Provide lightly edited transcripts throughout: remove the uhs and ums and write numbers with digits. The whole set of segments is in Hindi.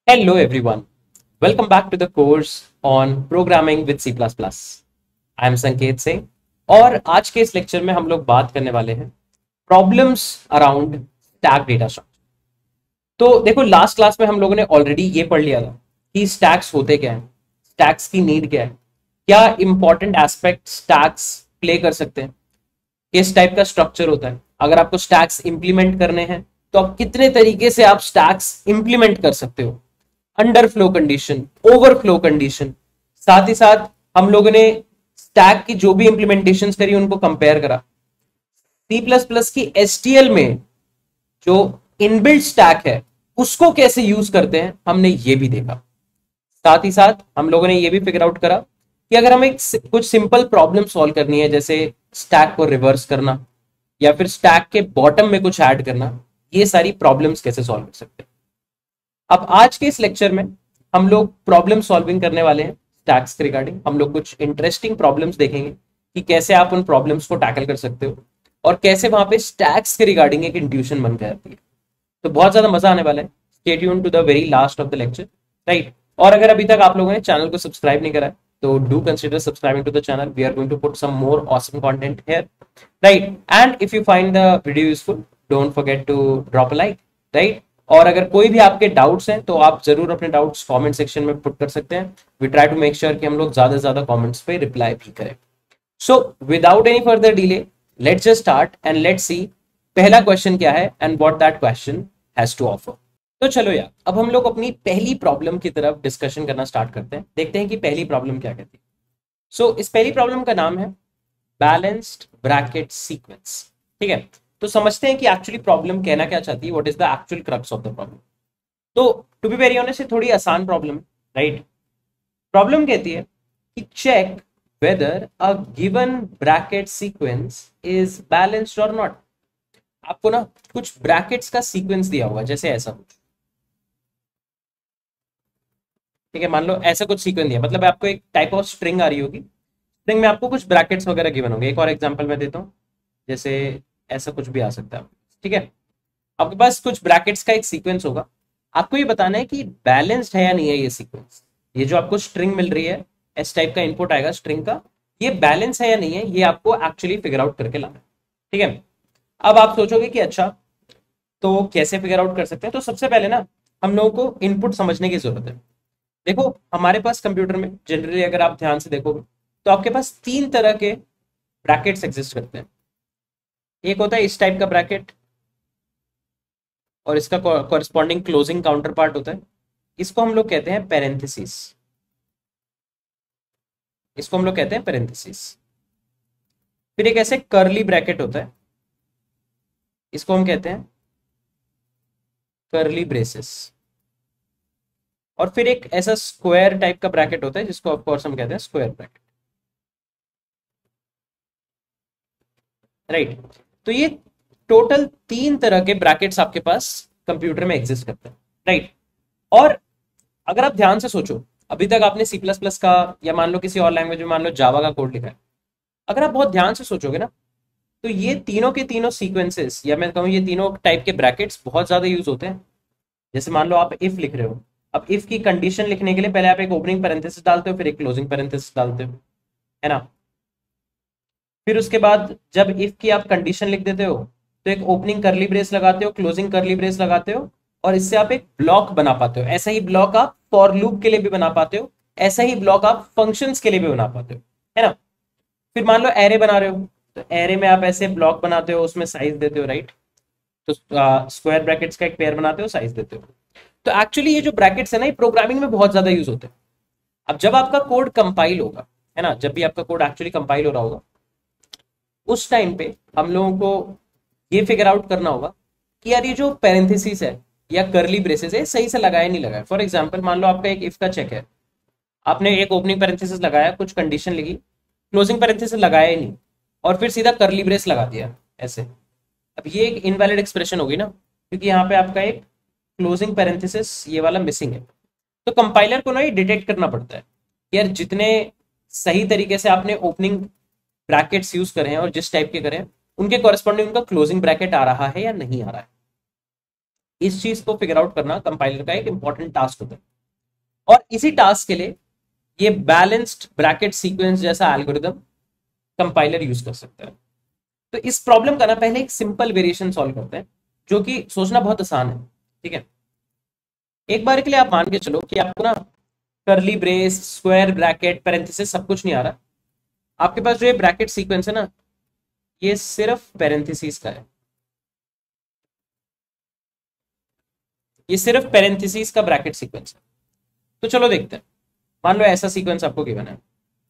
Hello everyone. Welcome back to the course on programming with C++. I am संकेत सिंह और आज के इस लेक्चर में हम लोग बात करने वाले हैं problems around stack data structure. तो देखो लास्ट क्लास में हम लोगों ने ऑलरेडी ये पढ़ लिया था कि स्टैक्स होते क्या हैं, स्टैक्स की नीड क्या है, क्या इंपॉर्टेंट एस्पेक्ट स्टैक्स प्ले कर सकते हैं, किस टाइप का स्ट्रक्चर होता है, अगर आपको स्टैक्स इंप्लीमेंट करने हैं तो आप कितने तरीके से आप स्टैक्स इंप्लीमेंट कर सकते हो, underflow condition, overflow condition. साथ ही साथ हम लोगों ने स्टैक की जो भी इंप्लीमेंटेशन करी उनको कंपेयर करा। सी प्लस प्लस की एसटीएल में जो इनबिल्ट स्टैक है उसको कैसे यूज करते हैं हमने ये भी देखा। साथ ही साथ हम लोगों ने ये भी फिगर आउट करा कि अगर हमें कुछ सिंपल प्रॉब्लम सॉल्व करनी है, जैसे स्टैक को रिवर्स करना या फिर स्टैक के बॉटम में कुछ ऐड करना, ये सारी प्रॉब्लम्स कैसे सॉल्व कर सकते हैं। अब आज के इस लेक्चर में हम लोग प्रॉब्लम सॉल्विंग करने वाले हैं स्टैक्स के रिगार्डिंग। हम लोग कुछ इंटरेस्टिंग प्रॉब्लम्स देखेंगे कि कैसे आप उन प्रॉब्लम्स को टैकल कर सकते हो और कैसे वहां पे स्टैक्स के रिगार्डिंग एक इंट्यूशन बन जाती है। तो बहुत ज्यादा मजा आने वाला है। Stay tuned to the very last of the lecture, right. और अगर अभी तक आप लोगों ने चैनल को सब्सक्राइब नहीं करा है तो do consider subscribing to the channel. We are going to put some more awesome content here, right. And if you find the video useful don't forget to drop a like, right. और अगर कोई भी आपके डाउट्स हैं तो आप जरूर अपने डाउट्स कमेंट सेक्शन में पुट कर सकते हैं। We try to make sure कि हम लोग ज्यादा से ज्यादा कमेंट्स पे रिप्लाई भी करें। So without any further delay let's just start and let's see पहला क्वेश्चन क्या है and what that question has to offer. तो चलो यार, अब हम लोग अपनी पहली प्रॉब्लम की तरफ डिस्कशन करना स्टार्ट करते हैं। देखते हैं कि पहली प्रॉब्लम क्या कहती है। सो इस पहली प्रॉब्लम का नाम है बैलेंस्ड ब्रैकेट सीक्वेंस। ठीक है, तो समझते हैं कि एक्चुअली प्रॉब्लम कहना क्या चाहती है, what is the actual crux of the problem. तो टू बी वेरी ऑनेस्ट, थोड़ी आसान प्रॉब्लम है, राइट। प्रॉब्लम कहती है कि check whether a given bracket sequence is balanced और नॉट। आपको ना कुछ ब्रैकेट्स का सीक्वेंस दिया होगा, जैसे ऐसा कुछ, ठीक है। मान लो ऐसा कुछ सीक्वेंस दिया, मतलब आपको एक टाइप ऑफ स्ट्रिंग आ रही होगी, स्ट्रिंग में आपको कुछ ब्रैकेट्स वगैरह गिवन होंगे। एक और एग्जांपल मैं देता हूँ, जैसे ऐसा कुछ भी आ सकता है, ठीक है। आपके पास कुछ ब्रैकेट्स का एक सीक्वेंस होगा, आपको ये बताना है कि बैलेंस्ड है या नहीं है ये सीक्वेंस। ये जो आपको स्ट्रिंग मिल रही है, एस टाइप का इनपुट आएगा स्ट्रिंग का, ये बैलेंस है या नहीं है, ये आपको एक्चुअली फिगर आउट करके लाना है, ठीक है। अब आप सोचोगे कि अच्छा, तो कैसे फिगर आउट कर सकते हैं। तो सबसे पहले ना हम लोगों को इनपुट समझने की जरूरत है। देखो हमारे पास कंप्यूटर में जनरली अगर आप ध्यान से देखोगे तो आपके पास तीन तरह के ब्रैकेट्स एग्जिस्ट करते हैं। एक होता है इस टाइप का ब्रैकेट और इसका कॉरेस्पॉन्डिंग क्लोजिंग काउंटर पार्ट होता है, इसको हम लोग कहते हैं पेरेंथेसिस। इसको हम लोग कहते हैं पेरेंथेसिस। फिर एक ऐसे कर्ली ब्रैकेट होता है, इसको हम कहते हैं कर्ली ब्रेसेस। और फिर एक ऐसा स्क्वायर टाइप का ब्रैकेट होता है जिसको ऑफ कोर्स हम कहते हैं स्क्वायर ब्रैकेट, राइट। तो ये टोटल तीन तरह के ब्रैकेट्स आपके पास कंप्यूटर में एग्जिस्ट करते हैं, राइट। और अगर आप ध्यान से सोचो, अभी तक आपने सी प्लस प्लस का या मान लो किसी और लैंग्वेज में मान लो जावा का कोड लिखा है, अगर आप बहुत ध्यान से सोचोगे ना तो ये तीनों के तीनों सीक्वेंसेस या मैं कहूँ ये तीनों टाइप के ब्रैकेट्स बहुत ज्यादा यूज होते हैं। जैसे मान लो आप इफ लिख रहे हो, अब इफ की कंडीशन लिखने के लिए पहले आप एक ओपनिंग पैरेंथेसिस डालते हो, फिर एक क्लोजिंग पैरेंथेसिस डालते हो, है ना। फिर उसके बाद जब इफ की आप कंडीशन लिख देते हो तो एक ओपनिंग करली ब्रेस लगाते हो, क्लोजिंग करली ब्रेस लगाते हो, और इससे आप एक ब्लॉक बना पाते हो। ऐसा ही ब्लॉक आप फॉर लूप के लिए भी बना पाते हो, ऐसा ही ब्लॉक आप फंक्शंस के लिए भी बना पाते हो, है ना। फिर मान लो एरे बना रहे हो, तो एरे में आप ऐसे ब्लॉक बनाते हो, उसमें साइज देते हो, राइट। तो स्क्वायर ब्रैकेट्स का एक पेयर बनाते हो, साइज देते हो। तो एक्चुअली ये जो ब्रैकेट्स है ना, ये प्रोग्रामिंग में बहुत ज्यादा यूज होते हैं। अब जब आपका कोड कंपाइल होगा, है ना, जब भी आपका कोड एक्चुअली कंपाइल हो रहा होगा, उस टाइम पे हम लोगों को ये फिगर आउट करना होगा कि यार ये जो पैरेंथेसिस है या करली ब्रेसेस है सही से लगाया नहीं लगाया। फॉर एग्जांपल मान लो आपका एक इफ का चेक है, आपने एक ओपनिंग पैरेंथेसिस लगाया, कुछ कंडीशन लिखी, क्लोजिंग पैरेंथेसिस लगाया ही नहीं, और फिर सीधा करली ब्रेस लगा दिया ऐसे। अब ये एक इनवैलिड एक्सप्रेशन होगी ना, क्योंकि यहाँ पे आपका एक क्लोजिंग पैरेंथेसिस ये वाला मिसिंग है। तो कंपाइलर को ना ये डिटेक्ट करना पड़ता है कि यार जितने सही तरीके से आपने ओपनिंग ब्रैकेट्स यूज करें और जिस टाइप के करें उनके कॉरेस्पॉन्डिंग उनका क्लोजिंग ब्रैकेट आ रहा है या नहीं आ रहा है। इस चीज को फिगर आउट करना कंपाइलर का एक इंपॉर्टेंट टास्क होता है, और इसी टास्क के लिए ये बैलेंस्ड ब्रैकेट सीक्वेंस जैसा एल्गोरिदम कंपाइलर यूज कर सकता है। तो इस प्रॉब्लम का ना पहले एक सिंपल वेरिएशन सॉल्व करते हैं, जो कि सोचना बहुत आसान है। ठीक है, एक बार के लिए आप मान के चलो कि आपको ना करली ब्रेस, स्क्वायर ब्रैकेट, पैरेंथेसिस सब कुछ नहीं आ रहा। आपके पास जो ये ब्रैकेट सीक्वेंस है ना, ये सिर्फ पैरेंथेसिस का है, ये सिर्फ पैरेंथेसिस का ब्रैकेट सीक्वेंस है। तो चलो देखते हैं, मान लो ऐसा सीक्वेंस आपको गिवन है।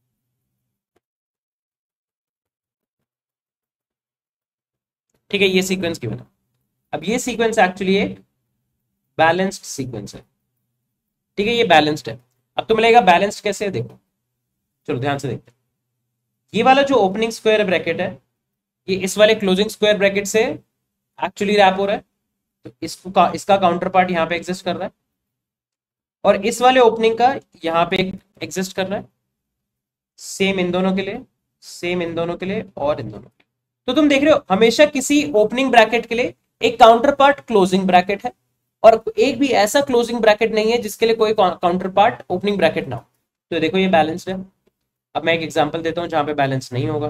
ठीक है, ये सीक्वेंस गिवन है। अब ये सीक्वेंस एक्चुअली एक बैलेंस्ड सीक्वेंस है। ठीक है, ये बैलेंस्ड है। अब तो मिलेगा बैलेंस्ड कैसे है, देखो, चलो ध्यान से देखते हैं। ये वाला जो ओपनिंग स्क्वायर ब्रैकेट है, ये इस वाले क्लोजिंग स्क्वायर ब्रैकेट से एक्चुअली रैप हो रहा है, तो इसका काउंटर पार्ट यहाँ पे एग्जिस्ट कर रहा है, और इस वाले ओपनिंग का यहाँ पे एग्जिस्ट कर रहा है। सेम इन दोनों के लिए, सेम इन दोनों के लिए, और इन दोनों के लिए। तो तुम देख रहे हो हमेशा किसी ओपनिंग ब्रैकेट के लिए एक काउंटर पार्ट क्लोजिंग ब्रैकेट है, और एक भी ऐसा क्लोजिंग ब्रैकेट नहीं है जिसके लिए कोई काउंटर पार्ट ओपनिंग ब्रैकेट ना हो। तो देखो ये बैलेंस्ड है। अब मैं एक एग्जांपल देता हूं जहां पे बैलेंस नहीं होगा।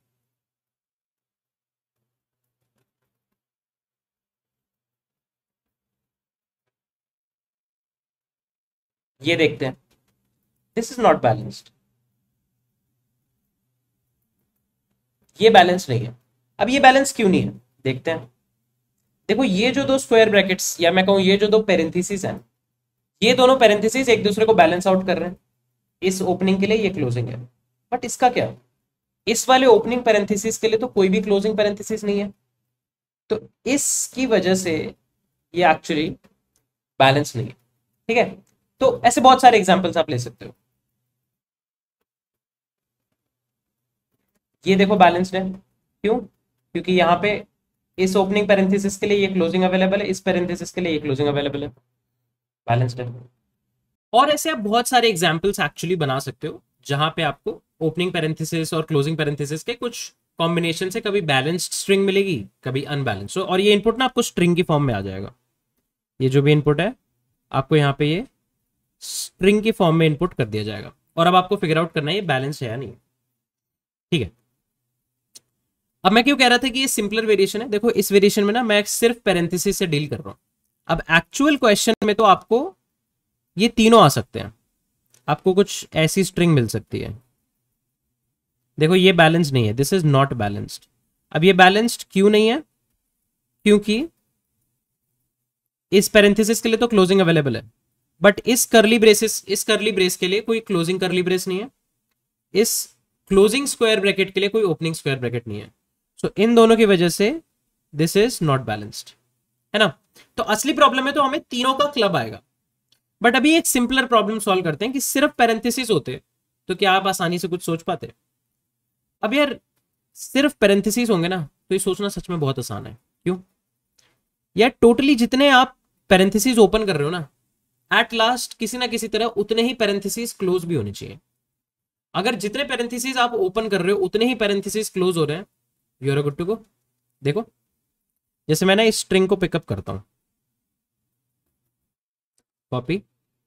ये देखते हैं, दिस इज नॉट बैलेंस्ड, ये बैलेंस नहीं है। अब ये बैलेंस क्यों नहीं है, देखते हैं। देखो ये जो दो स्क्वायर ब्रैकेट्स, या मैं कहूं ये जो दो पेरेंथेसिस हैं, ये दोनों पेरेंथेसिस एक दूसरे को बैलेंस आउट कर रहे हैं। इस ओपनिंग के लिए ये क्लोजिंग है, बट इसका क्या, इस वाले ओपनिंग पेरेंथेसिस के लिए तो कोई भी क्लोजिंग पेरेंथेसिस नहीं है। तो इसकी वजह से ये एक्चुअली बैलेंस नहीं है। ठीक है, तो ऐसे बहुत सारे एग्जांपल्स आप ले सकते हो। ये देखो बैलेंस्ड है, क्यों, क्योंकि यहाँ पे इस ओपनिंग पैरेंथेसिस के लिए ये क्लोजिंग अवेलेबल है, इस पैरेंथेसिस के लिए ये क्लोजिंग अवेलेबल है, बैलेंस्ड है। और ऐसे आप बहुत सारे एग्जांपल्स एक्चुअली बना सकते हो जहां पे आपको ओपनिंग पैरेंथेसिस और क्लोजिंग पैरेंथेसिस के कुछ कॉम्बिनेशन से कभी बैलेंस्ड स्ट्रिंग मिलेगी, कभी अनबैलेंस्ड, और ये इनपुट ना आपको स्ट्रिंग की फॉर्म में आ जाएगा। ये जो भी इनपुट है आपको यहाँ पे ये स्ट्रिंग की फॉर्म में इनपुट कर दिया जाएगा, और अब आपको फिगर आउट करना है ये बैलेंस है या नहीं। ठीक है, अब मैं क्यों कह रहा था कि ये सिंपलर वेरिएशन है। देखो इस वेरिएशन में ना मैं सिर्फ पैरेंथेसिस से डील कर रहा हूं। अब एक्चुअल क्वेश्चन में तो आपको ये तीनों आ सकते हैं, आपको कुछ ऐसी स्ट्रिंग मिल सकती है। देखो ये बैलेंस नहीं है, दिस इज नॉट बैलेंस्ड। अब ये बैलेंस्ड क्यों नहीं है, क्योंकि इस पैरेंथेसिस के लिए तो क्लोजिंग अवेलेबल है, बट इस करली ब्रेस के लिए कोई क्लोजिंग करली ब्रेस नहीं है, इस क्लोजिंग स्क्वायर ब्रैकेट के लिए कोई ओपनिंग स्क्वायर ब्रैकेट नहीं है। सो इन दोनों की वजह से दिस इज नॉट बैलेंस्ड, है ना। तो असली प्रॉब्लम में तो हमें तीनों का क्लब आएगा। बट अभी एक सिंपलर प्रॉब्लम सॉल्व करते हैं कि सिर्फ पैरेंथेसिस होते तो क्या आप आसानी से कुछ सोच पाते। अब यार सिर्फ पैरेंथेसिस होंगे ना तो ये सोचना सच में बहुत आसान है। क्यों यार, टोटली जितने आप पैरेंथेसिस ओपन कर रहे हो ना, एट लास्ट किसी ना किसी तरह उतने ही पैरेंथेसिस क्लोज भी होने चाहिए। अगर जितने पैरेंथेसिस आप ओपन कर रहे हो उतने ही पैरेंथेसिस क्लोज हो रहे हैं, you are good to go. देखो जैसे मैं ना इस स्ट्रिंग को पिकअप करता हूं, कॉपी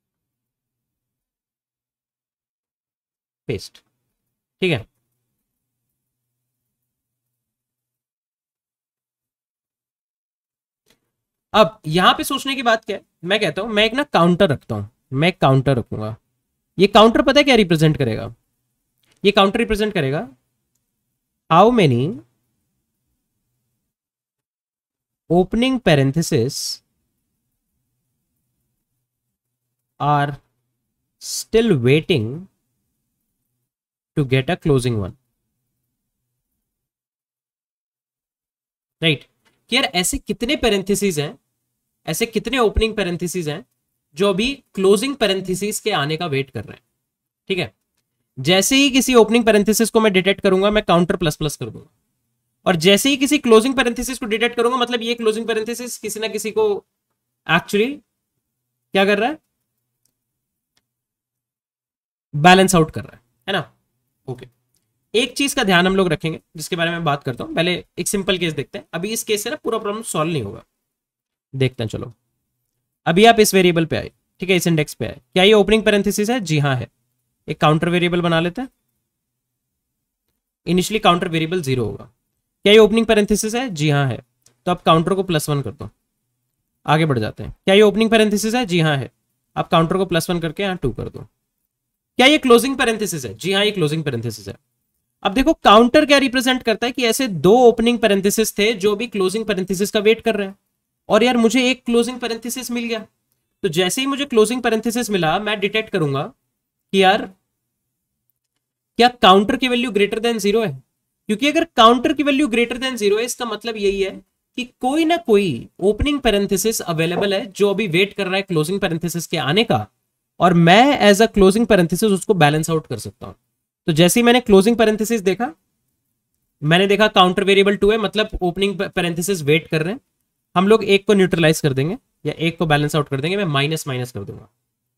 पेस्ट, ठीक है। अब यहां पे सोचने की बात क्या है, मैं कहता हूं मैं एक ना काउंटर रखता हूं, मैं एक काउंटर रखूंगा। ये काउंटर पता है क्या रिप्रेजेंट करेगा, ये काउंटर रिप्रेजेंट करेगा how many opening parenthesis are still waiting to get a closing one, right. यार ऐसे कितने पैरेंथेसिस हैं, ऐसे कितने ओपनिंग पैरेंथेसिस हैं जो अभी क्लोजिंग पैरेंथेसिस के आने का वेट कर रहे हैं। ठीक है, जैसे ही किसी ओपनिंग पैरेंथेसिस को मैं डिटेक्ट करूंगा मैं काउंटर प्लस प्लस कर दूंगा, और जैसे ही किसी क्लोजिंग पैरेंथेसिस को डिटेक्ट करूंगा मतलब ये क्लोजिंग पैरेंथेसिस किसी ना किसी को एक्चुअली क्या कर रहा है, बैलेंस आउट कर रहा है ना। ओके, एक चीज का ध्यान हम लोग रखेंगे जिसके बारे में बात करता हूं। पहले एक सिंपल केस देखते हैं, अभी इस केस से ना पूरा प्रॉब्लम सॉल्व नहीं होगा, देखते हैं चलो। अभी आप इस वेरिएबल पे आए, ठीक है, इस इंडेक्स पे आए, क्या ये ओपनिंग पैरेंथेसिस है? जी हाँ है। एक काउंटर वेरिएबल बना लेते हैं, इनिशियली काउंटर वेरिएबल 0 होगा। क्या ये ओपनिंग पैरेंथेसिस है? जी हाँ है। तो आप काउंटर को +1 कर दो, आगे बढ़ जाते हैं। क्या ये ओपनिंग पैरेंथेसिस है? जी हाँ है। आप काउंटर को +1 करके यहाँ 2 कर दो। क्या ये क्लोजिंग पैरेंथेसिस है? जी हाँ, ये क्लोजिंग पैरेंथेसिस है। अब देखो काउंटर क्या रिप्रेजेंट करता है कि ऐसे 2 ओपनिंग पैरेंथेसिस थे जो भी क्लोजिंग पैरेंथेसिस का वेट कर रहे हैं, और यार मुझे एक क्लोजिंग पैरेंथेसिस मिल गया। तो जैसे ही मुझे क्लोजिंग पैरेंथेसिस मिला, मैं डिटेक्ट करूंगा कि यार क्या काउंटर की वैल्यू ग्रेटर देन 0 है। क्योंकि अगर काउंटर की वैल्यू ग्रेटर देन 0 है, इसका मतलब यही है कि कोई ना कोई ओपनिंग पैरेंथेसिस अवेलेबल है जो अभी वेट कर रहा है क्लोजिंग पैरेंथेसिस के आने का, और मैं एज अ क्लोजिंग पैरेंथेसिस उसको बैलेंस आउट कर सकता हूं। तो जैसे ही मैंने क्लोजिंग पैरेंथेसिस देखा, मैंने देखा काउंटर वेरिएबल 2 है, मतलब ओपनिंग पैरेंथेसिस वेट कर रहे हैं। हम लोग एक को न्यूट्रलाइज कर देंगे या एक को बैलेंस आउट कर देंगे, मैं माइनस माइनस कर दूंगा।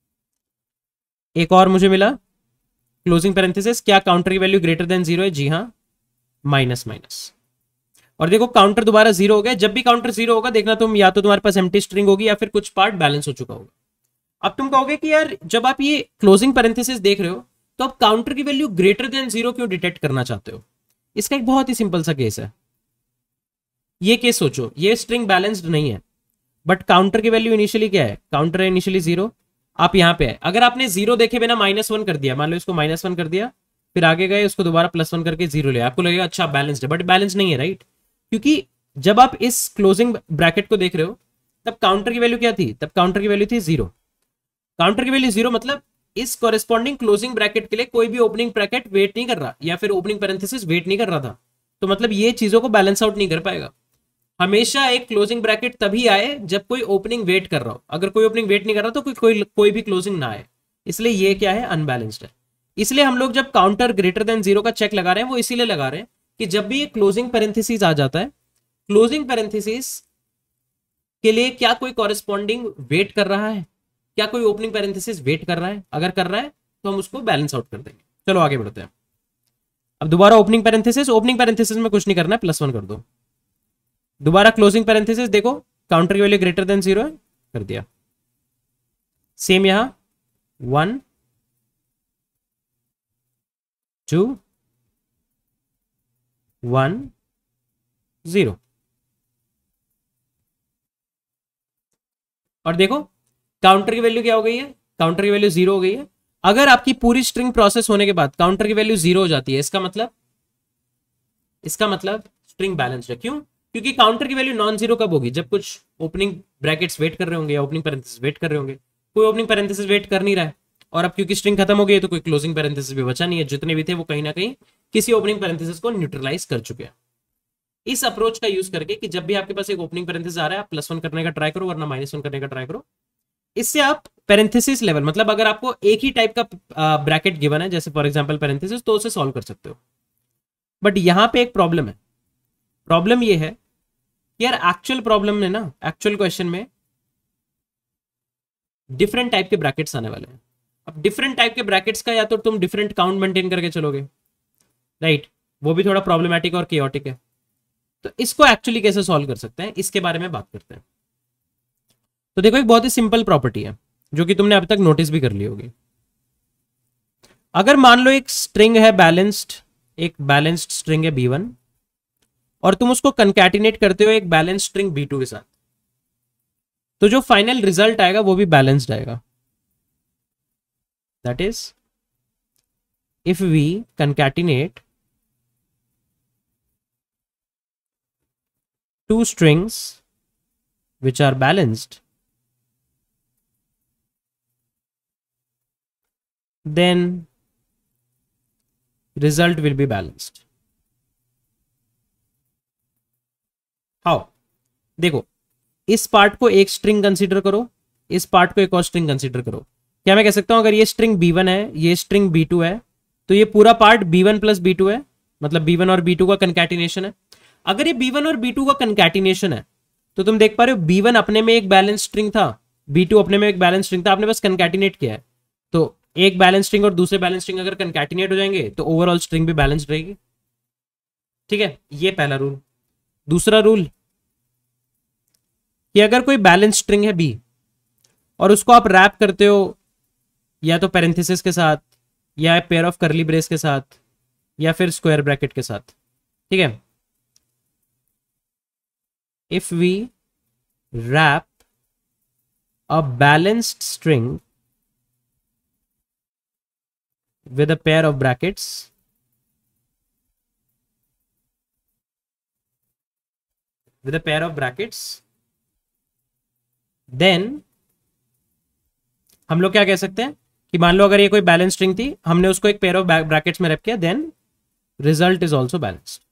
एक और मुझे मिला क्लोजिंग पैरेंथेसिस, क्या काउंटर की वैल्यू ग्रेटर देन 0 है? जी हाँ, माइनस माइनस। और देखो काउंटर दोबारा 0 हो गया। जब भी काउंटर 0 होगा देखना तुम, या तो तुम्हारे पास एम्प्टी स्ट्रिंग होगी या फिर कुछ पार्ट बैलेंस हो चुका होगा। अब तुम कहोगे कि यार जब आप ये क्लोजिंग पैरेंथेसिस देख रहे हो तो आप काउंटर की वैल्यू ग्रेटर देन 0 क्यों डिटेक्ट करना चाहते हो? इसका एक बहुत ही सिंपल सा केस है। ये केस सोचो, ये स्ट्रिंग बैलेंस्ड नहीं है, बट काउंटर की वैल्यू इनिशियली क्या है? काउंटर है इनिशियली 0। आप यहां पे है, अगर आपने 0 देखे बिना -1 कर दिया, मान लो इसको -1 कर दिया, फिर आगे गए उसको दोबारा +1 करके 0 लिया, आपको लगेगा अच्छा बैलेंस्ड है, बट बैलेंस नहीं है, राइट? क्योंकि जब आप इस क्लोजिंग ब्रैकेट को देख रहे हो तब काउंटर की वैल्यू क्या थी? तब काउंटर की वैल्यू थी 0। काउंटर की वैल्यू 0 मतलब इस कॉरेस्पॉन्डिंग क्लोजिंग ब्रैकेट के लिए कोई भी ओपनिंग ब्रैकेट वेट नहीं कर रहा, या फिर ओपनिंग पैरेंथेसिस वेट नहीं कर रहा था। तो मतलब ये चीजों को बैलेंस आउट नहीं कर पाएगा। हमेशा एक क्लोजिंग ब्रैकेट तभी आए जब कोई ओपनिंग वेट कर रहा हो। अगर कोई ओपनिंग वेट नहीं कर रहा तो कोई भी क्लोजिंग ना आए। इसलिए ये क्या है? अनबैलेंस्ड है। इसलिए हम लोग जब काउंटर ग्रेटर देन 0 का चेक लगा रहे हैं, वो इसीलिए लगा रहे हैं कि जब भी ये क्लोजिंग पैरेंथेसिस आ जाता है, क्लोजिंग पैरेंथेसिस के लिए क्या कोई कॉरेस्पॉन्डिंग वेट कर रहा है, क्या कोई ओपनिंग पैरेंथेसिस वेट कर रहा है? अगर कर रहा है तो हम उसको बैलेंस आउट कर देंगे। चलो आगे बढ़ते हैं। अब दोबारा ओपनिंग पैरेंथेसिस में कुछ नहीं करना है, +1 कर दो। दोबारा क्लोजिंग पैरेंथेसिस देखो, काउंटर की वैल्यू ग्रेटर देन 0 है, कर दिया। सेम यहां 1 2 1 0। और देखो काउंटर की वैल्यू क्या हो गई है? काउंटर की वैल्यू 0 हो गई है। अगर आपकी पूरी स्ट्रिंग प्रोसेस होने के बाद काउंटर की वैल्यू 0 हो जाती है, इसका मतलब स्ट्रिंग बैलेंस्ड है। क्यों? क्योंकि काउंटर की वैल्यू नॉन जीरो कब होगी? जब कुछ ओपनिंग ब्रैकेट्स वेट कर रहे होंगे या ओपनिंग पैरेंथेसिस वेट कर रहे होंगे। कोई ओपनिंग पैरेंथेसिस वेट कर नहीं रहा है, और अब क्योंकि स्ट्रिंग खत्म हो गई है तो कोई क्लोजिंग पैरेंथेसिस भी बचा नहीं है। जितने भी थे वो कहीं ना कहीं किसी ओपनिंग पैरेंथेसिस को न्यूट्रलाइज कर चुके हैं। इस अप्रोच का यूज करके कि जब भी आपके पास एक ओपनिंग पैरेंथेसिस आ रहा है, आप +1 करने का ट्राई करो, वरना -1 करने का ट्राई करो। इससे आप पैरेंथेसिस लेवल, मतलब अगर आपको एक ही टाइप का ब्रैकेट गिवन है, जैसे फॉर एग्जांपल पैरेंथेसिस, तो उसे सॉल्व कर सकते हो। बट यहां पे एक प्रॉब्लम है। प्रॉब्लम ये है यार, एक्चुअल प्रॉब्लम में ना, एक्चुअल क्वेश्चन में डिफरेंट टाइप के ब्रैकेट्स आने वाले हैं। अब डिफरेंट टाइप के ब्रैकेट्स का या तो तुम डिफरेंट काउंट मेंटेन करके चलोगे, राइट? वो भी थोड़ा प्रॉब्लमैटिक और केओटिक है। तो इसको एक्चुअली कैसे सॉल्व कर सकते हैं, इसके बारे में बात करते हैं। तो देखो एक बहुत ही सिंपल प्रॉपर्टी है जो कि तुमने अभी तक नोटिस भी कर ली होगी। अगर मान लो एक स्ट्रिंग है बैलेंस्ड, एक बैलेंस्ड स्ट्रिंग है B1, और तुम उसको कंकैटिनेट करते हो एक बैलेंस्ड स्ट्रिंग B2 के साथ, तो जो फाइनल रिजल्ट आएगा वो भी बैलेंस्ड आएगा। That is if we concatenate two strings which are balanced, then result will be balanced. How? देखो इस पार्ट को एक स्ट्रिंग कंसीडर करो, इस पार्ट को एक और स्ट्रिंग कंसीडर करो। क्या मैं कह सकता हूं अगर ये स्ट्रिंग B1 है, ये स्ट्रिंग B2 है, तो ये पूरा पार्ट B1 प्लस B2 है, मतलब B1 और B2 का कंकैटिनेशन है। अगर ये B1 और B2 का कंकैटिनेशन है तो तुम देख पा रहे हो B1 अपने में एक बैलेंस स्ट्रिंग था, B2 अपने में एक बैलेंस स्ट्रिंग था, आपने बस कंकैटिनेट किया है। तो एक बैलेंस स्ट्रिंग और दूसरे बैलेंस स्ट्रिंग अगर कंकैटिनेट हो जाएंगे तो ओवरऑल स्ट्रिंग भी बैलेंस्ड रहेगी। ठीक है, ये पहला रूल। दूसरा रूल कि अगर कोई बैलेंस स्ट्रिंग है B और उसको आप रैप करते हो या तो पैरेंथेसिस के साथ, या पेयर ऑफ करली ब्रेस के साथ, या फिर स्क्वायर ब्रैकेट के साथ, ठीक है। If we wrap a balanced string with a pair of brackets, then हम लोग क्या कह सकते हैं कि मान लो अगर ये कोई बैलेंस स्ट्रिंग थी, हमने उसको एक पेयर ऑफ ब्रैकेट्स में रैप किया, then result is also balanced,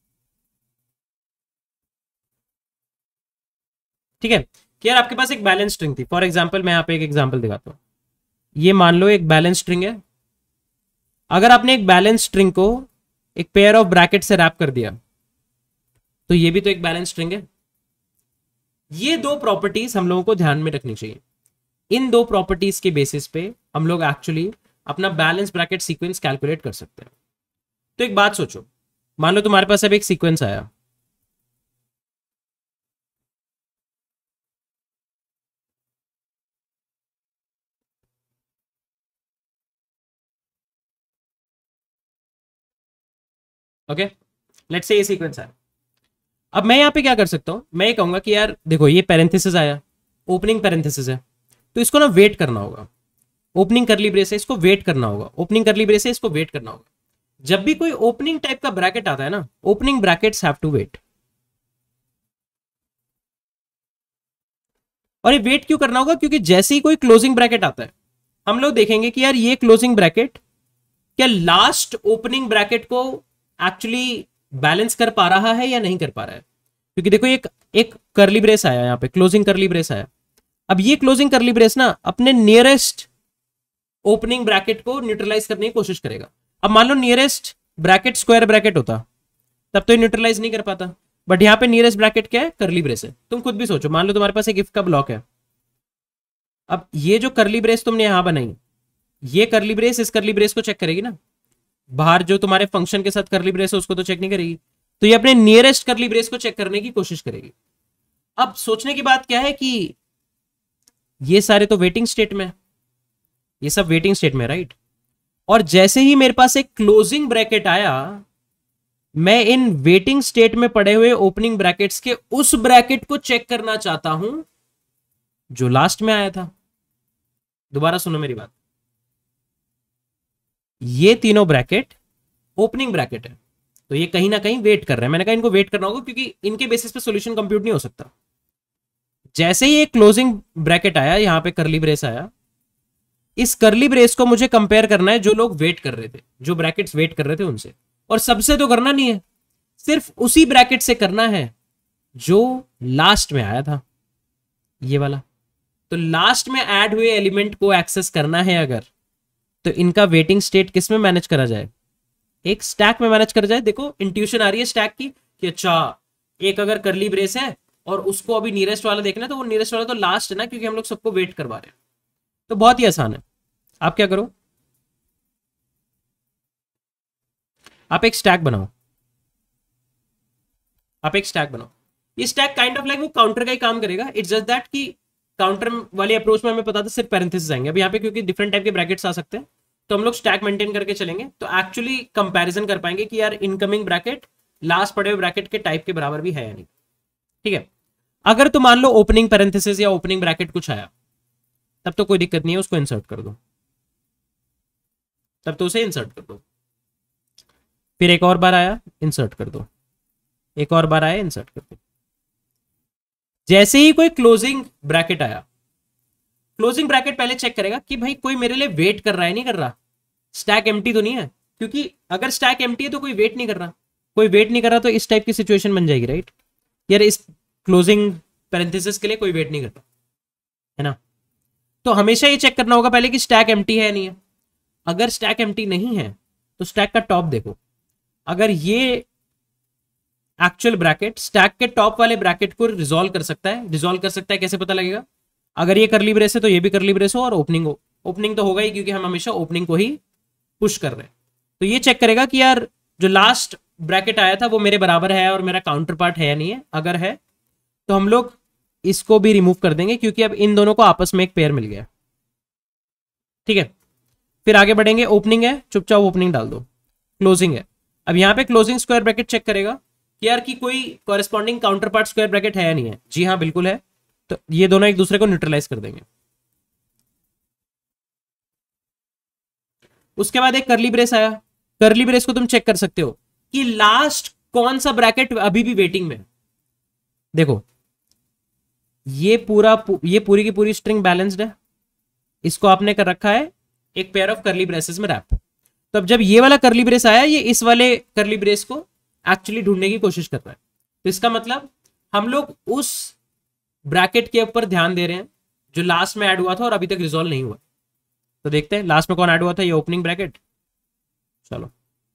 ठीक है। कि यार आपके पास एक बैलेंस स्ट्रिंग थी, फॉर एग्जाम्पल मैं यहाँ पे एक एग्जाम्पल दिखाता हूं। ये मान लो एक बैलेंस स्ट्रिंग है। अगर आपने एक बैलेंस स्ट्रिंग को एक पेयर ऑफ ब्रैकेट से रैप कर दिया, तो ये भी तो एक बैलेंस स्ट्रिंग है। ये दो प्रॉपर्टीज हम लोगों को ध्यान में रखनी चाहिए। इन दो प्रॉपर्टीज के बेसिस पे हम लोग एक्चुअली अपना बैलेंस ब्रैकेट सीक्वेंस कैलकुलेट कर सकते हैं। तो एक बात सोचो, मान लो तुम्हारे पास अब एक सीक्वेंस आया, ओके, लेट्स से ये सीक्वेंस आया। अब मैं यहां पे क्या कर सकता हूं, मैं ये कहूंगा कि यार देखो ये पैरेंथेसिस आया, ओपनिंग पैरेंथेसिस है, तो इसको ना वेट करना होगा। ओपनिंग करली ब्रेस है, इसको वेट करना होगा। ओपनिंग करली ब्रेस है, इसको वेट करना होगा। जब भी कोई ओपनिंग टाइप का ब्रैकेट आता है ना, opening brackets have to wait. और ये वेट क्यों करना होगा, क्योंकि जैसे ही कोई क्लोजिंग ब्रैकेट आता है, हम लोग देखेंगे कि यार ये क्लोजिंग ब्रैकेट क्या लास्ट ओपनिंग ब्रैकेट को एक्चुअली बैलेंस कर पा रहा है या नहीं कर पा रहा है। क्योंकि देखो एक करली ब्रेस आया, यहां पे क्लोजिंग करली ब्रेस आया। अब ये क्लोजिंग करली ब्रेस ना अपने नियरेस्ट ओपनिंग ब्रैकेट को न्यूट्रलाइज करने की कोशिश करेगा। अब मान लो नियरेस्ट ब्रैकेट स्क्वायर ब्रैकेट होता, तब तो ये न्यूट्रलाइज नहीं कर पाता, बट यहां पे नियरेस्ट ब्रैकेट क्या है, करली ब्रेस है। तुम खुद भी सोचो, मान लो तुम्हारे पास एक इफ का ब्लॉक है। अब ये जो करली ब्रेस तुमने यहां बनाई, ये करली ब्रेस इस करली ब्रेस को चेक करेगी ना, बाहर जो तुम्हारे फंक्शन के साथ करली ब्रेस है उसको तो चेक नहीं करेगी, तो ये अपने नियरेस्ट करली ब्रेस को चेक करने की कोशिश करेगी। अब सोचने की बात क्या है कि ये सारे तो वेटिंग स्टेट में, ये सब वेटिंग स्टेट में, राइट। और जैसे ही मेरे पास एक क्लोजिंग ब्रैकेट आया, मैं इन वेटिंग स्टेट में पड़े हुए ओपनिंग ब्रैकेट्स के उस ब्रैकेट को चेक करना चाहता हूं जो लास्ट में आया था। दोबारा सुनो मेरी बात, ये तीनों ब्रैकेट ओपनिंग ब्रैकेट है, तो ये कहीं ना कहीं वेट कर रहे हैं। मैंने कहा इनको वेट करना होगा क्योंकि इनके बेसिस पे सॉल्यूशन कंप्यूट नहीं हो सकता। जैसे ही एक क्लोजिंग ब्रैकेट आया, यहां पे करली ब्रेस आया, इस करली ब्रेस को मुझे कंपेयर करना है जो लोग वेट कर रहे थे, जो ब्रैकेट्स वेट कर रहे थे उनसे। और सबसे तो करना नहीं है, सिर्फ उसी ब्रैकेट से करना है जो लास्ट में आया था, ये वाला। तो लास्ट में ऐड हुए एलिमेंट को एक्सेस करना है अगर, तो इनका वेटिंग स्टेट किस में मैनेज करा जाए, एक स्टैक में मैनेज करा जाए। देखो इंट्यूशन आ रही है स्टैक की कि अच्छा एक अगर करली ब्रेस है और उसको अभी नियरेस्ट वाला देखना है, तो वो नियरेस्ट वाला तो लास्ट है ना, क्योंकि हम लोग सबको वेट करवा रहे हैं। तो बहुत ही आसान है। आप क्या करो, आप एक स्टैक बनाओ, आप एक स्टैक बनाओ। ये स्टैक काइंड ऑफ लाइक वो काउंटर का ही काम करेगा। इट्स जस्ट दैट कि काउंटर वाली अप्रोच में हमें पता था सिर्फ पैरेंथेसिस आएंगे। अब यहाँ पे क्योंकि डिफरेंट टाइप के ब्रैकेट्स आ सकते हैं, तो हम लोग स्टैक मेंटेन करके चलेंगे, तो एक्चुअली कंपैरिजन कर पाएंगे कि यार इनकमिंग ब्रैकेट लास्ट पड़े हुए ब्रैकेट के टाइप के बराबर भी है या नहीं, ठीक है। अगर तो मान लो ओपनिंग पैरेंथेसिस या ओपनिंग ब्रैकेट कुछ आया, तब तो कोई दिक्कत नहीं है, उसको इंसर्ट कर दो, तब तो उसे इंसर्ट कर दो। फिर एक और बार आया, इंसर्ट कर दो, एक और बार आया, इंसर्ट कर दो। जैसे ही कोई क्लोजिंग ब्रैकेट आया, क्लोजिंग ब्रैकेट पहले चेक करेगा कि भाई कोई मेरे लिए वेट कर रहा है नहीं कर रहा, स्टैक एम्प्टी तो नहीं है। क्योंकि अगर स्टैक एम्प्टी है तो कोई वेट नहीं कर रहा, कोई वेट नहीं कर रहा, तो इस टाइप की सिचुएशन बन जाएगी, राइट। यार इस क्लोजिंग पैरेंथेसिस के लिए कोई वेट नहीं कर रहा है ना। तो हमेशा ये चेक करना होगा पहले कि स्टैक एम्प्टी है नहीं है। अगर स्टैक एम्प्टी नहीं है तो स्टैक का टॉप देखो, अगर ये एक्चुअल ब्रैकेट स्टैक के टॉप वाले ब्रैकेट को रिजॉल्व कर सकता है, रिजॉल्व कर सकता है, कैसे पता लगेगा, अगर ये करली ब्रेस है तो ये भी करली ब्रेस हो और ओपनिंग हो। ओपनिंग तो होगा ही क्योंकि हम हमेशा ओपनिंग को ही पुश कर रहे हैं। तो ये चेक करेगा कि यार जो लास्ट ब्रैकेट आया था वो मेरे बराबर है और मेरा काउंटर पार्ट है या नहीं है। अगर है तो हम लोग इसको भी रिमूव कर देंगे क्योंकि अब इन दोनों को आपस में एक पेयर मिल गया। ठीक है, फिर आगे बढ़ेंगे। ओपनिंग है, चुपचाप ओपनिंग डाल दो। क्लोजिंग है, अब यहां पे क्लोजिंग स्क्वायर ब्रैकेट चेक करेगा कि यार कि कोई corresponding counterpart square bracket है या नहीं है। जी हाँ बिल्कुल है, तो ये दोनों एक दूसरे को न्यूट्रलाइज कर देंगे। उसके बाद एक करली ब्रेस आया। करली ब्रेस को तुम चेक कर सकते हो कि लास्ट कौन सा ब्रैकेट अभी भी वेटिंग में है। देखो ये पूरी की पूरी स्ट्रिंग बैलेंस्ड है, इसको आपने कर रखा है एक पेयर ऑफ करली ब्रेसेस में रैप। तो अब जब ये वाला करली ब्रेस आया, ये इस वाले करली ब्रेस को एक्चुअली ढूंढने की कोशिश कर रहा है। तो इसका मतलब हम लोग उस ब्रैकेट के ऊपर ध्यान दे रहे हैं जो लास्ट में ऐड हुआ था और अभी तक रिजॉल्व नहीं हुआ। तो देखते हैं लास्ट में कौन ऐड हुआ था, ये ओपनिंग ब्रैकेट। चलो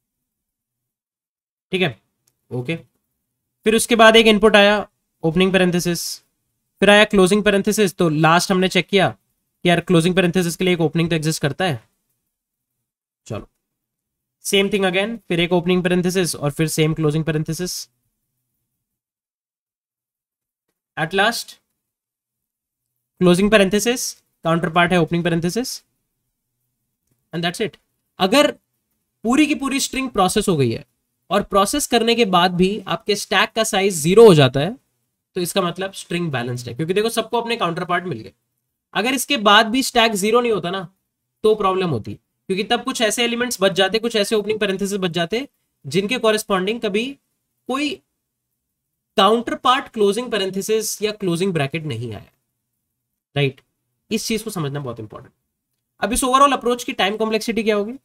ठीक है, ओके। फिर उसके बाद एक इनपुट आया ओपनिंग पैरेंथेसिस, फिर आया क्लोजिंग पैरेंथेसिस। तो लास्ट हमने चेक किया कि यार क्लोजिंग पैरेंथेसिस के लिए एक ओपनिंग तो एग्जिस्ट करता है। चलो सेम थिंग अगेन, फिर एक ओपनिंग पैरेंथेसिस और फिर same closing parenthesis. At last closing parenthesis, counterpart है opening parenthesis, and that's it. अगर पूरी की पूरी स्ट्रिंग प्रोसेस हो गई है और प्रोसेस करने के बाद भी आपके स्टैक का साइज 0 हो जाता है, तो इसका मतलब स्ट्रिंग बैलेंस्ड है, क्योंकि देखो सबको अपने काउंटर पार्ट मिल गए। अगर इसके बाद भी स्टैक 0 नहीं होता ना, तो प्रॉब्लम होती, क्योंकि तब कुछ ऐसे एलिमेंट्स बच जाते, कुछ ऐसे ओपनिंग पैरेंथेसिस बच जाते जिनके कॉरेस्पॉन्डिंग कभी कोई काउंटर पार्ट क्लोजिंग पैरेंथेसिस या क्लोजिंग ब्रैकेट नहीं आया। राइट, इस चीज को समझना बहुत इंपॉर्टेंट। अब इस ओवरऑल अप्रोच की टाइम कॉम्प्लेक्सिटी क्या होगी?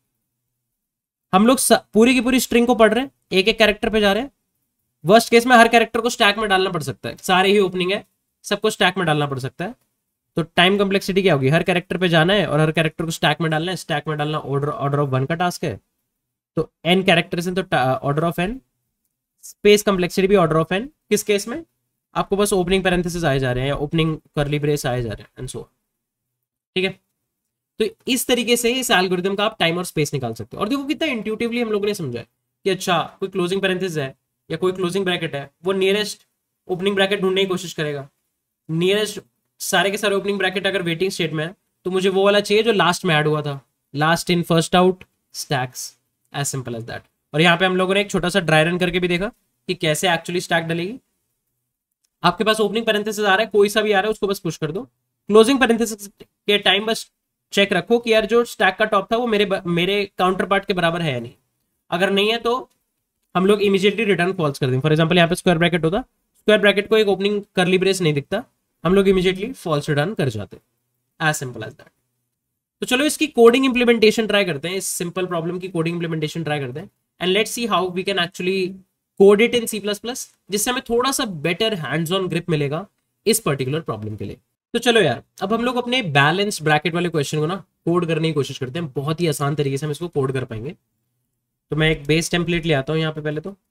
हम लोग पूरी की पूरी स्ट्रिंग को पढ़ रहे हैं, एक एक कैरेक्टर पे जा रहे हैं। वर्स्ट केस में हर कैरेक्टर को स्टैक में डालना पड़ सकता है, सारे ही ओपनिंग है, सबको स्टैक में डालना पड़ सकता है। तो टाइम कॉम्प्लेक्सिटी क्या होगी? हर कैरेक्टर पे जाना है और हर कैरेक्टर को स्टैक में डालना है। स्टैक में डालना ऑर्डर ऑफ 1 का टास्क है, तो n कैरेक्टर्स हैं तो order of n। Space complexity भी ऑर्डर ऑफ n। किस केस में? आपको बस ओपनिंग पैरेंथेसिस आए जा रहे हैं या ओपनिंग करली ब्रेस आए जा रहे हैं एंड सो। ठीक है, तो इस तरीके से इस एल्गोरिथम का आप टाइम और स्पेस निकाल सकते हो। और देखो कितना इंट्यूटिवली हम लोगों ने समझा है कि अच्छा कोई क्लोजिंग पैरेंथेसिस है या कोई क्लोजिंग ब्रैकेट है, वो नियरेस्ट ओपनिंग ब्रैकेट ढूंढने की कोशिश करेगा। नियरेस्ट सारे के सारे ओपनिंग ब्रैकेट अगर वेटिंग स्टेट में है, तो मुझे वो वाला चाहिए जो लास्ट में ऐड हुआ था। Last in first out stacks, as simple as that. और यहाँ पे हम लोगों ने एक छोटा सा ड्राई रन करके भी देखा कि कैसे एक्चुअली स्टैक डलेगी। आपके पास ओपनिंग पैरेंथेसिस आ रहा है, कोई सा भी आ रहा है, उसको बस पुश कर दो। क्लोजिंग पैरेंथेसिस के टाइम बस चेक रखो कि यार जो स्टैक का टॉप था वो मेरे काउंटर पार्ट के बराबर है या नहीं। अगर नहीं है तो हम लोग इमीडिएटली रिटर्न फॉल्स कर देंगे। फॉर एग्जांपल यहाँ पे स्क्वायर ब्रैकेट होता, स्क्वायर ब्रैकेट को एक ओपनिंग करली ब्रेस नहीं दिखता, हम लोग इमीडिएटली फॉल्स रिटर्न कर जाते, एज सिंपल एज दैट। तो चलो इसकी कोडिंग इंप्लीमेंटेशन ट्राई करते हैं, इस सिंपल प्रॉब्लम की कोडिंग इंप्लीमेंटेशन ट्राई करते हैं, and let's see how we can actually code it in C++, जिससे हमें थोड़ा सा बेटर हैंड्स ऑन ग्रिप मिलेगा इस पर्टिकुलर प्रॉब्लम के लिए। तो चलो यार, अब हम लोग अपने बैलेंस ब्रैकेट वाले क्वेश्चन को ना कोड करने की कोशिश करते हैं। बहुत ही आसान तरीके से हम इसको कोड कर पाएंगे। तो मैं एक बेस टेम्पलेट ले आता हूँ यहाँ पे पहले तो,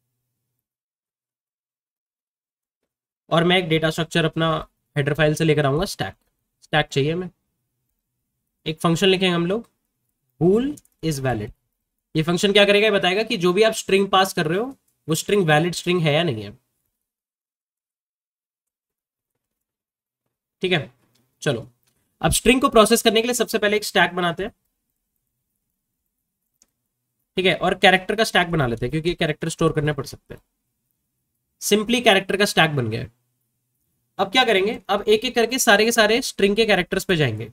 और मैं एक डेटा स्ट्रक्चर अपना हेडर फाइल से लेकर आऊंगा। स्टैक स्टैक चाहिए हमें। एक फंक्शन लिखेंगे हम लोग, bool इज वैलिड। ये फंक्शन क्या करेगा? बताएगा कि जो भी आप स्ट्रिंग पास कर रहे हो वो स्ट्रिंग वैलिड स्ट्रिंग है या नहीं है। ठीक है, चलो अब स्ट्रिंग को प्रोसेस करने के लिए सबसे पहले एक स्टैक बनाते हैं। ठीक है, और कैरेक्टर का स्टैक बना लेते हैं क्योंकि कैरेक्टर स्टोर करने पड़ सकते हैं। सिंपली कैरेक्टर का स्टैक बन गया है। अब क्या करेंगे? अब एक एक करके सारे के सारे स्ट्रिंग के कैरेक्टर्स पे जाएंगे।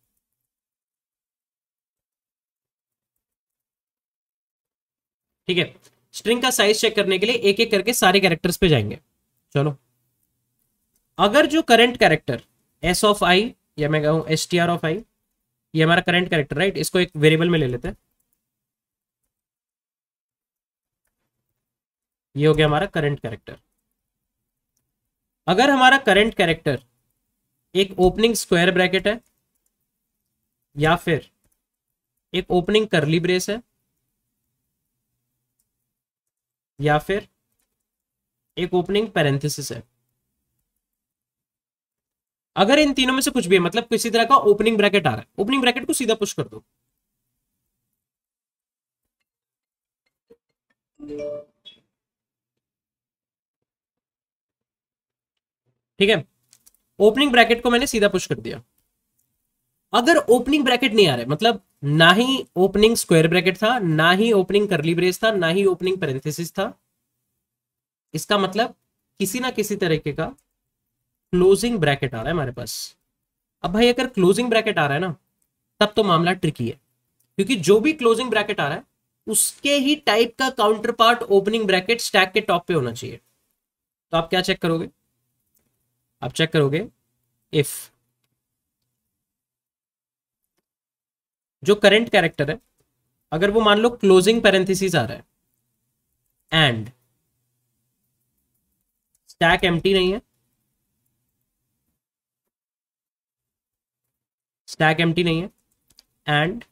ठीक है, स्ट्रिंग का साइज चेक करने के लिए एक एक करके सारे कैरेक्टर्स पे जाएंगे। चलो, अगर जो current character S of I या मैं कहूं str ऑफ आई, ये हमारा करंट कैरेक्टर राइट, इसको एक वेरिएबल में ले लेते हैं। ये हो गया हमारा करंट कैरेक्टर। अगर हमारा करंट कैरेक्टर एक ओपनिंग स्क्वायर ब्रैकेट है या फिर एक ओपनिंग करली ब्रेस है या फिर एक ओपनिंग पैरेंथेसिस है, अगर इन तीनों में से कुछ भी है, मतलब किसी तरह का ओपनिंग ब्रैकेट आ रहा है, ओपनिंग ब्रैकेट को सीधा पुश कर दो। ठीक है, ओपनिंग ब्रैकेट को मैंने सीधा पुश कर दिया। अगर ओपनिंग ब्रैकेट नहीं आ रहा है, मतलब ना ही ओपनिंग स्क्वायर ब्रैकेट था, ना ही ओपनिंग करली ब्रेस था, ना ही ओपनिंग पैरेंथेसिस था, इसका मतलब किसी ना किसी तरीके का क्लोजिंग ब्रैकेट आ रहा है हमारे पास। अब भाई अगर क्लोजिंग ब्रैकेट आ रहा है ना, तब तो मामला ट्रिकी है, क्योंकि जो भी क्लोजिंग ब्रैकेट आ रहा है उसके ही टाइप का counterpart opening bracket stack के टॉप पे होना चाहिए। तो आप क्या चेक करोगे? आप चेक करोगे इफ जो करंट कैरेक्टर है, अगर वो मान लो क्लोजिंग पैरेंथेसिस आ रहा है एंड स्टैक एम्प्टी नहीं है, स्टैक एम्प्टी नहीं है, एंड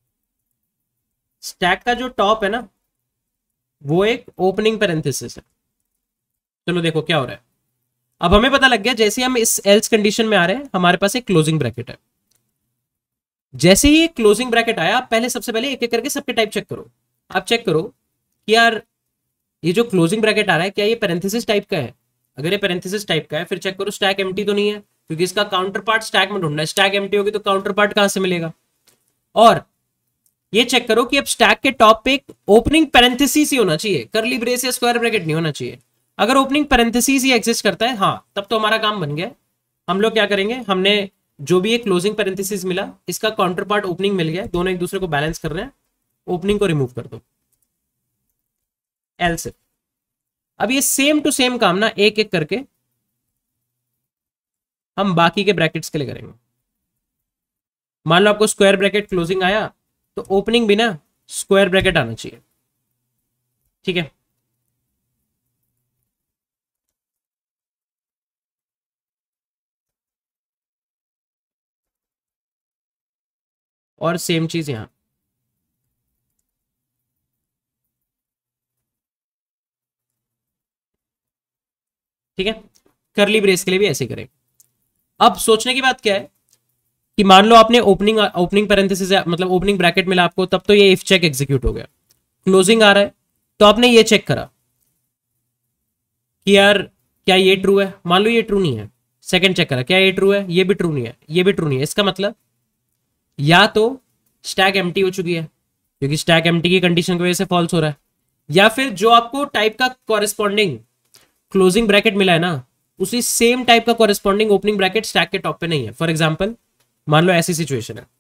स्टैक का जो टॉप है ना वो एक ओपनिंग पैरेंथेसिस है। चलो देखो क्या हो रहा है। अब हमें पता लग गया, जैसे हम इस एल्स कंडीशन में आ रहे हैं, हमारे पास एक क्लोजिंग ब्रैकेट है। जैसे ही क्लोजिंग ब्रैकेट आया, आप पहले सबसे पहले एक एक करके सबके टाइप चेक करो। आप चेक करो कि यार ये जो क्लोजिंग ब्रैकेट आ रहा है क्या ये पैरेंथेसिस टाइप का है? अगर ये पैरेंथेसिस टाइप का है, फिर चेक करो स्टैक एम्प्टी तो नहीं है, क्योंकि इसका काउंटर पार्ट स्टैक में ढूंढना है। स्टैक एम्प्टी होगी तो काउंटर पार्ट कहां से मिलेगा? और ये चेक करो कि अब स्टैक के टॉप पे एक ओपनिंग पैरेंथेसिस ही होना चाहिए, करली ब्रेस या स्क्वायर ब्रैकेट नहीं होना चाहिए। अगर ओपनिंग पैरेंथेसिस ही एग्जिस्ट करता है, हाँ, तब तो हमारा काम बन गया। हम लोग क्या करेंगे, हमने जो भी एक क्लोजिंग पैरेंथेसिस मिला, इसका काउंटर पार्ट ओपनिंग मिल गया, दोनों एक दूसरे को बैलेंस कर रहे हैं, ओपनिंग को रिमूव कर दो, एल्स। अब ये सेम टू सेम काम ना एक एक करके हम बाकी के ब्रैकेट्स के लिए करेंगे। मान लो आपको स्क्वायर ब्रैकेट क्लोजिंग आया, तो ओपनिंग भी ना स्क्वायर ब्रैकेट आना चाहिए, ठीक है। और सेम चीज यहां, ठीक है। करली ब्रेस के लिए भी ऐसे करें। अब सोचने की बात क्या है कि मान लो आपने ओपनिंग ओपनिंग पैरेंथेसिस मतलब ओपनिंग ब्रैकेट मिला आपको, तब तो ये इफ चेक एग्जीक्यूट हो गया। क्लोजिंग आ रहा है तो आपने ये चेक करा कि यार क्या ये ट्रू है? मान लो ये ट्रू नहीं है, सेकंड चेक करा क्या ये ट्रू है? ये भी ट्रू नहीं है, ये भी ट्रू नहीं है। इसका मतलब या तो स्टैक एम्प्टी हो चुकी है, क्योंकि स्टैक एम्प्टी की कंडीशन की वजह से फॉल्स हो रहा है, या फिर जो आपको टाइप का कॉरेस्पॉन्डिंग क्लोजिंग ब्रैकेट मिला है ना, उसी सेम टाइप का कॉरेस्पॉन्डिंग ओपनिंग ब्रैकेट स्टैक के टॉप पे नहीं है। फॉर एग्जाम्पल मान लो ऐसी सिचुएशन है,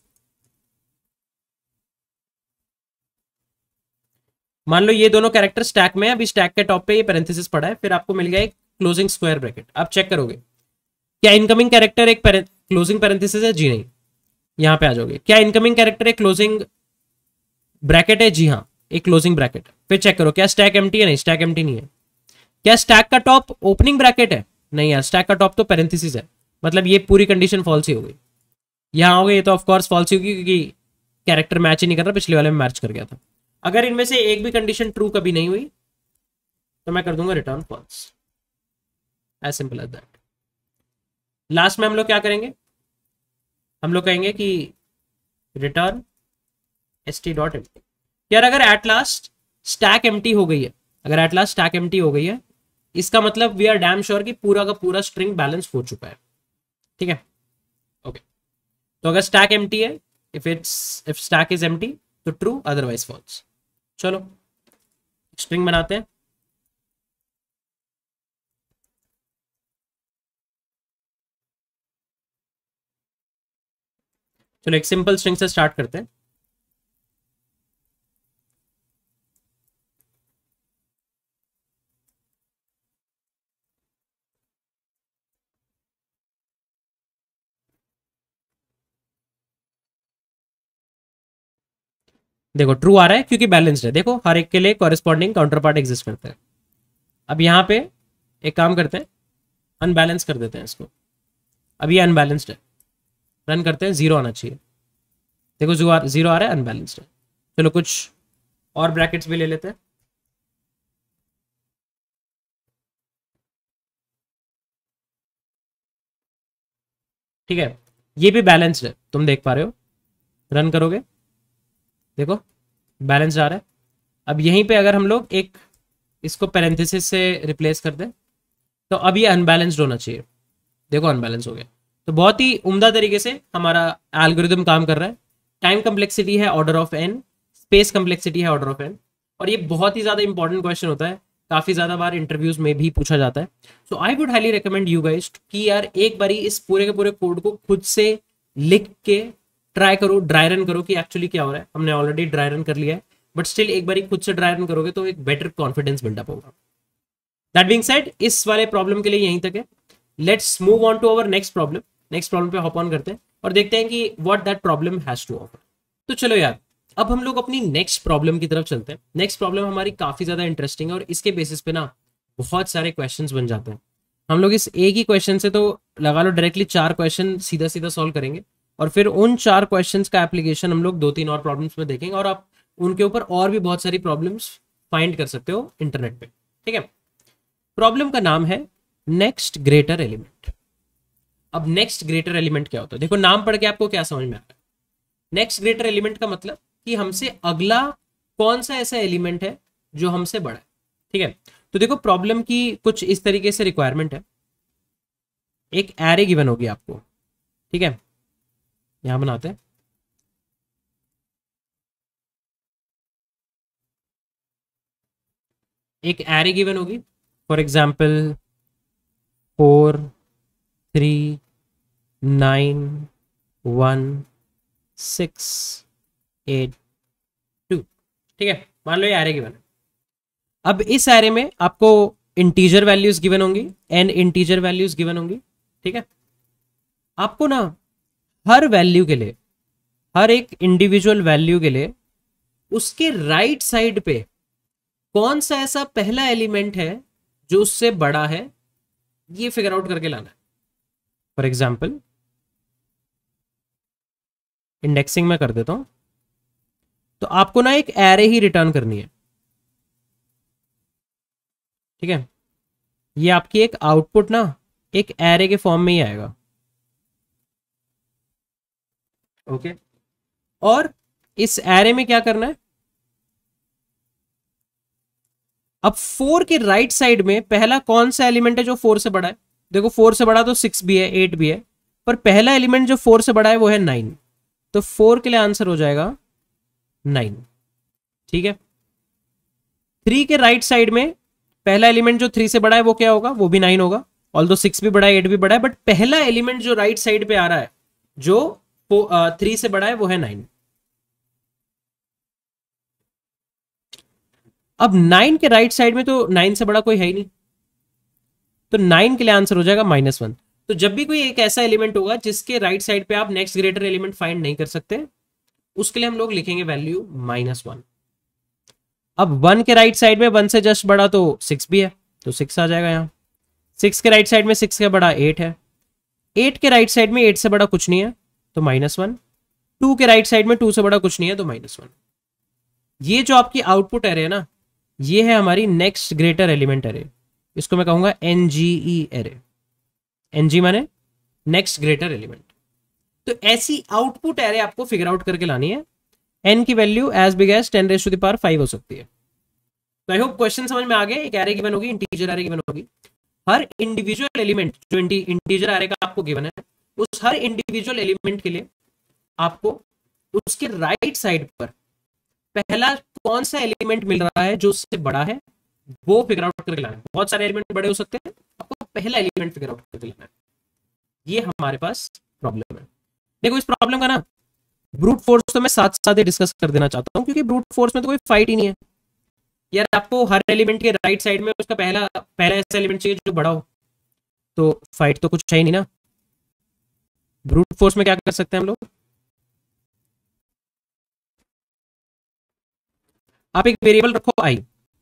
मान लो ये दोनों कैरेक्टर स्टैक में है, अभी स्टैक के टॉप पे ये पैरेंथेसिस पड़ा है, फिर आपको मिल गया एक क्लोजिंग स्क्वायर ब्रैकेट। आप चेक करोगे क्या इनकमिंग कैरेक्टर एक क्लोजिंग पैरेंथेसिस है? जी नहीं। यहां पे आ जाओगे, क्या इनकमिंग कैरेक्टर एक क्लोजिंग ब्रैकेट है? जी हाँ, एक क्लोजिंग ब्रैकेट। फिर चेक करो क्या स्टैक एम्प्टी है? नहीं, स्टैक एम्प्टी नहीं है। क्या स्टैक का टॉप ओपनिंग ब्रैकेट है? नहीं यार, स्टैक का टॉप तो पैरेंथेसिस है, मतलब ये पूरी कंडीशन फॉल्स ही हो गई। यहां हो गई, ये तो ऑफकोर्स फॉल्स ही होगी, क्योंकि कैरेक्टर मैच ही नहीं कर रहा, पिछले वाले में मैच कर गया था। अगर इनमें से एक भी कंडीशन ट्रू कभी नहीं हुई तो मैं कर दूंगा return false, as simple as that. Last में हम लोग क्या करेंगे, हम लोग कहेंगे कि रिटर्न st.empty। यार अगर एट लास्ट स्टैक एम्प्टी हो गई है, अगर एट लास्ट स्टैक एम्प्टी हो गई है, इसका मतलब वी आर डैम श्योर कि पूरा का पूरा स्ट्रिंग बैलेंस हो चुका है, ठीक है। ओके, तो अगर स्टैक एम्प्टी है, इफ स्टैक इज एम्प्टी तो ट्रू, अदरवाइज फॉल्स। चलो स्ट्रिंग बनाते हैं। चलो एक सिंपल स्ट्रिंग से स्टार्ट करते हैं। देखो ट्रू आ रहा है क्योंकि बैलेंस्ड है। देखो हर एक के लिए कॉरेस्पॉन्डिंग काउंटर पार्ट एग्जिस्ट करता है। अब यहां पे एक काम करते हैं, अनबैलेंस कर देते हैं इसको। अब ये अनबैलेंस्ड है, रन करते हैं, जीरो आना चाहिए। देखो जीरो आ रहा है, अनबैलेंस्ड है। चलो कुछ और ब्रैकेट्स भी ले लेते हैं। ठीक है, ये भी बैलेंस्ड है, तुम देख पा रहे हो। रन करोगे, देखो बैलेंस आ रहा है। अब यहीं पे अगर हम लोग एक इसको पैरेंथेसिस से रिप्लेस कर दें, तो अब ये अनबैलेंस्ड होना चाहिए। देखो अनबैलेंस हो गया। तो बहुत ही उम्दा तरीके से हमारा एल्गोरिदम काम कर रहा है। टाइम कम्प्लेक्सिटी है order of N, space complexity है ऑर्डर ऑफ एन, और ये बहुत ही ज्यादा इंपॉर्टेंट क्वेश्चन होता है, काफी ज्यादा बार इंटरव्यूज में भी पूछा जाता है। So I would highly recommend you guys कि यार एक बारी इस पूरे के पूरे कोड को खुद से लिख के ट्राई करो, ड्राई रन करो कि एक्चुअली क्या हो रहा है। हमने ऑलरेडी ड्राई रन कर लिया है, बट स्टिल एक बारी खुद से ड्राई रन करोगे तो एक बेटर कॉन्फिडेंस बिल्डअप होगा। दैट बीइंग सेड, इस वाले प्रॉब्लम के लिए यहीं तक है। Let's move on to our next problem. Next problem पे हॉप ऑन करते हैं और देखते हैं कि what that problem has to offer. तो चलो यार, अब हम लोग अपनी नेक्स्ट प्रॉब्लम की तरफ चलते हैं। नेक्स्ट प्रॉब्लम हमारी काफी ज्यादा इंटरेस्टिंग है और इसके बेसिस पे ना बहुत सारे क्वेश्चंस बन जाते हैं। हम लोग इस एक ही क्वेश्चन से तो लगा लो डायरेक्टली 4 क्वेश्चन सीधा सीधा सॉल्व करेंगे, और फिर उन 4 क्वेश्चंस का एप्लीकेशन हम लोग 2-3 और प्रॉब्लम्स में देखेंगे, और आप उनके ऊपर और भी बहुत सारी प्रॉब्लम्स फाइंड कर सकते हो इंटरनेट पे। ठीक है, प्रॉब्लम का नाम है नेक्स्ट ग्रेटर एलिमेंट। अब नेक्स्ट ग्रेटर एलिमेंट क्या होता है, देखो नाम पढ़ के आपको क्या समझ में आ रहा है। नेक्स्ट ग्रेटर एलिमेंट का मतलब कि हमसे अगला कौन सा ऐसा एलिमेंट है जो हमसे बड़ा है। ठीक है, तो देखो प्रॉब्लम की कुछ इस तरीके से रिक्वायरमेंट है। एक एरे गिवन होगी आपको, ठीक है, यहां बनाते हैं। एक एरे गिवन होगी, फॉर एग्जाम्पल 4 3 9 1 6 8 2। ठीक है, मान लो ये एरे गिवन है। अब इस एरे में आपको इंटीजर वैल्यूज गिवन होंगी, एन इंटीजर वैल्यूज गिवन होंगी। ठीक है, आपको ना हर वैल्यू के लिए, हर एक इंडिविजुअल वैल्यू के लिए उसके राइट साइड पे कौन सा ऐसा पहला एलिमेंट है जो उससे बड़ा है, ये फिगर आउट करके लाना है। फॉर एग्जाम्पल इंडेक्सिंग में कर देता हूं, तो आपको ना एक एरे ही रिटर्न करनी है। ठीक है, ये आपकी एक आउटपुट ना एक एरे के फॉर्म में ही आएगा। ओके, और इस एरे में क्या करना है, अब 4 के राइट साइड में पहला कौन सा एलिमेंट है जो 4 से बड़ा है। देखो 4 से बड़ा तो 6 भी है, 8 भी है, पर पहला एलिमेंट जो 4 से बड़ा है वो है 9। तो 4 के लिए आंसर हो जाएगा 9। ठीक है, 3 के राइट साइड में पहला एलिमेंट जो 3 से बड़ा है वो क्या होगा, वो भी 9 होगा। ऑल्दो 6 भी बड़ा है, 8 भी बड़ा है, बट पहला एलिमेंट जो राइट साइड पे आ रहा है जो 3 से बड़ा है वो है 9। अब 9 के राइट साइड में तो 9 से बड़ा कोई है ही नहीं, तो 9 के लिए आंसर हो जाएगा -1। तो जब भी कोई एक ऐसा एलिमेंट होगा जिसके राइट साइड पे आप नेक्स्ट ग्रेटर एलिमेंट फाइंड नहीं कर सकते, उसके लिए हम लोग लिखेंगे वैल्यू -1। अब 1 के राइट साइड में 1 से जस्ट बड़ा तो 6 भी है, तो 6 आ जाएगा यहाँ। 6 के राइट साइड में 6 से बड़ा 8 है, 8 के राइट साइड में 8 से बड़ा कुछ नहीं है, तो -1। 2 के राइट साइड में 2 से बड़ा कुछ नहीं है, तो -1। ये जो आपकी आउटपुट एरे है ना, ये है हमारी नेक्स्ट ग्रेटर एलिमेंट एरे। इसको मैं कहूंगा NGE एरे। NG माने नेक्स्ट ग्रेटर एलिमेंट। तो ऐसी आउटपुट एरे आपको फिगर आउट करके लानी है। n की वैल्यू एज बिग एज 10⁵ हो सकती है। तो आई होप क्वेश्चन समझ में आ गए। एक एरे गिवन होगी, इंटीजर एरे गिवन होगी। हर इंडिविजुअल एलिमेंट जो इंटीजर एरे का आपको गिवन है, उस हर इंडिविजुअल एलिमेंट के लिए आपको उसके राइट साइड पर पहला कौन सा एलिमेंट मिल रहा है जो उससे बड़ा है, वो फिगर आउट करके लाना है। बहुत सारे एलिमेंट बड़े हो सकते हैं, आपको पहला एलिमेंट फिगर आउट करके लाना है। ये हमारे पास प्रॉब्लम है। देखो इस प्रॉब्लम का ना ब्रूट फोर्स तो मैं साथ साथ ही डिस्कस कर देना चाहता हूँ, क्योंकि ब्रूट फोर्स में तो कोई फाइट ही नहीं है यार। आपको हर एलिमेंट के राइट साइड में उसका पहला ऐसा एलिमेंट चाहिए जो बड़ा हो, तो फाइट तो कुछ है ही नहीं ना। ब्रूट फोर्स में क्या कर सकते हैं हम लोग, आप एक वेरिएबल रखो आई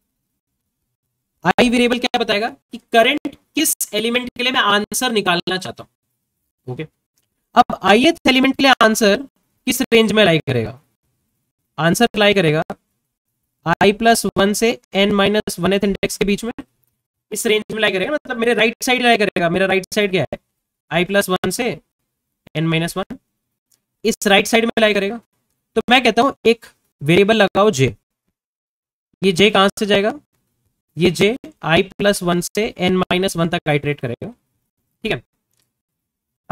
वेरिएबल क्या बताएगा कि करंट किस एलिमेंट के लिए मैं आंसर निकालना चाहता हूं। ओके, अब ith एलिमेंट के लिए आंसर किस रेंज में लाई करेगा, आंसर लाई करेगा i+1 से n-1th इंडेक्स के बीच में, इस रेंज में लाई करेगा। मतलब मेरे राइट साइड लाई करेगा। मेरा राइट साइड क्या है, i+1 से n-1, इस राइट साइड में लाई करेगा। तो मैं कहता हूं एक वेरिएबल लगाओ j। ये j कहां से जाएगा, ये j i+1 से n-1 तक आइटरेट करेगा। ठीक है,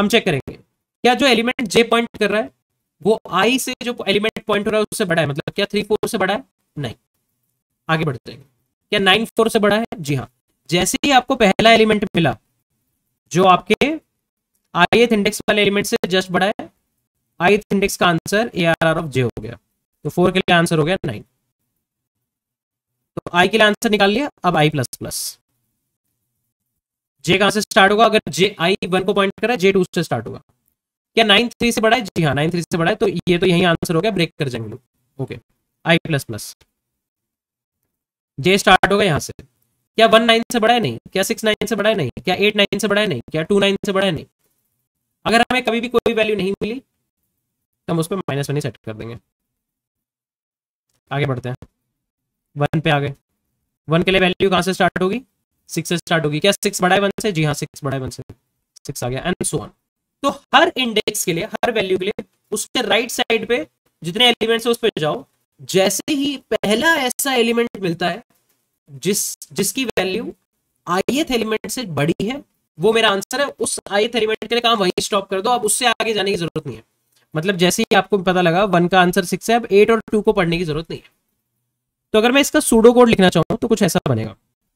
हम चेक करेंगे क्या जो एलिमेंट जे पॉइंट कर रहा है वो आई से जो एलिमेंट पॉइंट हो रहा है उससे बड़ा है, मतलब क्या 3 4 से बड़ा है? नहीं। आगे बढ़ते हैं, क्या 9 4 से बड़ा है? जी हाँ। जैसे ही आपको पहला एलिमेंट मिला जो आपके ith इंडेक्स वाले एलिमेंट से जस्ट बड़ा है, ith इंडेक्स का आंसर ARR ऑफ जे हो गया। तो 4 के लिए आंसर हो गया 9। तो आई के लिए आंसर निकाल लिया। अब आई प्लस प्लस, जे कहां से स्टार्ट होगा? अगर जे आई 1 को पॉइंट कर रहा है, जे 2 से स्टार्ट होगा। क्या 9 3 से बड़ा है? जी हाँ, 9 3 से बड़ा है। तो ये तो यही आंसर हो गया, ब्रेक कर जाएंगे लोग। Okay, I plus plus, J start होगा यहां से। क्या 1 9 से बड़ा है? नहीं। क्या 6 9 से बड़ा है? नहीं। क्या 8 9 से बड़ा है? नहीं। क्या 2 9 से बड़ा है? नहीं। अगर हमें कभी भी कोई वैल्यू नहीं मिली तो हम उस पर -1 ही सेट कर देंगे। आगे बढ़ते हैं, 1 पे आ गए। 1 के लिए वैल्यू कहां से स्टार्ट होगी? 6 से स्टार्ट होगी। क्या 6 बड़ा है 1 से? जी हाँ, 6 बड़ा है 1 से। 6 आ गया, एंड सो ऑन। तो हर इंडेक्स के लिए, हर वैल्यू के लिए उसके राइट साइड पे जितने एलिमेंट्स है उस पर जाओ। जैसे ही पहला ऐसा एलिमेंट मिलता है जिसकी वैल्यू ith एलिमेंट से बड़ी है, वो मेरा आंसर है। उस ith एलिमेंट के लिए काम वहीं स्टॉप कर दो, अब उससे आगे जाने की जरूरत नहीं है। मतलब जैसे ही आपको पता लगा 1 का आंसर 6 है, अब 8 और 2 को पढ़ने की जरूरत नहीं है। तो अगर मैं इसका सूडो कोड लिखना चाहूं तो कुछ ऐसा बनेगा।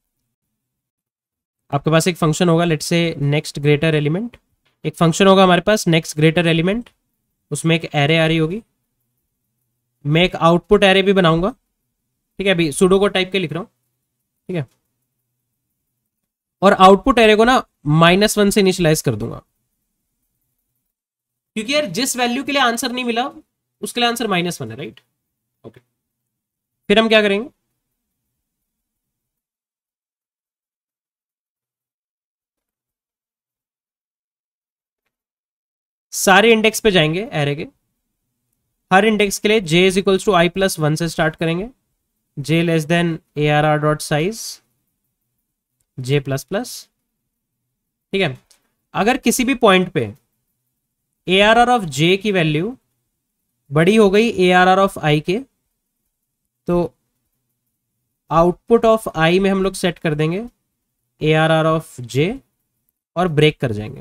आपके पास एक फंक्शन होगा, let's say next greater element. एक फंक्शन होगा हमारे पास नेक्स्ट ग्रेटर एलिमेंट, उसमें एक एरे आ रही होगी। मैं एक आउटपुट एरे भी बनाऊंगा, ठीक है। अभी सूडो कोड टाइप के लिख रहा हूं, ठीक है। और आउटपुट एरे को ना -1 से इनिशियलाइज कर दूंगा, क्योंकि यार जिस वैल्यू के लिए आंसर नहीं मिला उसके लिए आंसर -1 है, राइट। ओके, फिर हम क्या करेंगे? सारे इंडेक्स पे जाएंगे एरे के। हर इंडेक्स के लिए j is equals to I plus 1 से स्टार्ट करेंगे। j less than ARR dot size j plus plus, ठीक है। अगर किसी भी पॉइंट पे ARR ऑफ j की वैल्यू बड़ी हो गई ARR ऑफ i के, तो आउटपुट ऑफ i में हम लोग सेट कर देंगे ARR ऑफ j और ब्रेक कर जाएंगे।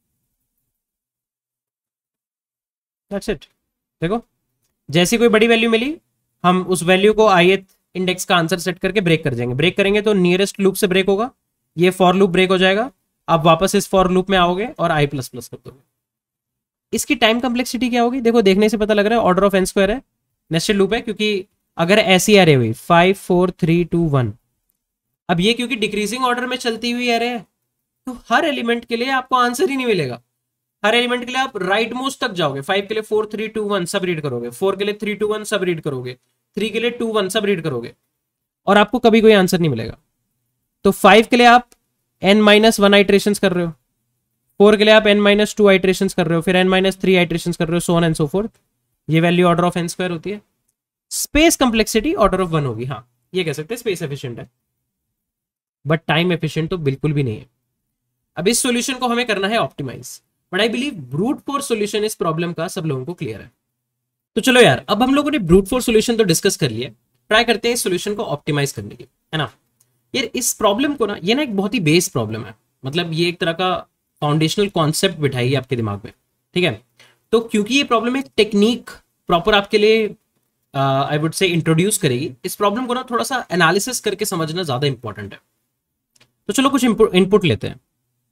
That's it. देखो, जैसी कोई बड़ी वैल्यू मिली हम उस वैल्यू को ith इंडेक्स का आंसर सेट करके ब्रेक कर जाएंगे। ब्रेक करेंगे तो नियरेस्ट लूप से ब्रेक होगा, ये फॉर लूप ब्रेक हो जाएगा। आप वापस इस फॉर लूप में आओगे और i प्लस प्लस कर दोगे। इसकी टाइम कम्प्लेक्सिटी क्या होगी? देखो, देखने से पता लग रहा है ऑर्डर ऑफ n² है, नेस्टेड लूप है। क्योंकि अगर ऐसी एरे हुई 5 4 3 2 1, अब ये क्योंकि डिक्रीजिंग ऑर्डर में चलती हुई एरे है, तो हर एलिमेंट के लिए आपको आंसर ही नहीं मिलेगा। हर एलिमेंट के लिए आप राइट मोस्ट तक जाओगे। 5 के लिए 4 3 2 1 सब रीड करोगे, 4 के लिए 3 2 1 सब रीड करोगे, 3 के लिए 2 1 सब रीड करोगे, और आपको कभी कोई आंसर नहीं मिलेगा। तो 5 के लिए आप n-1 आइट्रेशंस कर रहे हो, 4 के लिए आप n-2 आइट्रेशंस कर रहे हो, फिर n-3 आइट्रेशंस कर रहे हो, so on and so forth. ये वैल्यू ऑर्डर ऑफ n² होती है। स्पेस कंप्लेक्सिटी ऑर्डर ऑफ 1 होगी। हाँ, ये कह सकते हैं स्पेस एफिशिएंट है, बट टाइम एफिशिएंट तो बिल्कुल भी नहीं है। अब इस सॉल्यूशन को हमें करना है optimize, but I believe brute force solution इस प्रॉब्लम का सब लोगों को क्लियर है। तो चलो यार, अब हम लोगों ने ब्रूट फोर्स सॉल्यूशन तो डिस्कस कर लिया, ट्राई करते हैं इस सॉल्यूशन को ऑप्टिमाइज करने की, है ना। यार इस प्रॉब्लम को ना, ये ना एक बहुत ही बेस प्रॉब्लम है। मतलब ये एक तरह का फाउंडेशनल कॉन्सेप्ट बिठाई है आपके दिमाग में, ठीक है। तो क्योंकि ये प्रॉब्लम एक टेक्निक प्रॉपर आपके लिए आई वुड से इंट्रोड्यूस करेगी, इस प्रॉब्लम को ना थोड़ा सा एनालिसिस करके समझना ज्यादा इंपॉर्टेंट है। तो चलो कुछ इनपुट लेते हैं।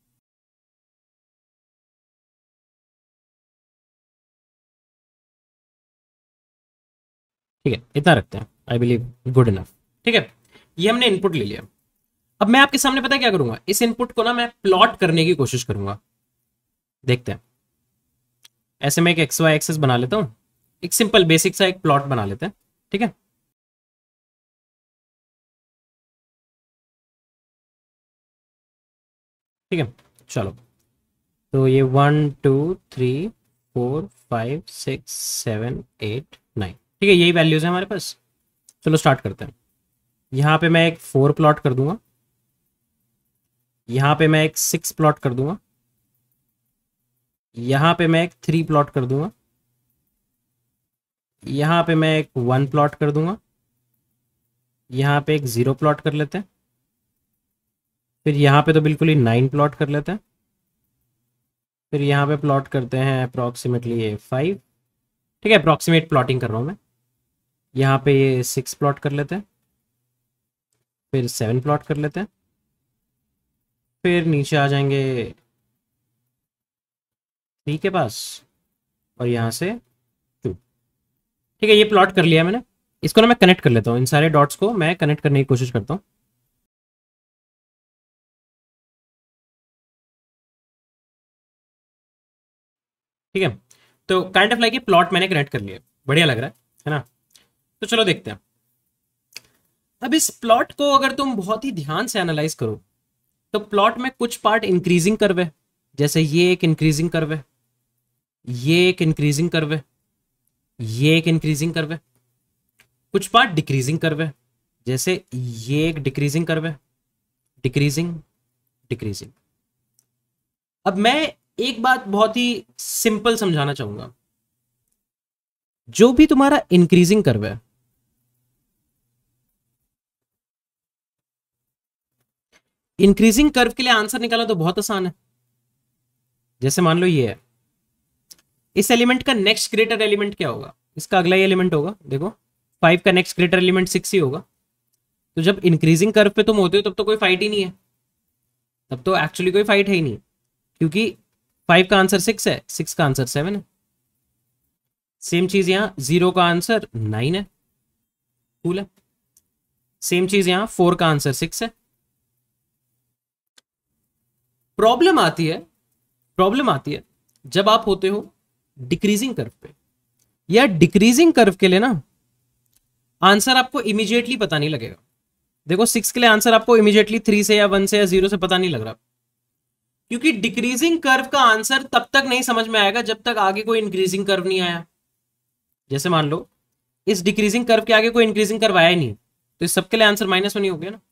ठीक है, इतना रखते हैं, आई बिलीव गुड इनफ। ठीक है, ये हमने इनपुट ले लिया। अब मैं आपके सामने पता है क्या करूंगा? इस इनपुट को ना मैं प्लॉट करने की कोशिश करूंगा। देखते हैं, ऐसे मैं एक एक्स वाई एक्सेस बना लेता हूं, एक सिंपल बेसिक सा एक प्लॉट बना लेते हैं, ठीक है। ठीक है, चलो। तो ये 1 2 3 4 5 6 7 8 9, ठीक है, यही वैल्यूज है हमारे पास। चलो स्टार्ट करते हैं। यहाँ पे मैं एक 4 प्लॉट कर दूंगा, यहाँ पे मैं एक 6 प्लॉट कर दूंगा, यहाँ पे मैं एक 3 प्लॉट कर दूंगा, यहाँ पे मैं एक 1 प्लॉट कर दूंगा, यहाँ पे एक 0 प्लॉट कर लेते हैं, फिर यहाँ पे तो बिल्कुल ही 9 प्लॉट कर लेते हैं, फिर यहाँ पे प्लॉट करते हैं अप्रॉक्सीमेटली ये 5, ठीक है, अप्रॉक्सीमेट प्लॉटिंग कर रहा हूँ मैं। यहाँ पे ये 6 प्लॉट कर लेते हैं, फिर 7 प्लॉट कर लेते हैं, फिर नीचे आ जाएंगे 3 के पास, और यहाँ से 2। ठीक है, ये प्लॉट कर लिया मैंने। इसको ना मैं कनेक्ट कर लेता हूँ, इन सारे डॉट्स को मैं कनेक्ट करने की कोशिश करता हूँ। ठीक है, तो काइंड ऑफ लाइक ये प्लॉट मैंने कनेक्ट कर लिया, बढ़िया लग रहा है ना। तो चलो देखते हैं। अब इस प्लॉट को अगर तुम बहुत ही ध्यान से एनालाइज करो तो प्लॉट में कुछ पार्ट इंक्रीजिंग कर्व है, जैसे ये एक इंक्रीजिंग कर्व है, ये एक इंक्रीजिंग कर्व है, ये एक इंक्रीजिंग कर्व है। कुछ पार्ट डिक्रीजिंग कर्व है, जैसे ये एक डिक्रीजिंग कर्व है, डिक्रीजिंग डिक्रीजिंग। अब मैं एक बात बहुत ही सिंपल समझाना चाहूंगा। जो भी तुम्हारा इंक्रीजिंग कर्व है, इंक्रीजिंग कर्व के लिए आंसर निकालना तो बहुत आसान है। जैसे मान लो ये है, इस एलिमेंट का नेक्स्ट ग्रेटर एलिमेंट क्या होगा, इसका अगला ही एलिमेंट होगा। देखो 5 का नेक्स्ट ग्रेटर एलिमेंट 6 ही होगा। तो जब इंक्रीजिंग कर्व पे तुम होते हो तब तो कोई फाइट ही नहीं है, तब तो एक्चुअली कोई फाइट है ही नहीं, क्योंकि 5 का आंसर 6 है, 6 का आंसर 7 है। सेम चीज यहां 0 का आंसर 9 है, कूल है। सेम चीज यहां 4 का आंसर 6 है। प्रॉब्लम आती है जब आप होते हो डिक्रीजिंग कर्व पे, या डिक्रीजिंग कर्व के लिए ना आंसर आपको इमीडिएटली पता नहीं लगेगा। देखो 6 के लिए आंसर आपको इमीडिएटली 3 से या 1 से या 0 से पता नहीं लग रहा, क्योंकि डिक्रीजिंग कर्व का आंसर तब तक नहीं समझ में आएगा जब तक आगे कोई इंक्रीजिंग कर्व नहीं आया। जैसे मान लो इस डिक्रीजिंग कर्व के आगे कोई इंक्रीजिंग कर्व आया ही नहीं, तो इस सबके लिए आंसर -1 ही हो गया ना।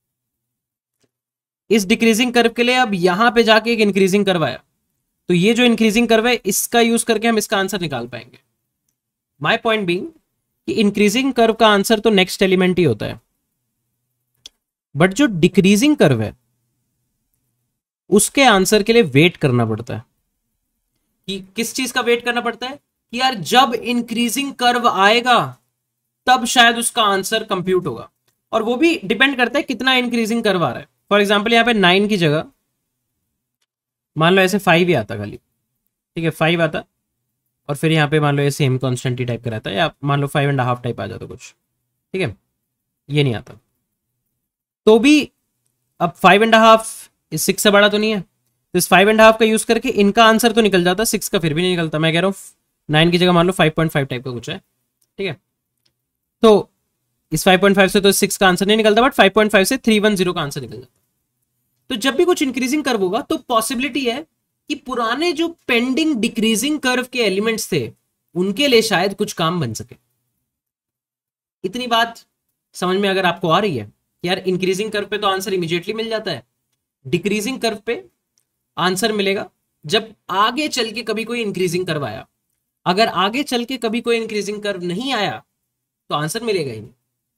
इस डिक्रीजिंग कर्व के लिए अब यहां पे जाके एक इंक्रीजिंग कर्व आया, तो ये जो इंक्रीजिंग कर्व है इसका यूज करके हम इसका आंसर निकाल पाएंगे। माय पॉइंट बीइंग कि इंक्रीजिंग कर्व का आंसर तो नेक्स्ट एलिमेंट ही होता है, बट जो डिक्रीजिंग कर्व है उसके आंसर के लिए वेट करना पड़ता है। कि किस चीज का वेट करना पड़ता है कि यार जब इंक्रीजिंग कर्व आएगा तब शायद उसका आंसर कंप्यूट होगा, और वो भी डिपेंड करता है कितना इंक्रीजिंग कर्व आ रहा है। फॉर एग्जाम्पल यहाँ पे 9 की जगह मान लो ऐसे 5 ही आता खाली, ठीक है 5 आता, और फिर यहाँ पे मान लो ये सेम कॉन्स्टेंट टाइप का रहता है, या मान लो 5.5 टाइप आ जाता कुछ, ठीक है, ये नहीं आता तो भी अब 5.5 इस 6 से बड़ा तो नहीं है, तो इस 5.5 का यूज करके इनका आंसर तो निकल जाता, 6 का फिर भी नहीं निकलता। मैं कह रहा हूँ 9 की जगह मान लो 5.5 टाइप का कुछ है, ठीक है, तो इस 5.5 से तो 6 का आंसर नहीं निकलता, बट 5.5 से 310 का आंसर निकल जाता। तो जब भी कुछ इंक्रीजिंग कर्व होगा तो पॉसिबिलिटी है कि पुराने जो पेंडिंग डिक्रीजिंग कर्व के एलिमेंट्स थे उनके लिए शायद कुछ काम बन सके। इतनी बात समझ में अगर आपको आ रही है, यार इंक्रीजिंग कर्व पे तो आंसर इमीडिएटली मिल जाता है, डिक्रीजिंग कर्व पे आंसर मिलेगा जब आगे चल के कभी कोई इंक्रीजिंग कर्व आया। अगर आगे चल के कभी कोई इंक्रीजिंग कर्व नहीं आया तो आंसर मिलेगा ही नहीं।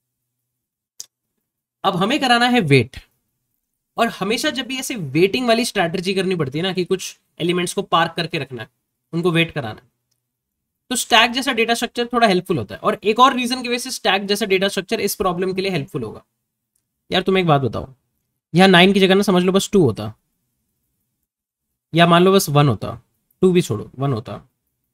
अब हमें कराना है वेट, और हमेशा जब भी ऐसे वेटिंग वाली स्ट्रैटेजी करनी पड़ती है ना कि कुछ एलिमेंट्स को पार्क करके रखना है, उनको वेट कराना है, तो स्टैक जैसा डेटा स्ट्रक्चर थोड़ा हेल्पफुल होता है। और एक और रीजन की वजह से स्टैक जैसा डेटा स्ट्रक्चर इस प्रॉब्लम के लिए हेल्पफुल होगा। यार तुम एक बात बताओ, यहाँ 9 की जगह ना समझ लो बस 2 होता, या मान लो बस 1 होता, 2 भी छोड़ो 1 होता,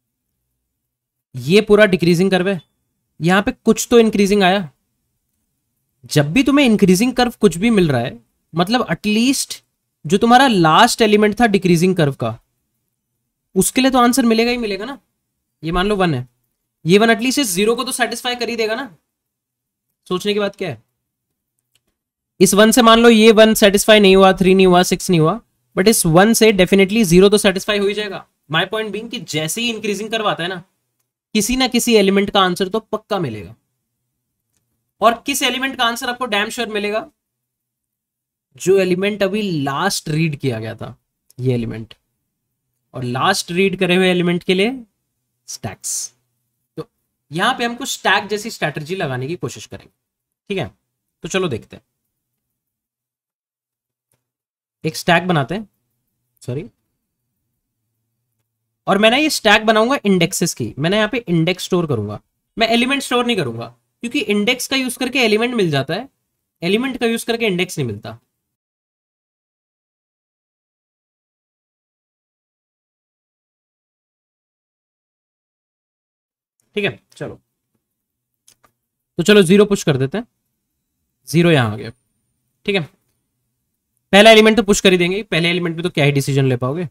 ये पूरा डिक्रीजिंग कर्व है, यहां पे कुछ तो इंक्रीजिंग आया। जब भी तुम्हें इंक्रीजिंग कर्व कुछ भी मिल रहा है, मतलब एटलीस्ट जो तुम्हारा लास्ट एलिमेंट था डिक्रीजिंग कर्व का, उसके लिए तो आंसर मिलेगा ही मिलेगा ना। ये मान लो 1 है, ये 1 एटलीस्ट इस 0 को तो सेटिस्फाई कर ही देगा ना। सोचने की बात क्या है, इस 1 से मान लो ये 1 सेटिस्फाई नहीं हुआ, 3 नहीं हुआ, 6 नहीं हुआ, बट इस 1 से डेफिनेटली 0 तो सेटिस्फाई हो ही जाएगा। माय पॉइंट बीइंग कि जैसे ही इंक्रीजिंग कर्व आता है ना, किसी ना किसी एलिमेंट का आंसर तो पक्का मिलेगा। और किस एलिमेंट का आंसर आपको डैम श्योर मिलेगा, जो एलिमेंट अभी लास्ट रीड किया गया था, ये एलिमेंट, और लास्ट रीड करे हुए एलिमेंट के लिए स्टैक्स। तो यहां पे हमको स्टैक जैसी स्ट्रैटेजी लगाने की कोशिश करेंगे, ठीक है। तो चलो देखते हैं, एक स्टैक बनाते हैं, सॉरी और मैं ना ये स्टैक बनाऊंगा इंडेक्सेस की। मैंने यहाँ पे इंडेक्स स्टोर करूंगा, मैं एलिमेंट स्टोर नहीं करूंगा, क्योंकि इंडेक्स का यूज करके एलिमेंट मिल जाता है, एलिमेंट का यूज करके इंडेक्स नहीं मिलता। ठीक है, चलो तो चलो 0 पुश कर देते हैं, 0 यहां आ गया। ठीक है, पहला एलिमेंट तो पुश कर ही देंगे, पहले एलिमेंट पे तो क्या ही डिसीजन ले पाओगे।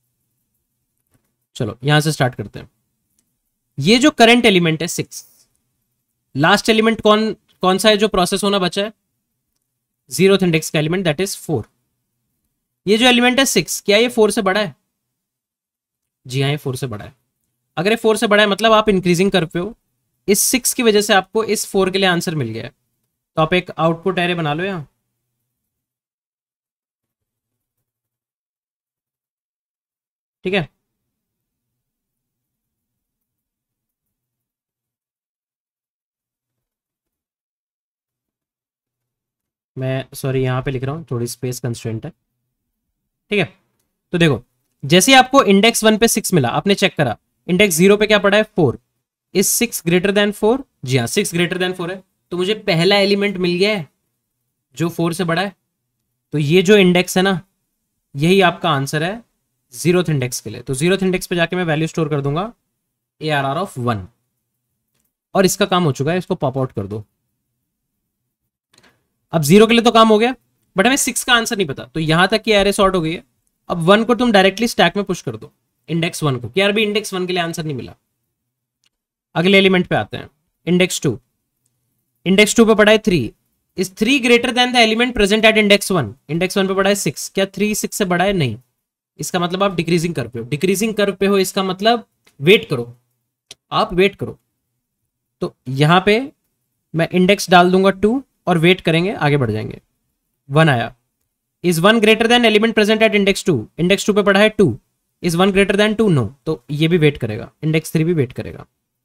चलो यहां से स्टार्ट करते हैं। ये जो करंट एलिमेंट है 6, लास्ट एलिमेंट कौन कौन सा है जो प्रोसेस होना बचा है? 0th इंडेक्स का एलिमेंट, दैट इज 4। ये जो एलिमेंट है 6, क्या ये 4 से बड़ा है? जी हाँ, ये 4 से बड़ा है। अगर ये 4 से बड़ा है मतलब आप इंक्रीजिंग कर पे हो, इस 6 की वजह से आपको इस 4 के लिए आंसर मिल गया है। तो आप एक आउटपुट एरे बना लो यहां। ठीक है, मैं सॉरी यहां पे लिख रहा हूं, थोड़ी स्पेस कंस्ट्रेंट है। ठीक है, तो देखो जैसे आपको इंडेक्स 1 पे 6 मिला, आपने चेक करा इंडेक्स 0 पे क्या पड़ा है? 4। Is 6 greater then 4? जी हाँ, 6 ग्रेटर देन 4 है, तो मुझे पहला एलिमेंट मिल गया है जो 4 से बड़ा है। तो ये जो इंडेक्स है ना, यही आपका आंसर है 0th इंडेक्स के लिए। तो 0th इंडेक्स पे जाके मैं वैल्यू स्टोर कर दूंगा ARR ऑफ 1, और इसका काम हो चुका है, इसको पॉप आउट कर दो। अब 0 के लिए तो काम हो गया, बट हमें 6 का आंसर नहीं पता, तो यहां तक की एरे सॉर्ट हो गई है। अब 1 को तुम डायरेक्टली स्टैक में पुश कर दो, इंडेक्स 1 को, कि यार भी इंडेक्स 1 के लिए आंसर नहीं मिला। अगले एलिमेंट पे आते हैं, इंडेक्स 2। इंडेक्स 2 पे पड़ा है 3। Is 3 greater than the element present at index 1? Index 1 पे पड़ा है 6, क्या 3 6 से बड़ा है? नहीं। इसका मतलब आप डिक्रीजिंग कर पे हो, डिक्रीजिंग कर पे हो, इसका मतलब वेट करो, आप वेट करो। तो यहां पे मैं इंडेक्स डाल दूंगा 2 और वेट करेंगे, आगे बढ़ जाएंगे। 1 आया। Is 1 greater than element present at index 2? Index 2 पे पड़ा है 2। Is 1 greater than 2? नो। तो ये भी वेट करेगा, इंडेक्स 3 भी वेट करेगा।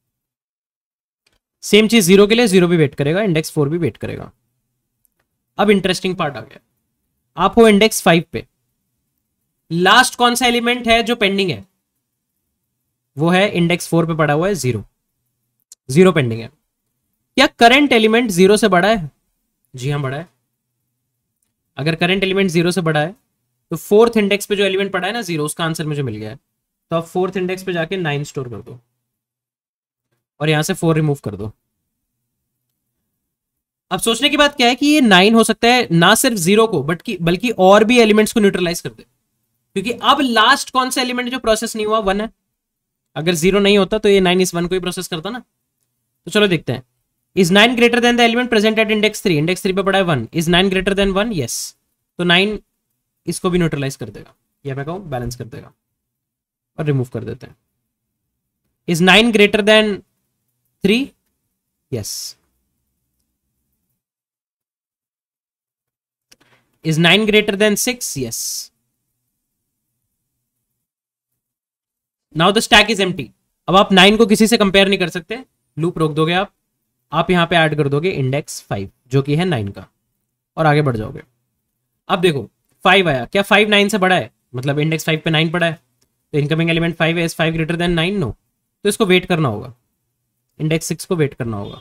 सेम चीज 0 के लिए, 0 भी वेट करेगा, इंडेक्स 4 भी वेट करेगा। अब इंटरेस्टिंग पार्ट आ गया, आप हो इंडेक्स 5 पे, लास्ट कौन सा एलिमेंट है जो पेंडिंग है? वो है इंडेक्स 4 पे पड़ा हुआ है 0, 0 पेंडिंग है। क्या करंट एलिमेंट 0 से बड़ा है? जी हाँ, बड़ा है। अगर करंट एलिमेंट 0 से बड़ा है तो 4th इंडेक्स पे जो एलिमेंट पड़ा है ना 0, उसका आंसर मुझे मिल गया है। तो आप 4th इंडेक्स पे जाके 9 स्टोर कर दो और यहां से 4 रिमूव कर दो। अब सोचने की बात क्या है कि ये 9 हो सकता है ना सिर्फ 0 को बल्कि और भी एलिमेंट्स को न्यूट्रलाइज कर दे, क्योंकि अब लास्ट कौन सा एलिमेंट जो प्रोसेस नहीं हुआ? 1 है। अगर 0 नहीं होता तो ये 9 इस 1 को ही प्रोसेस करता ना। तो चलो देखते हैं। Is 9 greater than the element present at index 3? Index 3 पे पड़ा है 1। Is 9 greater than 1? यस। तो 9 इसको भी न्यूट्रलाइज कर देगा, या मैं कहूं बैलेंस कर देगा, और रिमूव कर देते हैं। Is 9 greater than 3? Yes. Is 9 greater than 6? Yes. Now the stack is empty. अब आप 9 को किसी से कंपेयर नहीं कर सकते, लूप रोक दोगे आप यहां पे ऐड कर दोगे इंडेक्स 5 जो कि है 9 का, और आगे बढ़ जाओगे। अब देखो 5 आया, क्या 5 9 से बड़ा है? मतलब इंडेक्स 5 पे 9 पड़ा है, तो इनकमिंग एलिमेंट 5 है। Is 5 greater than 9? नो। तो इसको वेट करना होगा, इंडेक्स 6 को वेट करना होगा।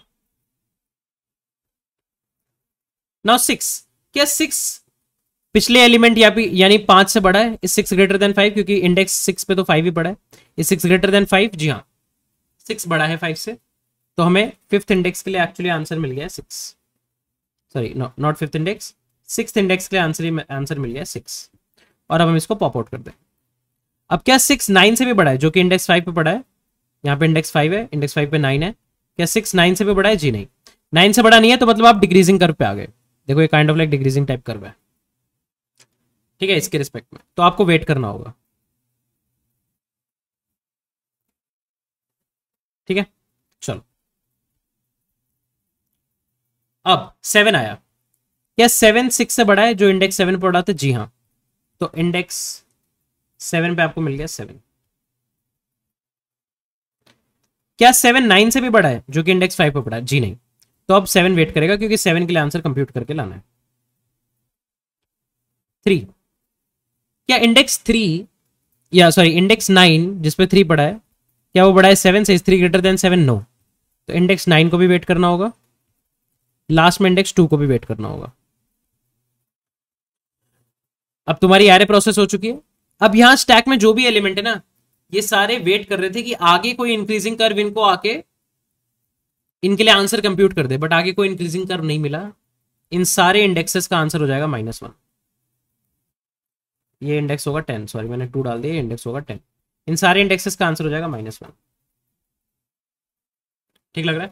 नाउ 6, क्या 6 पिछले एलिमेंट यानी 5 से बड़ा है? Is 6 greater than 5? क्योंकि इंडेक्स 6 पे तो 5 ही पड़ा है। Is 6 greater than 5? जी हाँ, 6 बड़ा है 5 से, तो हमें 5th इंडेक्स के लिए एक्चुअली आंसर मिल गया 6। Sorry, not 5th index, 6th index के लिए आंसर मिल गया 6। और अब हम इसको पॉप आउट कर दें। अब क्या 6 9 से भी बड़ा है, जो कि इंडेक्स 5 पे पड़ा है? यहाँ पे इंडेक्स 5 है, इंडेक्स 5 पे 9 है। क्या 6 9 से भी बड़ा है? जी नहीं, 9 से बड़ा नहीं है, तो मतलब आप डिक्रीजिंग कर्व पे आ गए। देखो ये kind of like decreasing type curve है, ठीक है, इसके रिस्पेक्ट में। तो आपको वेट करना होगा, ठीक है। चलो अब 7 आया, क्या 7 6 से बड़ा है जो इंडेक्स 7 पे पड़ा था? जी हाँ, तो इंडेक्स 7 पे आपको मिल गया 7। क्या 7 9 से भी बड़ा है जो कि इंडेक्स 5 पे पड़ा है? जी नहीं, तो अब 7 वेट करेगा, क्योंकि 7 के लिए आंसर कंप्यूट करके लाना है। 3, क्या इंडेक्स 3 या सॉरी इंडेक्स 9 जिसपे 3 पड़ा है, क्या वो बड़ा है 7 से? 3 ग्रेटर देन 7? नो। तो इंडेक्स 9 को भी वेट करना होगा, लास्ट में इंडेक्स 2 को भी वेट करना होगा। अब तुम्हारी एरे प्रोसेस हो चुकी है। अब यहां स्टैक में जो भी एलिमेंट है ना, ये सारे वेट कर रहे थे कि आगे कोई इंक्रीजिंग कर्व इनको आके इनके लिए आंसर कंप्यूट कर दे, बट आगे कोई इंक्रीजिंग कर्व नहीं मिला। इन सारे इंडेक्सेस का आंसर हो जाएगा -1। ये इंडेक्स होगा 10, सॉरी मैंने 2 डाल दिया, इंडेक्स होगा 10। इन सारे इंडेक्सेस का आंसर हो जाएगा -1। ठीक लग रहा है?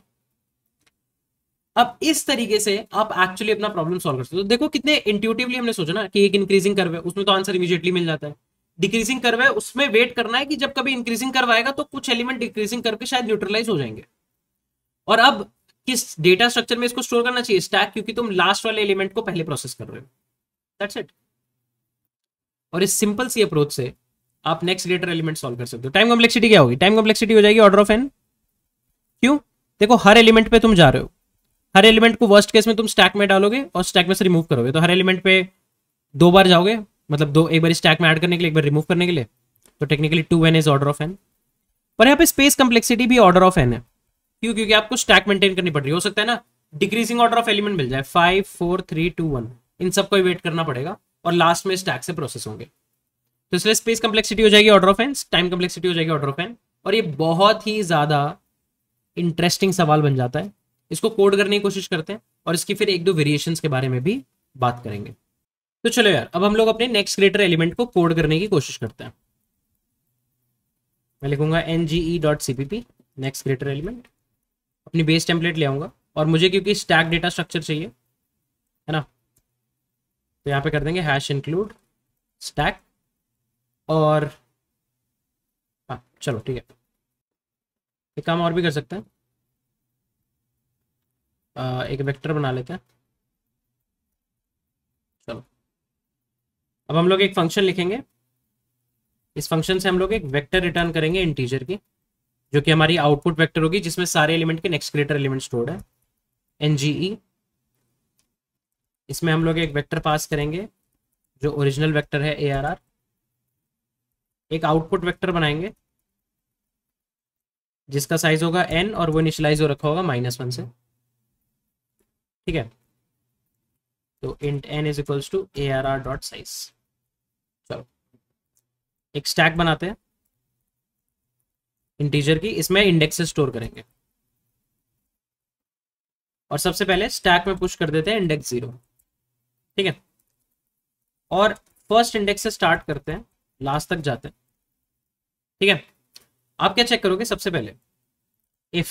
अब इस तरीके से आप एक्चुअली अपना प्रॉब्लम सॉल्व कर सकते हो। तो देखो कितने इंट्यूटिवली हमने सोचा ना कि एक इंक्रीजिंग कर्व है, उसमें तो आंसर इमीडिएटली मिल जाता है। डिक्रीजिंग कर्व है, उसमें वेट करना है कि जब कभी इंक्रीजिंग कर्व आएगा तो कुछ एलिमेंट डिक्रीजिंग कर्व के शायद न्यूट्रलाइज हो जाएंगे। और अब किस डेटा स्ट्रक्चर में इसको स्टोर करना चाहिए? स्टैक, क्योंकि तुम लास्ट वाले एलिमेंट को पहले प्रोसेस कर रहे हो। That's it. और इस सिंपल सी अप्रोच से आप नेक्स्ट ग्रेटर एलिमेंट सॉल्व कर सकते हो। टाइम कॉम्प्लेक्सिटी क्या होगी? टाइम कॉम्प्लेक्सिटी हो जाएगी ऑर्डर ऑफ एन। क्यों? देखो हर एलिमेंट पे तुम जा रहे हो, हर एलिमेंट को वर्स्ट केस में तुम स्टैक में डालोगे और स्टैक में से रिमूव करोगे, तो हर एलिमेंट पे 2 बार जाओगे, मतलब एक बार स्टैक में ऐड करने के लिए, एक बार रिमूव करने के लिए। तो technically 2n is order of N. पर यहाँ पे स्पेस कॉम्प्लेक्सिटी भी ऑर्डर ऑफ एन है। क्यों? क्योंकि आपको स्टैक मेंटेन करनी पड़ रही है। हो सकता है ना डिक्रीजिंग ऑर्डर ऑफ एलिमेंट मिल जाए, 5 4 3 2 1, इन सबको वेट करना पड़ेगा और लास्ट में स्टैक से प्रोसेस होंगे। तो इसलिए स्पेस कॉम्प्लेक्सिटी हो जाएगी order of N, time complexity हो जाएगी ऑर्डर ऑफ एन। और ये बहुत ही ज्यादा इंटरेस्टिंग सवाल बन जाता है। इसको कोड करने की कोशिश करते हैं और इसकी फिर 1-2 वेरिएशंस के बारे में भी बात करेंगे। तो चलो यार, अब हम लोग अपने नेक्स्ट ग्रेटर एलिमेंट को कोड करने की कोशिश करते हैं। मैं लिखूंगा nge.cpp नेक्स्ट ग्रेटर एलिमेंट, अपनी बेस टेम्पलेट ले आऊंगा। और मुझे क्योंकि स्टैक डेटा स्ट्रक्चर चाहिए है ना, तो यहाँ पे कर देंगे #include स्टैक। और हाँ चलो ठीक है, एक काम और भी कर सकते हैं, एक वेक्टर बना लेते हैं। चलो अब हम लोग एक फंक्शन लिखेंगे। इस फंक्शन से हम लोग एक वेक्टर रिटर्न करेंगे इंटीजर की, जो कि हमारी आउटपुट वेक्टर होगी, जिसमें सारे एलिमेंट के नेक्स्ट ग्रेटर एलिमेंट स्टोर्ड है, nge। इसमें हम लोग एक वेक्टर पास करेंगे जो ओरिजिनल वेक्टर है arr। एक आउटपुट वेक्टर बनाएंगे जिसका साइज होगा n और वो इनिशियलाइज हो रखा होगा -1 से। ठीक है, तो int n is equals to arr.size। चलो एक स्टैक बनाते हैं इंटीजर की, इसमें इंडेक्सेस स्टोर करेंगे। और सबसे पहले स्टैक में पुश कर देते हैं इंडेक्स 0। ठीक है, और फर्स्ट इंडेक्स से स्टार्ट करते हैं, लास्ट तक जाते हैं। ठीक है, आप क्या चेक करोगे? सबसे पहले इफ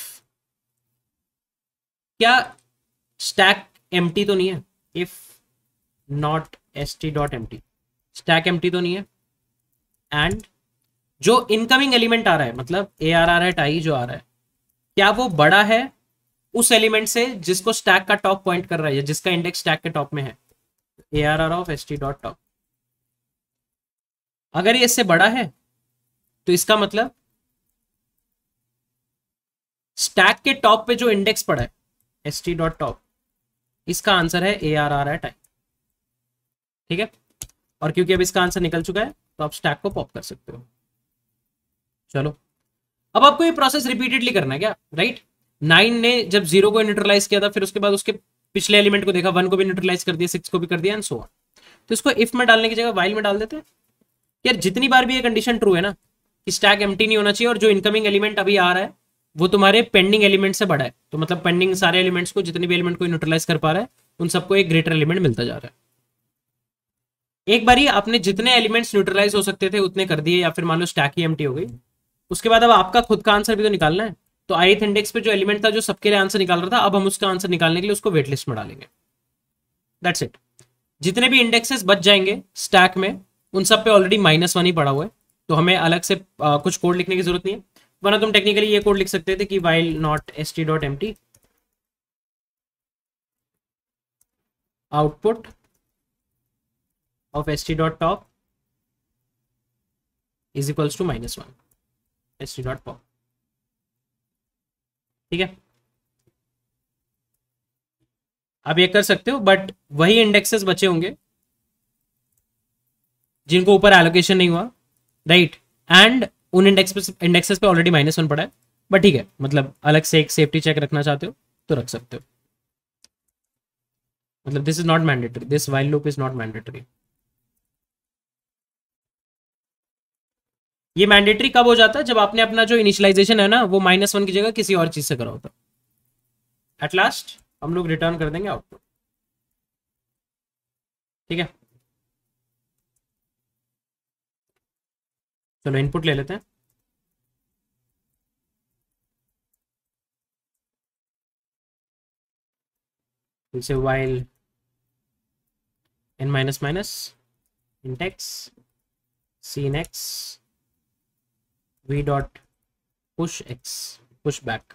क्या स्टैक एम्प्टी तो नहीं है, if not st.empty, stack empty तो नहीं है। एंड जो इनकमिंग एलिमेंट आ रहा है, मतलब arr जो आ रहा है, क्या वो बड़ा है उस एलिमेंट से जिसको स्टैक का टॉप पॉइंट कर रहा है, या जिसका इंडेक्स स्टैक के टॉप में है, arr ऑफ st.top। अगर ये इससे बड़ा है तो इसका मतलब स्टैक के टॉप पे जो इंडेक्स पड़ा है st.top, इसका आंसर है arr टाइप। ठीक है, और क्योंकि अब इसका आंसर निकल चुका है तो आप स्टैक को पॉप कर सकते हो। चलो अब आपको ये प्रोसेस रिपीटेडली करना है क्या? राइट, 9 ने जब 0 को न्यूट्रलाइज किया था, फिर उसके बाद उसके पिछले एलिमेंट को देखा, 1 को भी न्यूट्रलाइज कर दिया, 6 को भी कर दिया, एंड सो ऑन। तो इसको इफ में डालने की जगह वाइल में डाल देते हैं। यार जितनी बार भी ये कंडीशन ट्रू है ना कि स्टैक एम्प्टी नहीं होना चाहिए और जो इनकमिंग एलिमेंट अभी आ रहा है वो तुम्हारे पेंडिंग एलिमेंट से बड़ा है, तो मतलब पेंडिंग सारे एलिमेंट्स को, जितने भी एलिमेंट को न्यूट्रलाइज कर पा रहा है, उन सबको एक ग्रेटर एलिमेंट मिलता जा रहा है। एक बारी आपने जितने एलिमेंट्स न्यूट्रलाइज हो सकते थे उतने कर दिए, या फिर मान लो स्टैक ही एम्प्टी हो गई, उसके बाद अब आपका खुद का आंसर भी तो निकालना है। तो ith इंडेक्स पे जो एलिमेंट था जो सबके लिए आंसर निकाल रहा था, अब हम उसका आंसर निकालने के लिए उसको वेट लिस्ट में डालेंगे। That's it. जितने भी इंडेक्सेस बच जाएंगे स्टैक में, उन सब पे ऑलरेडी -1 ही पड़ा हुआ है, तो हमें अलग से कुछ कोड लिखने की जरूरत नहीं है। वरना तुम टेक्निकली ये कोड लिख सकते थे कि while not st.empty output of st.top is equals to -1 st.pop। ठीक है, आप ये कर सकते हो, बट वही इंडेक्सेस बचे होंगे जिनको ऊपर एलोकेशन नहीं हुआ, राइट। एंड उन इंडेक्सेस पे ऑलरेडी -1 पड़ा है, बट ठीक है, मतलब अलग से एक सेफ्टी चेक रखना चाहते हो तो रख सकते हो। मतलब this is not mandatory, this while loop is not mandatory. ये मैंडेटरी कब हो जाता है? जब आपने अपना जो इनिशियलाइजेशन है ना वो -1 की जगह किसी और चीज से करा होता। एट लास्ट हम लोग रिटर्न कर देंगे आउटपुट, ठीक है। चलो इनपुट ले लेते हैं। इसे while n minus minus int x sin x v dot push x push back,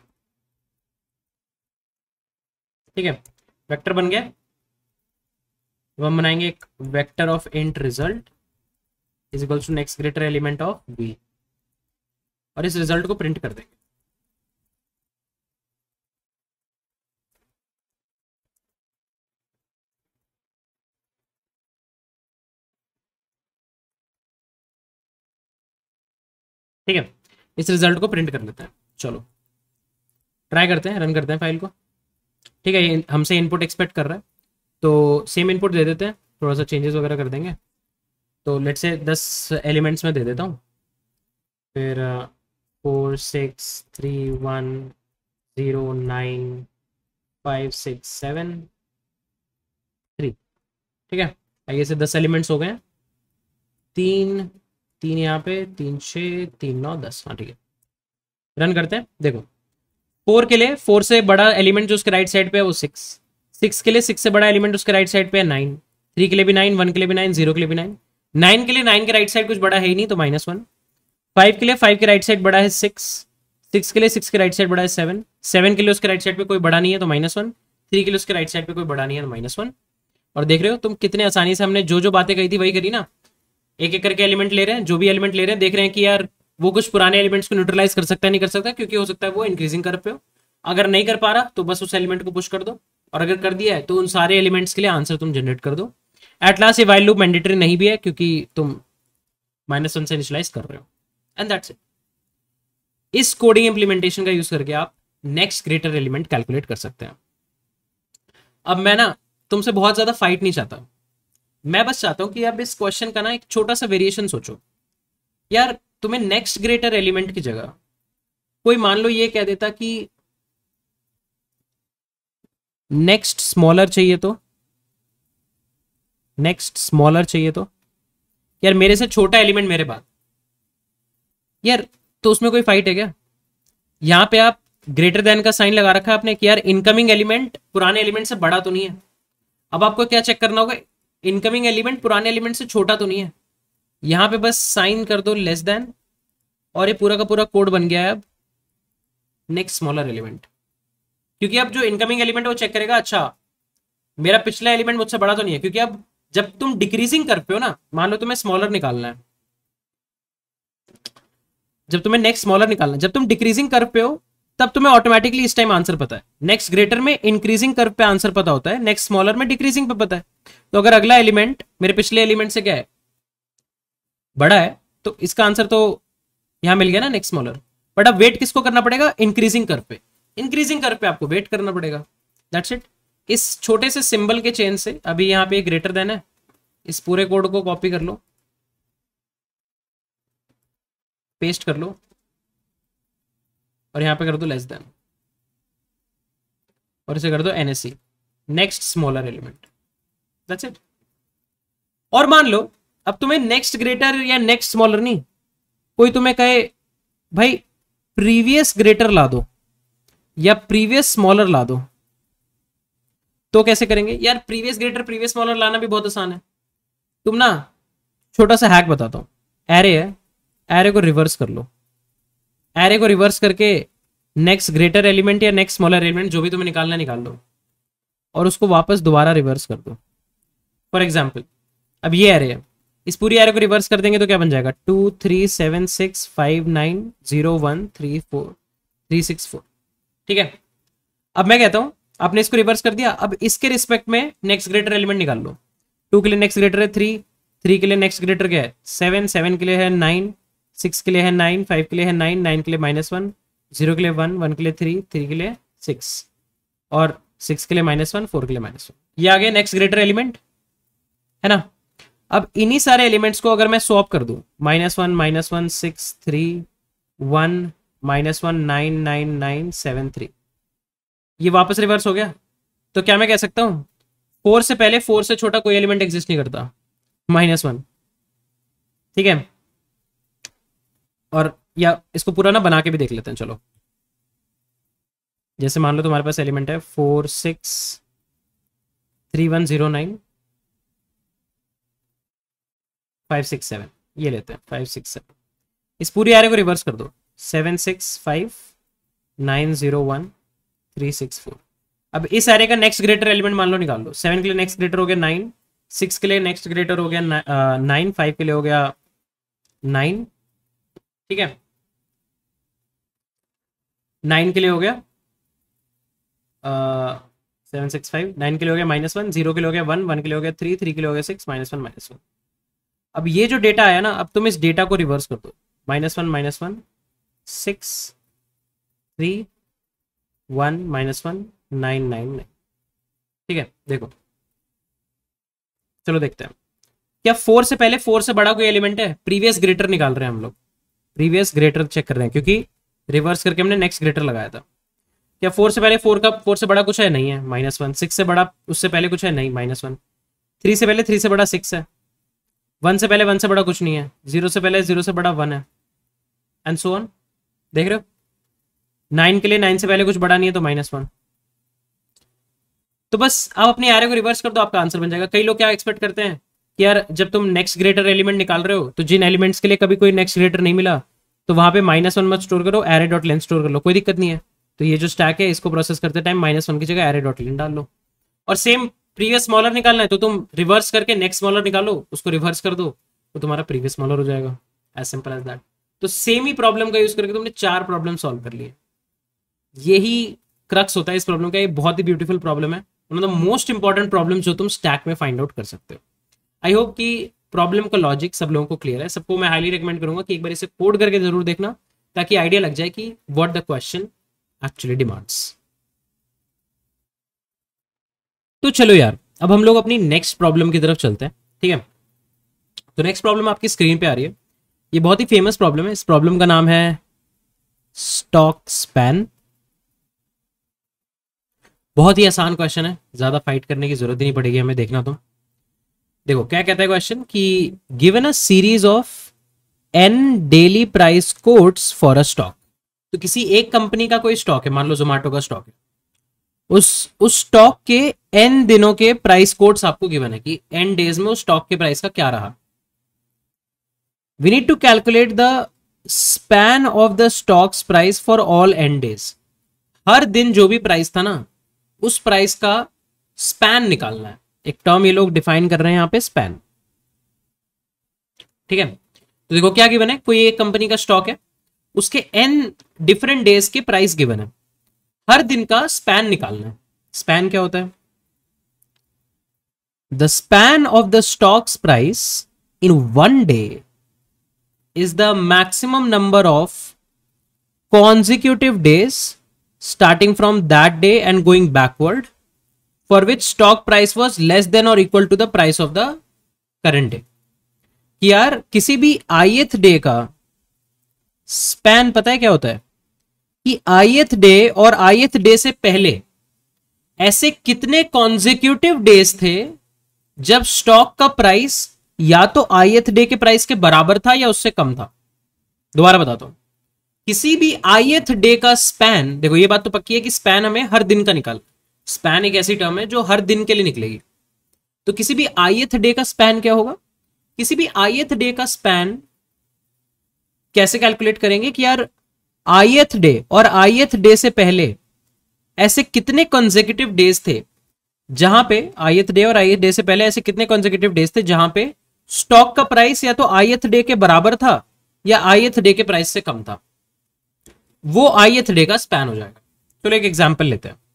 ठीक है। वेक्टर बन गया। अब हम बनाएंगे एक vector of int result is equals to next greater element of v, और इस रिजल्ट को प्रिंट कर देंगे। ठीक है, इस रिजल्ट को प्रिंट कर लेते हैं। चलो ट्राई करते हैं, रन करते हैं फाइल को। ठीक है, ये हमसे इनपुट एक्सपेक्ट कर रहा है, तो सेम इनपुट दे देते हैं, थोड़ा सा चेंजेस वगैरह कर देंगे। तो लेट्स से 10 एलिमेंट्स में दे देता हूँ, फिर 4 6 3 1 0 9 5 6 7 3, ठीक है। आइए से 10 एलिमेंट्स हो गए हैं, 3 यहाँ पे, 3 6 3 9 10, हाँ ठीक है। रन करते हैं। देखो 4 के लिए 4 से बड़ा एलिमेंट जो उसके राइट साइड पे है वो 6 के लिए 6 से बड़ा एलिमेंट उसके राइट साइड पे है 9, 3 के लिए भी 9, 1 के लिए भी 9, 0 के लिए भी 9, 9 के लिए 9 के राइट साइड कुछ बड़ा है ही नहीं तो -1, 5 के लिए 5 के राइट साइड बड़ा है 6 के लिए 6 के राइट साइड बड़ा है 7 के लिए उसके राइट साइड पे कोई बड़ा नहीं है तो -1, 3 के लिए उसके राइट साइड पे कोई बड़ा नहीं है तो -1। और देख रहे हो तुम कितने आसानी से हमने जो जो बातें कही थी वही करी ना। एक एक करके एलिमेंट ले रहे हैं, जो भी एलिमेंट ले रहे हैं देख रहे हैं कि यार वो कुछ पुराने एलिमेंट्स को न्यूट्रलाइज कर सकता है नहीं कर सकता, क्योंकि हो सकता है वो इंक्रीजिंग कर्व पे हो। अगर नहीं कर पा रहा तो बस उस एलिमेंट को पुश कर दो, और अगर कर दिया है तो उन सारे एलिमेंट्स के लिए आंसर तुम जनरेट कर दो। एट लास्ट ये व्हाइल लूप मैंडेटरी नहीं भी है क्योंकि तुम -1 से इनिशियलाइज कर रहे हो, एंड दैट्स इट। इस कोडिंग इंप्लीमेंटेशन का यूज करके आप नेक्स्ट ग्रेटर एलिमेंट कैलकुलेट कर सकते हैं। अब मैं ना तुमसे बहुत ज्यादा फाइट नहीं चाहता, मैं बस चाहता हूं कि आप इस क्वेश्चन का ना एक छोटा सा वेरिएशन सोचो। यार तुम्हें नेक्स्ट ग्रेटर एलिमेंट की जगह कोई मान लो ये कह देता कि नेक्स्ट स्मॉलर चाहिए, तो नेक्स्ट स्मॉलर चाहिए तो यार मेरे से छोटा एलिमेंट मेरे पास, यार तो उसमें कोई फाइट है क्या? यहां पे आप ग्रेटर देन का साइन लगा रखा है आपने कि यार इनकमिंग एलिमेंट पुराने एलिमेंट से बड़ा तो नहीं है। अब आपको क्या चेक करना होगा, इनकमिंग एलिमेंट पुराने एलिमेंट से छोटा तो नहीं है। यहां पे बस साइन कर दो लेस देन, और ये पूरा का पूरा कोड बन गया है अब नेक्स्ट स्मॉलर एलिमेंट। क्योंकि अब जो इनकमिंग एलिमेंट है वो चेक करेगा अच्छा मेरा पिछला एलिमेंट मुझसे बड़ा तो नहीं है, क्योंकि अब जब तुम डिक्रीजिंग कर पे हो ना, मान लो तुम्हें स्मॉलर निकालना है, जब तुम्हें नेक्स्ट स्मॉलर निकालना है, जब तुम डिक्रीजिंग कर्व पे हो तब तुम्हें ऑटोमेटिकली इस टाइम आंसर पता है। नेक्स्ट ग्रेटर में इंक्रीजिंग कर्व पे आंसर पता होता है, नेक्स्ट स्मॉलर में डिक्रीजिंग पे पता है। तो अगर अगला एलिमेंट मेरे पिछले एलिमेंट से क्या है, बड़ा है, तो इसका आंसर तो यहां मिल गया ना नेक्स्ट स्मॉलर। बट अब वेट किसको करना पड़ेगा, इंक्रीजिंग कर्व पे। इंक्रीजिंग कर्व पे आपको वेट करना पड़ेगा, दैट्स इट। इस छोटे से सिंबल के चेन से अभी यहाँ पे ग्रेटर देन है, इस पूरे कोड को कॉपी कर लो, पेस्ट कर लो, और यहां पे कर दो लेस देन, और इसे कर दो NSE, next smaller element, that's it. और मान लो अब तुम्हें नेक्स्ट ग्रेटर या नेक्स्ट स्मॉलर नहीं, कोई तुम्हें कहे भाई प्रीवियस ग्रेटर ला दो या प्रीवियस स्मॉलर ला दो, तो कैसे करेंगे? यार प्रीवियस ग्रेटर प्रीवियस स्मॉलर लाना भी बहुत आसान है। तुम ना छोटा सा हैक बताता हूं, एरे है, एरे को रिवर्स कर लो, एरे को रिवर्स करके नेक्स्ट ग्रेटर एलिमेंट या नेक्स्ट स्मॉलर एलिमेंट जो भी तुम्हें निकालना निकाल लो, और उसको वापस दोबारा रिवर्स कर दो। फॉर एग्जाम्पल अब ये एरे है, इस पूरी एरे को रिवर्स कर देंगे तो क्या बन जाएगा, 2 3 7 6 5 9 0 1 3 4 3 6 4, ठीक है। अब मैं कहता हूं आपने इसको रिवर्स कर दिया, अब इसके रिस्पेक्ट में नेक्स्ट ग्रेटर एलिमेंट निकाल लो। 2 के लिए नेक्स्ट ग्रेटर है 3 के लिए नेक्स्ट ग्रेटर क्या है 7 के लिए है 9 6 के लिए है 9, 5 के लिए है 9, 9 के लिए -1, 0 के लिए 1, 1 के लिए 3, 3 के लिए 6 और 6 के लिए -1, 4 के लिए -1। ये आ गया नेक्स्ट ग्रेटर एलिमेंट, है ना। अब इन्हीं सारे एलिमेंट्स को अगर मैं स्वैप कर दूं, -1, -1, 6, 3, 1, -1, 9, 9, 9, 7, 3, ये वापस रिवर्स हो गया। तो क्या मैं कह सकता हूं 4 से पहले 4 से छोटा कोई एलिमेंट एग्जिस्ट नहीं करता, -1, ठीक है। और या इसको पूरा ना बना के भी देख लेते हैं, चलो। जैसे मान लो तुम्हारे पास एलिमेंट है 4, 6, 3, 1, 0, 9, 5, 6, 7, ये लेते हैं 5, 6, 7। इस पूरी एरे को रिवर्स कर दो, 7, 6, 5, 9, 0, 1, 3, 6, 4। अब इस एरे का नेक्स्ट ग्रेटर एलिमेंट मान लो निकाल लो। 7 के लिए नेक्स्ट ग्रेटर हो गया 9, 6 के लिए नेक्स्ट ग्रेटर हो गया 9, 5 के लिए हो गया 9, ठीक है, 9 के लिए हो गया 7, 6, 5, 9 के लिए हो गया -1, 0 के लिए हो गया 1, 1 के लिए हो गया 3, 3 के लिए हो गया 6, -1, -1। अब ये जो डेटा आया ना, अब तुम इस डेटा को रिवर्स कर दो, -1, -1, 6, 3, 1, -1, 9, 9, 9, ठीक है। देखो, चलो देखते हैं क्या 4 से पहले 4 से बड़ा कोई एलिमेंट है। प्रीवियस ग्रेटर निकाल रहे हैं हम लोग, प्रीवियस ग्रेटर चेक कर रहे हैं, क्योंकि रिवर्स करके हमने नेक्स्ट ग्रेटर लगाया था। क्या 4 से पहले 4 से बड़ा कुछ है, नहीं है, -1। 6 से बड़ा उससे पहले कुछ है, नहीं, -1। 3 से पहले 3 से बड़ा 6 है। 1 से पहले 1 से बड़ा कुछ नहीं है। 0 से पहले 0 से बड़ा 1 है, एंड सो ऑन। देख रहे हो, 9 के लिए 9 से पहले कुछ बड़ा नहीं है, तो -1। तो बस आप अपनी एरे को रिवर्स कर दो, आपका आंसर बन जाएगा। कई लोग क्या एक्सपेक्ट करते हैं कि यार जब तुम नेक्स्ट ग्रेटर एलिमेंट निकाल रहे हो, तो जिन एलिमेंट्स के लिए कभी कोई नेक्स्ट ग्रेटर नहीं मिला, तो वहां पे -1 मत स्टोर करो, एरे डॉट लेन स्टोर कर लो, कोई दिक्कत नहीं है। तो ये जो स्टैक है, इसको प्रोसेस करते टाइम -1 की जगह एरे डॉट लेन डाल लो। और सेम प्रीवियस स्मॉलर निकालना है तो तुम रिवर्स करके नेक्स्ट स्मॉलर निकालो, उसको रिवर्स कर दो, तो तुम्हारा प्रीवियस स्मॉलर हो जाएगा। As simple as that. तो सेम ही प्रॉब्लम का यूज करके तुमने 4 प्रॉब्लम सॉल्व कर लिए। यही क्रक्स होता है इस प्रॉब्लम का। ये बहुत ही ब्यूटीफुल प्रॉब्लम है, one of the most important problem जो तुम स्टैक में फाइंड आउट कर सकते हो। आई होप कि प्रॉब्लम का लॉजिक सब लोगों को क्लियर है। सबको मैं हाईली रिकमेंड करूंगा कि एक बार इसे कोड करके जरूर देखना, ताकि आइडिया लग जाए कि what the question actually demands. तो चलो यार, अब हम लोग अपनी नेक्स्ट प्रॉब्लम की तरफ चलते हैं, ठीक है। तो नेक्स्ट प्रॉब्लम आपकी स्क्रीन पे आ रही है। ये बहुत ही फेमस प्रॉब्लम है। इस प्रॉब्लम का नाम है स्टॉक स्पैन। बहुत ही आसान क्वेश्चन है, ज्यादा फाइट करने की जरूरत ही नहीं पड़ेगी हमें। देखना तो देखो क्या कहता है क्वेश्चन कि given a series of n daily price quotes for a stock. तो किसी एक कंपनी का कोई स्टॉक है, मान लो जोमेटो का स्टॉक है। उस स्टॉक के n दिनों के प्राइस कोट्स आपको गिवन है कि n डेज में उस स्टॉक के प्राइस का क्या रहा। We need to calculate the span of the stocks price for all n days. हर दिन जो भी प्राइस था ना, उस प्राइस का स्पैन निकालना है। एक टर्म ये लोग डिफाइन कर रहे हैं यहां पे, स्पैन, ठीक है। तो देखो क्या गिवन है, कोई एक कंपनी का स्टॉक है, उसके n डिफरेंट डेज के प्राइस गिवन है, हर दिन का स्पैन निकालना है। स्पैन क्या होता है? The span of the stocks price in one day is the maximum number of consecutive days starting from that day and going backward for which stock price was less than or equal to the price of the current day। कि यार किसी भी ith डे का स्पैन पता है क्या होता है कि ith डे और ith डे से पहले ऐसे कितने कॉन्जिक्यूटिव डेज थे जब स्टॉक का प्राइस या तो ith डे के प्राइस के बराबर था या उससे कम था। दोबारा बताता हूं, किसी भी ith डे का स्पैन, देखो ये बात तो पक्की है कि स्पैन हमें हर दिन का निकाल, स्पैन एक ऐसी टर्म है जो हर दिन के लिए निकलेगी। तो किसी भी ith डे का स्पैन क्या होगा? किसी भी ith डे का स्पैन कैसे कैलकुलेट करेंगे कि यार ith डे और ith डे से पहले ऐसे कितने कंसेक्यूटिव डेज थे जहां पे ith डे और ith डे से पहले ऐसे कितने कंसेक्यूटिव डेज थे जहां पे स्टॉक का प्राइस या तो ith डे के बराबर था या ith डे के प्राइस से कम था। वो ith डे का स्पैन हो जाएगा। चलो एक एग्जांपल लेते हैं।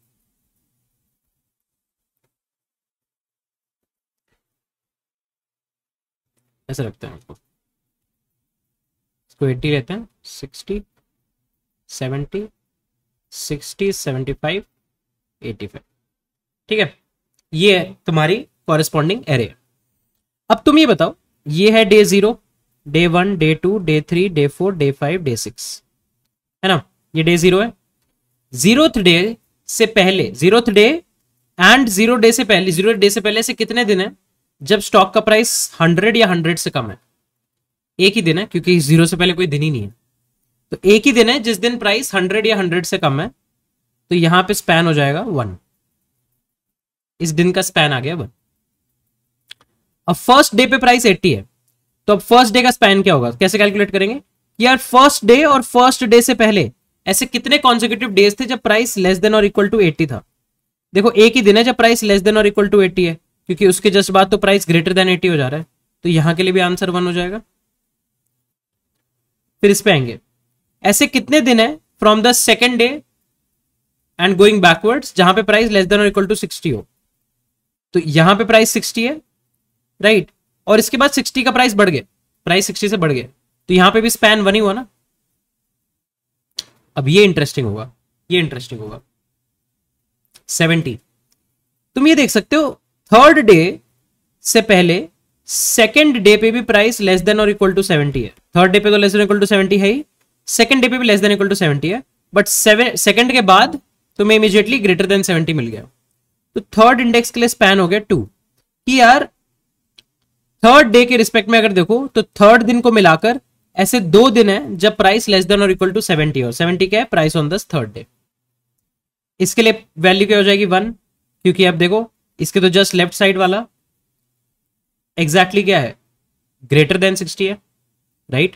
ऐसे रखते हैं, इसको तो 80 लेते हैं, 60, 70, 60, 75, 85। ठीक है, ये है तुम्हारी कॉरेस्पॉन्डिंग एरे। अब तुम ये बताओ, ये है day 0, day 1, day 2, day 3, day 4, day 5, day 6, है ना। ये डे 0 है। 0th डे से पहले, 0th डे एंड 0 डे से पहले, 0 डे से पहले से कितने दिन है जब स्टॉक का प्राइस 100 या 100 से कम है? एक ही दिन है, क्योंकि 0 से पहले कोई दिन ही नहीं है। तो एक ही दिन है जिस दिन प्राइस 100 या 100 से कम है। तो यहां पे स्पैन हो जाएगा 1, इस दिन का स्पैन आ गया 1। अब फर्स्ट डे पे प्राइस 80 है, तो अब फर्स्ट डे का स्पैन क्या होगा, कैसे कैलकुलेट करेंगे? यार फर्स्ट डे और फर्स्ट डे से पहले ऐसे कितने कॉन्सेक्यूटिव डेज थे जब प्राइस लेस देन और इक्वल टू 80 था? देखो एक ही दिन है जब प्राइस लेस देन और इक्वल टू 80 है, क्योंकि उसके जस्ट बाद तो प्राइस ग्रेटर देन 80 हो जा रहा है। तो यहां के लिए भी आंसर 1 हो जाएगा। फिर इस पे आएंगे, ऐसे कितने दिन है from the second day and going backwards जहां पे प्राइस लेस देन और इक्वल टू 60 हो? तो यहां पे प्राइस 60 है, राइट, और इसके बाद 60 का प्राइस बढ़ गया, प्राइस 60 से बढ़ गया, तो यहां पे भी स्पैन 1 ही हुआ ना। अब ये इंटरेस्टिंग होगा, ये इंटरेस्टिंग होगा। 70, तुम ये देख सकते हो थर्ड डे से पहले सेकेंड डे पे भी प्राइस लेस देन और इक्वल टू 70 है। थर्ड डे पे तो लेस देन इक्वल टू 70 है ही, सेकेंड डे पे भी लेस देन इक्वल टू 70 है, बट सेकेंड के बाद तुम्हें इमीडिएटली ग्रेटर देन 70 मिल गया। तो थर्ड इंडेक्स के लिए स्पैन हो गया 2। कि यार थर्ड डे के रिस्पेक्ट में अगर देखो तो थर्ड दिन को मिलाकर ऐसे 2 दिन है जब प्राइस लेस देन और इक्वल टू 70 हो। 70 क्या है? Price on the third day. इसके लिए वैल्यू क्या हो जाएगी? 1, क्योंकि अब देखो इसके तो जस्ट लेफ्ट साइड वाला एग्जैक्टली क्या है? ग्रेटर देन 60 है, राइट।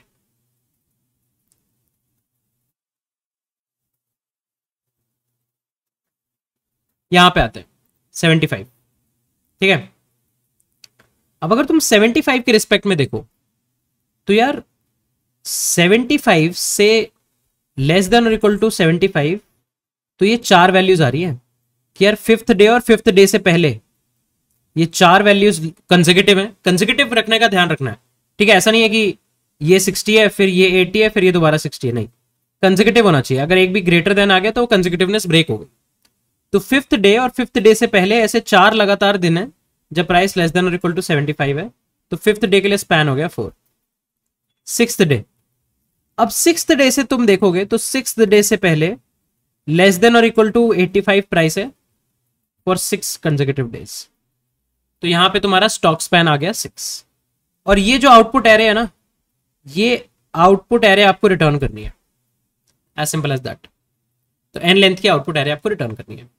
यहां पे आते हैं 75, ठीक है। अब अगर तुम 75 के रिस्पेक्ट में देखो तो यार 75 से लेस देन और इक्वल टू 75, तो ये 4 वैल्यूज आ रही है कि यार 5th डे और 5th डे से पहले ये 4 वैल्यूज कंसेक्यूटिव है। कंसेक्यूटिव रखने का ध्यान रखना है, ठीक है। ऐसा नहीं है कि ये 60 है फिर ये 80 है फिर ये दोबारा 60 है, नहीं, कंसेक्यूटिव होना चाहिए। अगर एक भी ग्रेटर देन आ गया तो कंसेक्यूटिवनेस ब्रेक हो गई। तो 5th डे और 5th डे से पहले ऐसे 4 लगातार दिन है जब प्राइस लेस देन और इक्वल टू 75 है, तो 5th डे के लिए स्पैन हो गया 4। 6th डे, अब 6th डे से तुम देखोगे तो 6th डे से पहले लेस देन और इक्वल टू 85 प्राइस है फॉर 6 कंसेक्यूटिव डेज। तो यहां पे तुम्हारा स्टॉक स्पैन आ गया 6। और ये जो आउटपुट एरे है ना, ये आउटपुट एरे आपको रिटर्न करनी है, एज सिंपल एज दैट। तो n लेंथ की आउटपुट एरे आपको रिटर्न करनी है।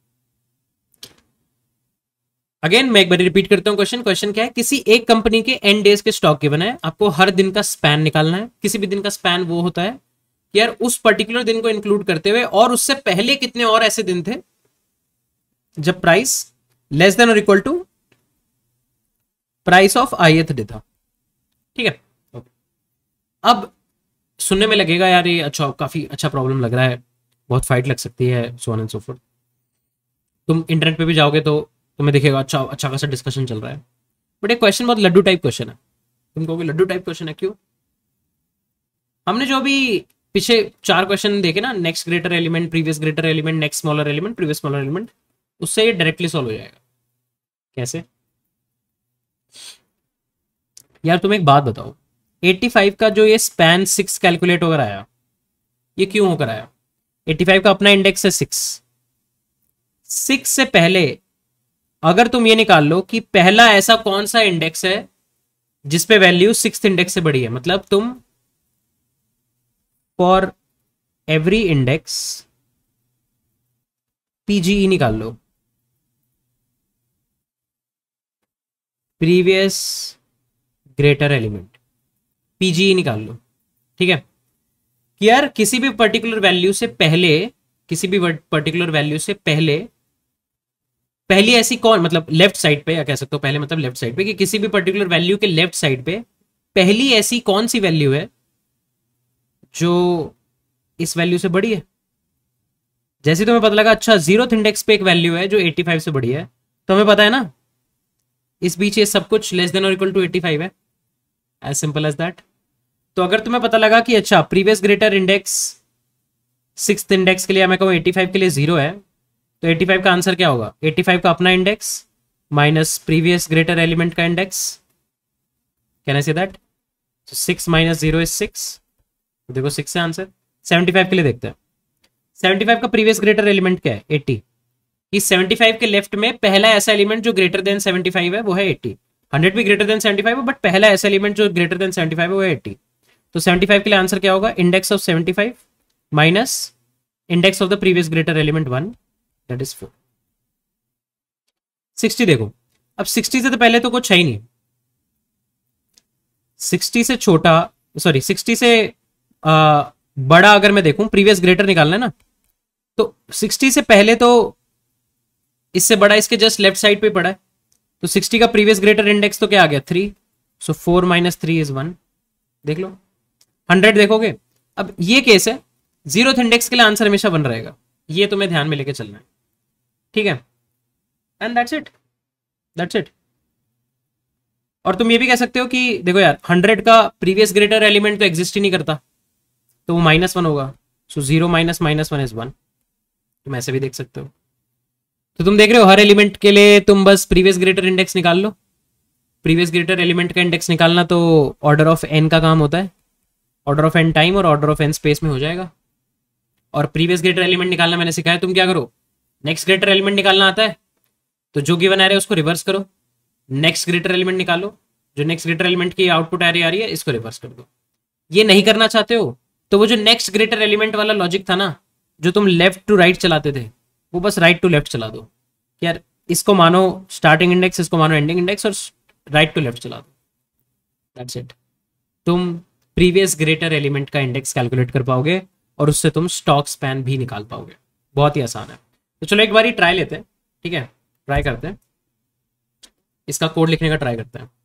अगेन मैं एक बार रिपीट करता हूं क्वेश्चन। क्वेश्चन क्या है? किसी एक कंपनी के n डेज के स्टॉक गिवन है, आपको हर दिन का स्पैन निकालना है। किसी भी दिन का स्पैन वो होता है कि यार उस पर्टिकुलर दिन को इंक्लूड करते हुए और उससे पहले कितने और ऐसे दिन थे जब प्राइस लेस देन और equal to price of ith day था, ठीक है। अब सुनने में लगेगा यार ये अच्छा, काफी अच्छा प्रॉब्लम लग रहा है, बहुत फाइट लग सकती है, so on and so forth. तुम इंटरनेट पे भी जाओगे तो तुम्हें दिखेगा अच्छा अच्छा खासा डिस्कशन चल रहा है, बट एक क्वेश्चन बहुत लड्डू टाइप क्वेश्चन है। तुम कहोगे लड्डू टाइप क्वेश्चन है, क्यों? हमने जो भी पीछे 4 क्वेश्चन देखे ना, next greater element, previous greater element, next smaller element, previous smaller element, उससे ये डायरेक्टली सॉल्व हो जाएगा। कैसे? यार तुम एक बात बताओ, 85 का जो ये स्पैन 6 कैलकुलेट होकर आया, ये क्यों होकर आया? 85 का अपना इंडेक्स है 6 से पहले अगर तुम ये निकाल लो कि पहला ऐसा कौन सा इंडेक्स है जिसपे वैल्यू 6th इंडेक्स से बड़ी है, मतलब तुम फॉर एवरी इंडेक्स पीजीई निकाल लो, प्रीवियस ग्रेटर एलिमेंट, पीजीई निकाल लो, ठीक है। कि यार किसी भी पर्टिकुलर वैल्यू से पहले, किसी भी पर्टिकुलर वैल्यू से पहले पहली ऐसी कौन, मतलब लेफ्ट साइड पे, या कह सकते हो पहले मतलब लेफ्ट साइड पे, कि किसी भी पर्टिकुलर वैल्यू के लेफ्ट साइड पे पहली ऐसी कौन सी वैल्यू है जो इस वैल्यू से बड़ी है। जैसे तुम्हें पता लगा अच्छा 0th इंडेक्स पे एक वैल्यू है जो 85 से बड़ी है, तो हमें पता है ना इस बीच ये सब कुछ लेस देन और इक्वल टू 85 है, एज सिंपल एज दैट। तो अगर तुम्हें पता लगा कि अच्छा previous greater index sixth index के लिए मैं कहूँ 85 के लिए 0 है, तो 85 का आंसर क्या होगा? 85 का अपना index minus previous greater element का index. Can I say that? 6 minus 0 is 6। देखो 6 से आंसर। 75 के लिए देखते हैं। 75 का प्रीवियस ग्रेटर एलिमेंट क्या है? 80। कि 75 के लेफ्ट में पहला ऐसा एलिमेंट जो ग्रेटर देन 75 है वो है 80। 100 भी ग्रेटर देन 75 है, बट पहला ऐसा एलिमेंट जो ग्रेटर देन 75 है वो है 80। तो 75 के लिए आंसर क्या होगा? Index of 75 minus index of the previous greater element 1, that is 4। 60 देखो, अब 60 से तो पहले तो कुछ है ही नहीं। 60 से छोटा, सॉरी 60 से बड़ा अगर मैं देखूं, प्रीवियस ग्रेटर निकालना है ना, तो 60 से पहले तो इससे बड़ा इसके जस्ट लेफ्ट साइड पे पड़ा है। तो 60 का प्रीवियस ग्रेटर इंडेक्स तो क्या आ गया? 3। So 4 minus 3 is 1। देख लो। 100 देखोगे, अब ये केस है, 0th इंडेक्स के लिए आंसर हमेशा 1 रहेगा। ये तुम्हें ध्यान में लेके चलना है, ठीक है? And that's it, that's it. और तुम ये भी कह सकते हो कि देखो यार 100 का प्रीवियस ग्रेटर एलिमेंट तो एग्जिस्ट ही नहीं करता, तो वो -1 होगा। So 0 minus -1 is 1। तुम ऐसे भी देख सकते हो। तो तुम देख रहे हो हर एलिमेंट के लिए तुम बस प्रीवियस ग्रेटर इंडेक्स निकाल लो। प्रीवियस ग्रेटर एलिमेंट का इंडेक्स निकालना तो ऑर्डर ऑफ n का काम होता है, ऑर्डर ऑफ n टाइम और ऑर्डर ऑफ n स्पेस में हो जाएगा। और प्रीवियस ग्रेटर एलिमेंट निकालना मैंने सिखाया, तुम क्या करो? नेक्स्ट ग्रेटर एलिमेंट निकालना आता है तो जो गिवन आ रहा है उसको रिवर्स करो, नेक्स्ट ग्रेटर एलिमेंट निकालो, जो नेक्स्ट ग्रेटर एलिमेंट की आउटपुट आ रही है इसको रिवर्स कर दो। ये नहीं करना चाहते हो तो वो जो नेक्स्ट ग्रेटर एलिमेंट वाला लॉजिक था ना, जो तुम लेफ्ट टू राइट चलाते थे, वो बस राइट टू लेफ्ट चला दो। यार इसको मानो स्टार्टिंग इंडेक्स, इसको मानो एंडिंग इंडेक्स, और राइट टू लेफ्ट चला दो। That's it. तुम प्रीवियस ग्रेटर एलिमेंट का इंडेक्स कैलकुलेट कर पाओगे और उससे तुम स्टॉक स्पैन भी निकाल पाओगे। बहुत ही आसान है। तो चलो एक बार ट्राई लेते हैं, ठीक है? ट्राई करते हैं, इसका कोड लिखने का ट्राई करते हैं।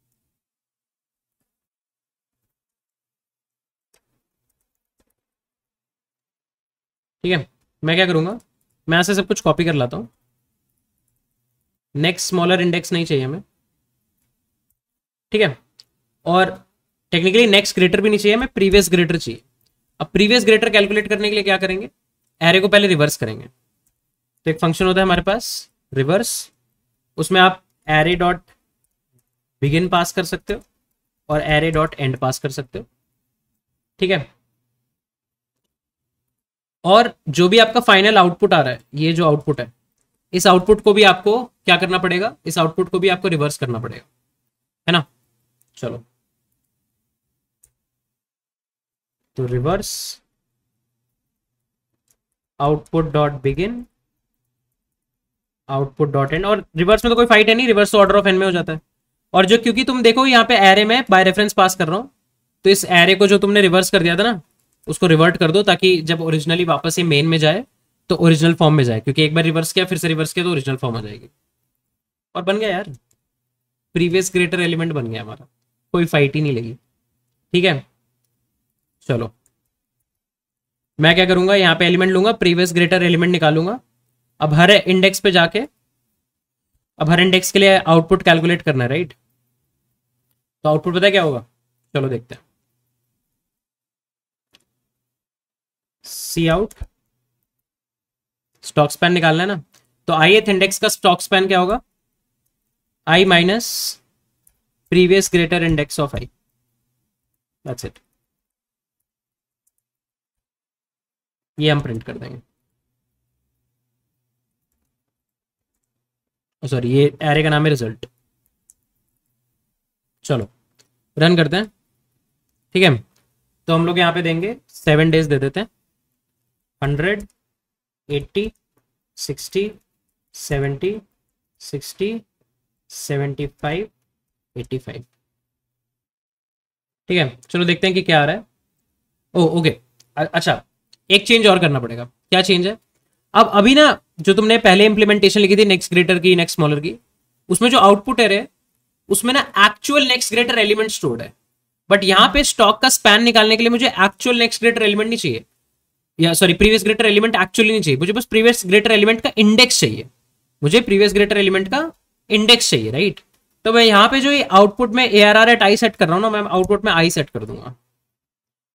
ठीक है, मैं क्या करूंगा, मैं ऐसे सब कुछ कॉपी कर लाता हूं। नेक्स्ट स्मॉलर इंडेक्स नहीं चाहिए हमें, ठीक है? और टेक्निकली नेक्स्ट ग्रेटर भी नहीं चाहिए हमें, प्रीवियस ग्रेटर चाहिए। अब प्रीवियस ग्रेटर कैलकुलेट करने के लिए क्या करेंगे? एरे को पहले रिवर्स करेंगे। तो एक फंक्शन होता है हमारे पास रिवर्स, उसमें आप एरे डॉट बिगिन पास कर सकते हो और एरे डॉट एंड पास कर सकते हो, ठीक है? और जो भी आपका फाइनल आउटपुट आ रहा है, ये जो आउटपुट है, इस आउटपुट को भी आपको क्या करना पड़ेगा? इस आउटपुट को भी आपको रिवर्स करना पड़ेगा, है ना? चलो, तो reverse output dot begin output dot end. और रिवर्स में तो कोई फाइट है नहीं, रिवर्स तो ऑर्डर ऑफ एन में हो जाता है। और जो, क्योंकि तुम देखो यहाँ पे एरे में बाय रेफरेंस पास कर रहा हूँ, तो इस एरे को जो तुमने रिवर्स कर दिया था ना, उसको रिवर्ट कर दो, ताकि जब ओरिजिनली वापस ये मेन में जाए तो ओरिजिनल फॉर्म में जाए। क्योंकि एक बार रिवर्स किया फिर से रिवर्स किया तो ओरिजिनल फॉर्म आ जाएगी। और बन गया यार, प्रीवियस ग्रेटर एलिमेंट बन गया हमारा, कोई फाइट ही नहीं लगी, ठीक है? चलो, मैं क्या करूंगा, यहाँ पे एलिमेंट लूंगा, प्रीवियस ग्रेटर एलिमेंट निकालूंगा। अब हर इंडेक्स पे जाके, अब हर इंडेक्स के लिए आउटपुट कैलकुलेट करना है, राइट? तो आउटपुट पता है क्या होगा? चलो देखते हैं। सी आउट, स्टॉक स्पैन निकालना है ना, तो ith इंडेक्स का स्टॉक स्पैन क्या होगा? i minus previous greater index of i। That's it. ये हम प्रिंट कर देंगे। सॉरी, ये एरे का नाम है रिजल्ट। चलो रन करते हैं, ठीक है? तो हम लोग यहाँ पे देंगे 7 डेज दे देते हैं। 100, 80, 60, 70, 60, 75, 85, ठीक है? चलो देखते हैं कि क्या आ रहा है। ओ ओके, अच्छा एक चेंज और करना पड़ेगा। क्या चेंज है? अब अभी ना जो तुमने पहले इंप्लीमेंटेशन लिखी थी नेक्स्ट ग्रेटर की, नेक्स्ट स्मॉलर की, उसमें जो आउटपुट है उसमें ना actual next greater element stored है। बट यहाँ पे स्टॉक का स्पैन निकालने के लिए मुझे एक्चुअल नेक्स्ट ग्रेटर एलिमेंट नहीं चाहिए, या sorry previous greater element actually नहीं चाहिए, मुझे बस प्रीवियस ग्रेटर एलिमेंट का इंडेक्स चाहिए। मुझे प्रीवियस ग्रेटर एलिमेंट का इंडेक्स चाहिए, राइट? तो मैं यहाँ पे जो ये आउटपुट में ARR एट आई सेट कर रहा हूँ ना, मैं आउटपुट में आई सेट कर दूंगा।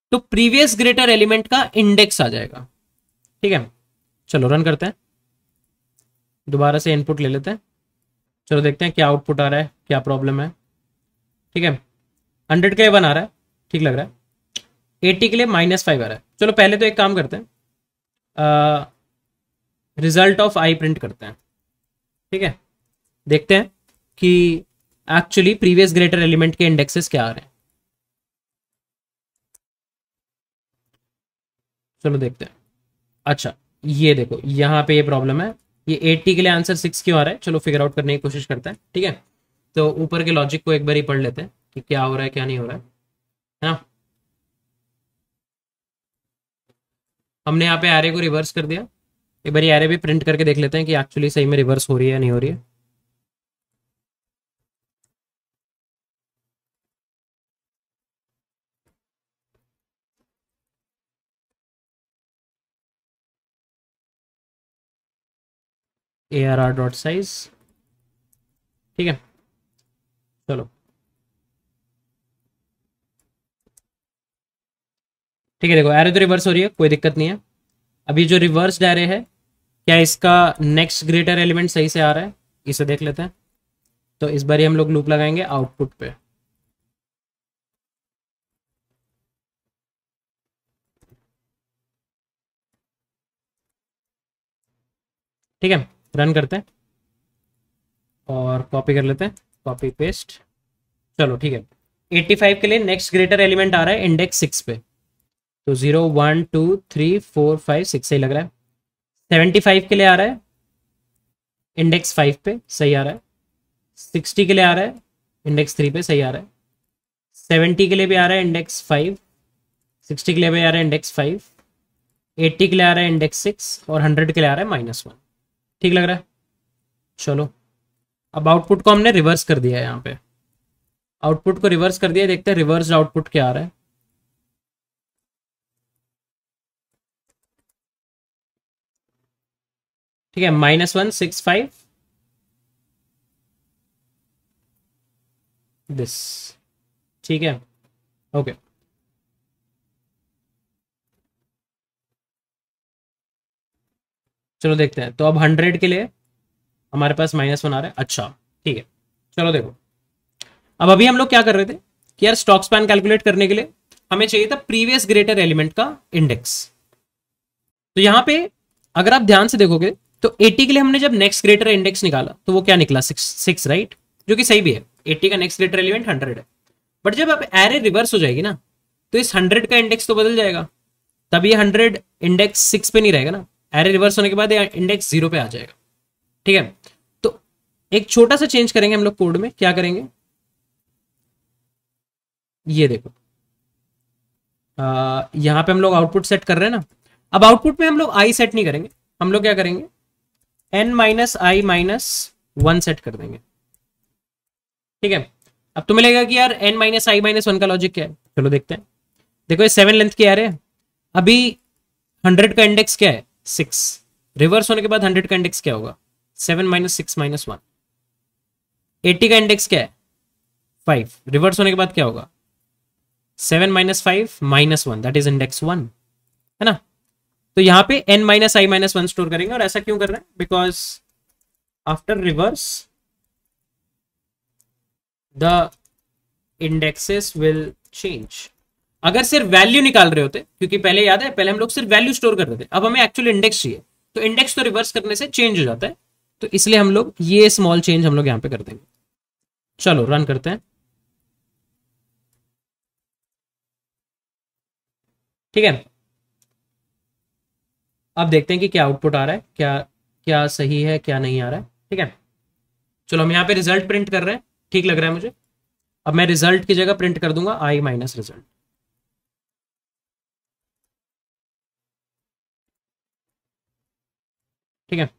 तो प्रीवियस ग्रेटर एलिमेंट का इंडेक्स आ जाएगा। ठीक है, चलो रन करते हैं, दोबारा से इनपुट ले लेते हैं, चलो देखते हैं क्या आउटपुट आ रहा है, क्या प्रॉब्लम है। ठीक है, 100 के लिए 1 आ रहा है, ठीक लग रहा है। 80 के लिए -5 आ रहा है। चलो पहले तो एक काम करते हैं, रिजल्ट ऑफ आई प्रिंट करते हैं। ठीक है, देखते हैं कि एक्चुअली प्रीवियस ग्रेटर एलिमेंट के इंडेक्सेस क्या आ रहे हैं। चलो देखते हैं। अच्छा, ये देखो यहाँ पे ये प्रॉब्लम है, ये 80 के लिए आंसर 6 क्यों आ रहा है, चलो फिगर आउट करने की कोशिश करते हैं। ठीक है, तो ऊपर के लॉजिक को एक बार ही पढ़ लेते हैं कि क्या हो रहा है क्या नहीं हो रहा है ना। हमने यहाँ पे एरे को रिवर्स कर दिया, एक बार एरे भी प्रिंट करके देख लेते हैं कि एक्चुअली सही में रिवर्स हो रही है या नहीं हो रही है। ARR.size, ठीक है, चलो ठीक है, देखो एरे तो रिवर्स हो रही है, कोई दिक्कत नहीं है। अभी जो रिवर्स एरे है, क्या इसका नेक्स्ट ग्रेटर एलिमेंट सही से आ रहा है, इसे देख लेते हैं। तो इस बार ही हम लोग लूप लगाएंगे आउटपुट पे। ठीक है, रन करते हैं और कॉपी कर लेते हैं, कॉपी पेस्ट। चलो ठीक है, 85 के लिए नेक्स्ट ग्रेटर एलिमेंट आ रहा है इंडेक्स 6 पे, तो 0 1 2 3 4 5 6 सही लग रहा है। 75 के लिए आ रहा है इंडेक्स 5 पे, सही आ रहा है। 60 के लिए आ रहा है इंडेक्स 3 पे, सही आ रहा है। 70 के लिए भी आ रहा है इंडेक्स 5, 60 के लिए भी आ रहा है इंडेक्स 5, 80 के लिए आ रहा है इंडेक्स 6 और 100 के लिए आ रहा है -1। ठीक लग रहा है। चलो अब आउटपुट को हमने रिवर्स कर दिया है, यहाँ पे आउटपुट को रिवर्स कर दिया, देखते हैं रिवर्स आउटपुट क्या आ रहा है। ठीक है, -165 दिस, ठीक है, ओके। चलो देखते हैं, तो अब 100 के लिए हमारे पास -1 आ रहा है। अच्छा ठीक है, चलो देखो, अब अभी हम लोग क्या कर रहे थे कि यार स्टॉक स्पैन कैलकुलेट करने के लिए हमें चाहिए था प्रीवियस ग्रेटर एलिमेंट का इंडेक्स। तो यहां पे अगर आप ध्यान से देखोगे तो 80 के लिए हमने जब नेक्स्ट ग्रेटर इंडेक्स निकाला तो वो क्या निकला, 6 राइट, जो कि सही भी है। 80 का नेक्स्ट ग्रेटर एलिमेंट 100 है, बट जब अब एरे रिवर्स हो जाएगी ना, तो इस 100 का इंडेक्स तो बदल जाएगा, तब ये 100 इंडेक्स 6 पे नहीं रहेगा ना, एरे रिवर्स होने के बाद इंडेक्स 0 पे आ जाएगा। ठीक है, तो एक छोटा सा चेंज करेंगे हम लोग कोड में, क्या करेंगे, ये देखो, यहां पे हम लोग आउटपुट सेट कर रहे हैं ना। अब आउटपुट में हम लोग आई सेट नहीं करेंगे, हम लोग क्या करेंगे, n-i-1 सेट कर देंगे। ठीक है, अब तुम्हें लगेगा कि यार n-i-1 का लॉजिक क्या है, चलो देखते हैं। देखो ये 7 लेंथ की एरे है, अभी 100 का इंडेक्स क्या है, 6, रिवर्स होने के बाद 100 का इंडेक्स क्या होगा, 7 - 6 - 1। 80 का इंडेक्स क्या है, 5, रिवर्स होने के बाद क्या होगा, 7 - 5 - 1, दैट इज इंडेक्स 1, है ना। तो यहाँ पे n-i-1 स्टोर करेंगे, और ऐसा क्यों कर रहे हैं, because after reverse the indexes will change. अगर सिर्फ वैल्यू निकाल रहे होते, क्योंकि पहले याद है पहले हम लोग सिर्फ वैल्यू स्टोर कर रहे थे, अब हमें एक्चुअल इंडेक्स चाहिए, तो इंडेक्स तो रिवर्स करने से चेंज हो जाता है, तो इसलिए हम लोग ये स्मॉल चेंज हम लोग यहाँ पे कर देंगे। चलो रन करते हैं। ठीक है, अब देखते हैं कि क्या आउटपुट आ रहा है, क्या क्या सही है क्या नहीं आ रहा है। ठीक है, चलो हम यहाँ पे रिजल्ट प्रिंट कर रहे हैं, ठीक लग रहा है मुझे। अब मैं रिजल्ट की जगह प्रिंट कर दूंगा i माइनस रिजल्ट। ठीक है,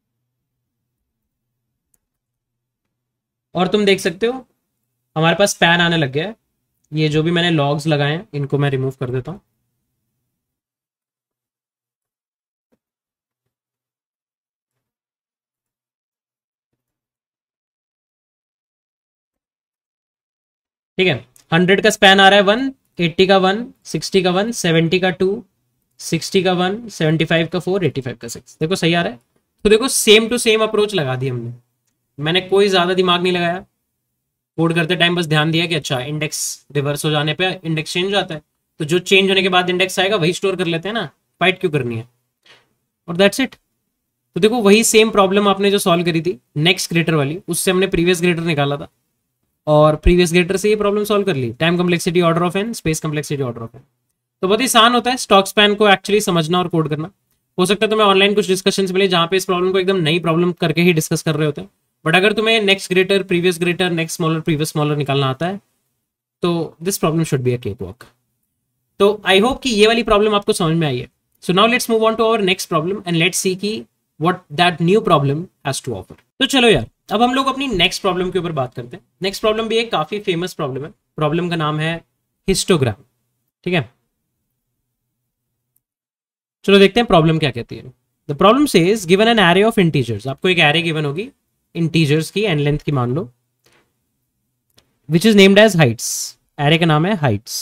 और तुम देख सकते हो हमारे पास पैन आने लग गया है। ये जो भी मैंने लॉग्स लगाए हैं इनको मैं रिमूव कर देता हूँ। ठीक है, 100 का स्पैन आ रहा है 1, 80 का 1, 60 का 1, 70 का 2, 60 का 1, 75 का 4, 85 का 6। देखो सही आ रहा है। तो देखो सेम टू सेम अप्रोच लगा दी हमने, मैंने कोई ज्यादा दिमाग नहीं लगाया। कोड करते टाइम बस ध्यान दिया कि अच्छा इंडेक्स रिवर्स हो जाने पे इंडेक्स चेंज हो जाता है, तो जो चेंज होने के बाद इंडेक्स आएगा वही स्टोर कर लेते हैं ना, फाइट क्यों करनी है, और दैट्स इट। तो देखो वही सेम प्रॉब्लम आपने जो सॉल्व करी थी नेक्स्ट ग्रेटर वाली, उससे हमने प्रीवियस ग्रेटर निकाला था और प्रीवियस ग्रेटर से ये प्रॉब्लम सॉल्व कर ली। Time complexity order of N, space complexity order of n. तो बहुत ही आसान होता है स्टॉक स्पैन को एक्चुअली समझना और कोड करना। हो सकता है तुम्हें ऑनलाइन कुछ डिस्कशंस मिले जहां पे इस प्रॉब्लम को एकदम नई प्रॉब्लम करके ही डिस्कस कर रहे होते हैं, बट अगर तुम्हें next greater, previous greater, next smaller, previous smaller निकालना आता है तो this problem should be a cake walk. तो आई होप कि ये वाली प्रॉब्लम आपको समझ में आई है। So now let's move on to our next problem and let's see कि what that new problem has to offer. तो चलो यार, अब हम लोग अपनी नेक्स्ट प्रॉब्लम के ऊपर बात करते हैं। नेक्स्ट प्रॉब्लम भी एक काफी फेमस प्रॉब्लम है। प्रॉब्लम का नाम है हिस्टोग्राम। ठीक है, चलो देखते हैं प्रॉब्लम क्या कहती है। The problem says given an array of integers. आपको एक एरे गिवन होगी इंटीजर्स की, एन लेंथ की मान लो, which is named as heights. Array का नाम है heights.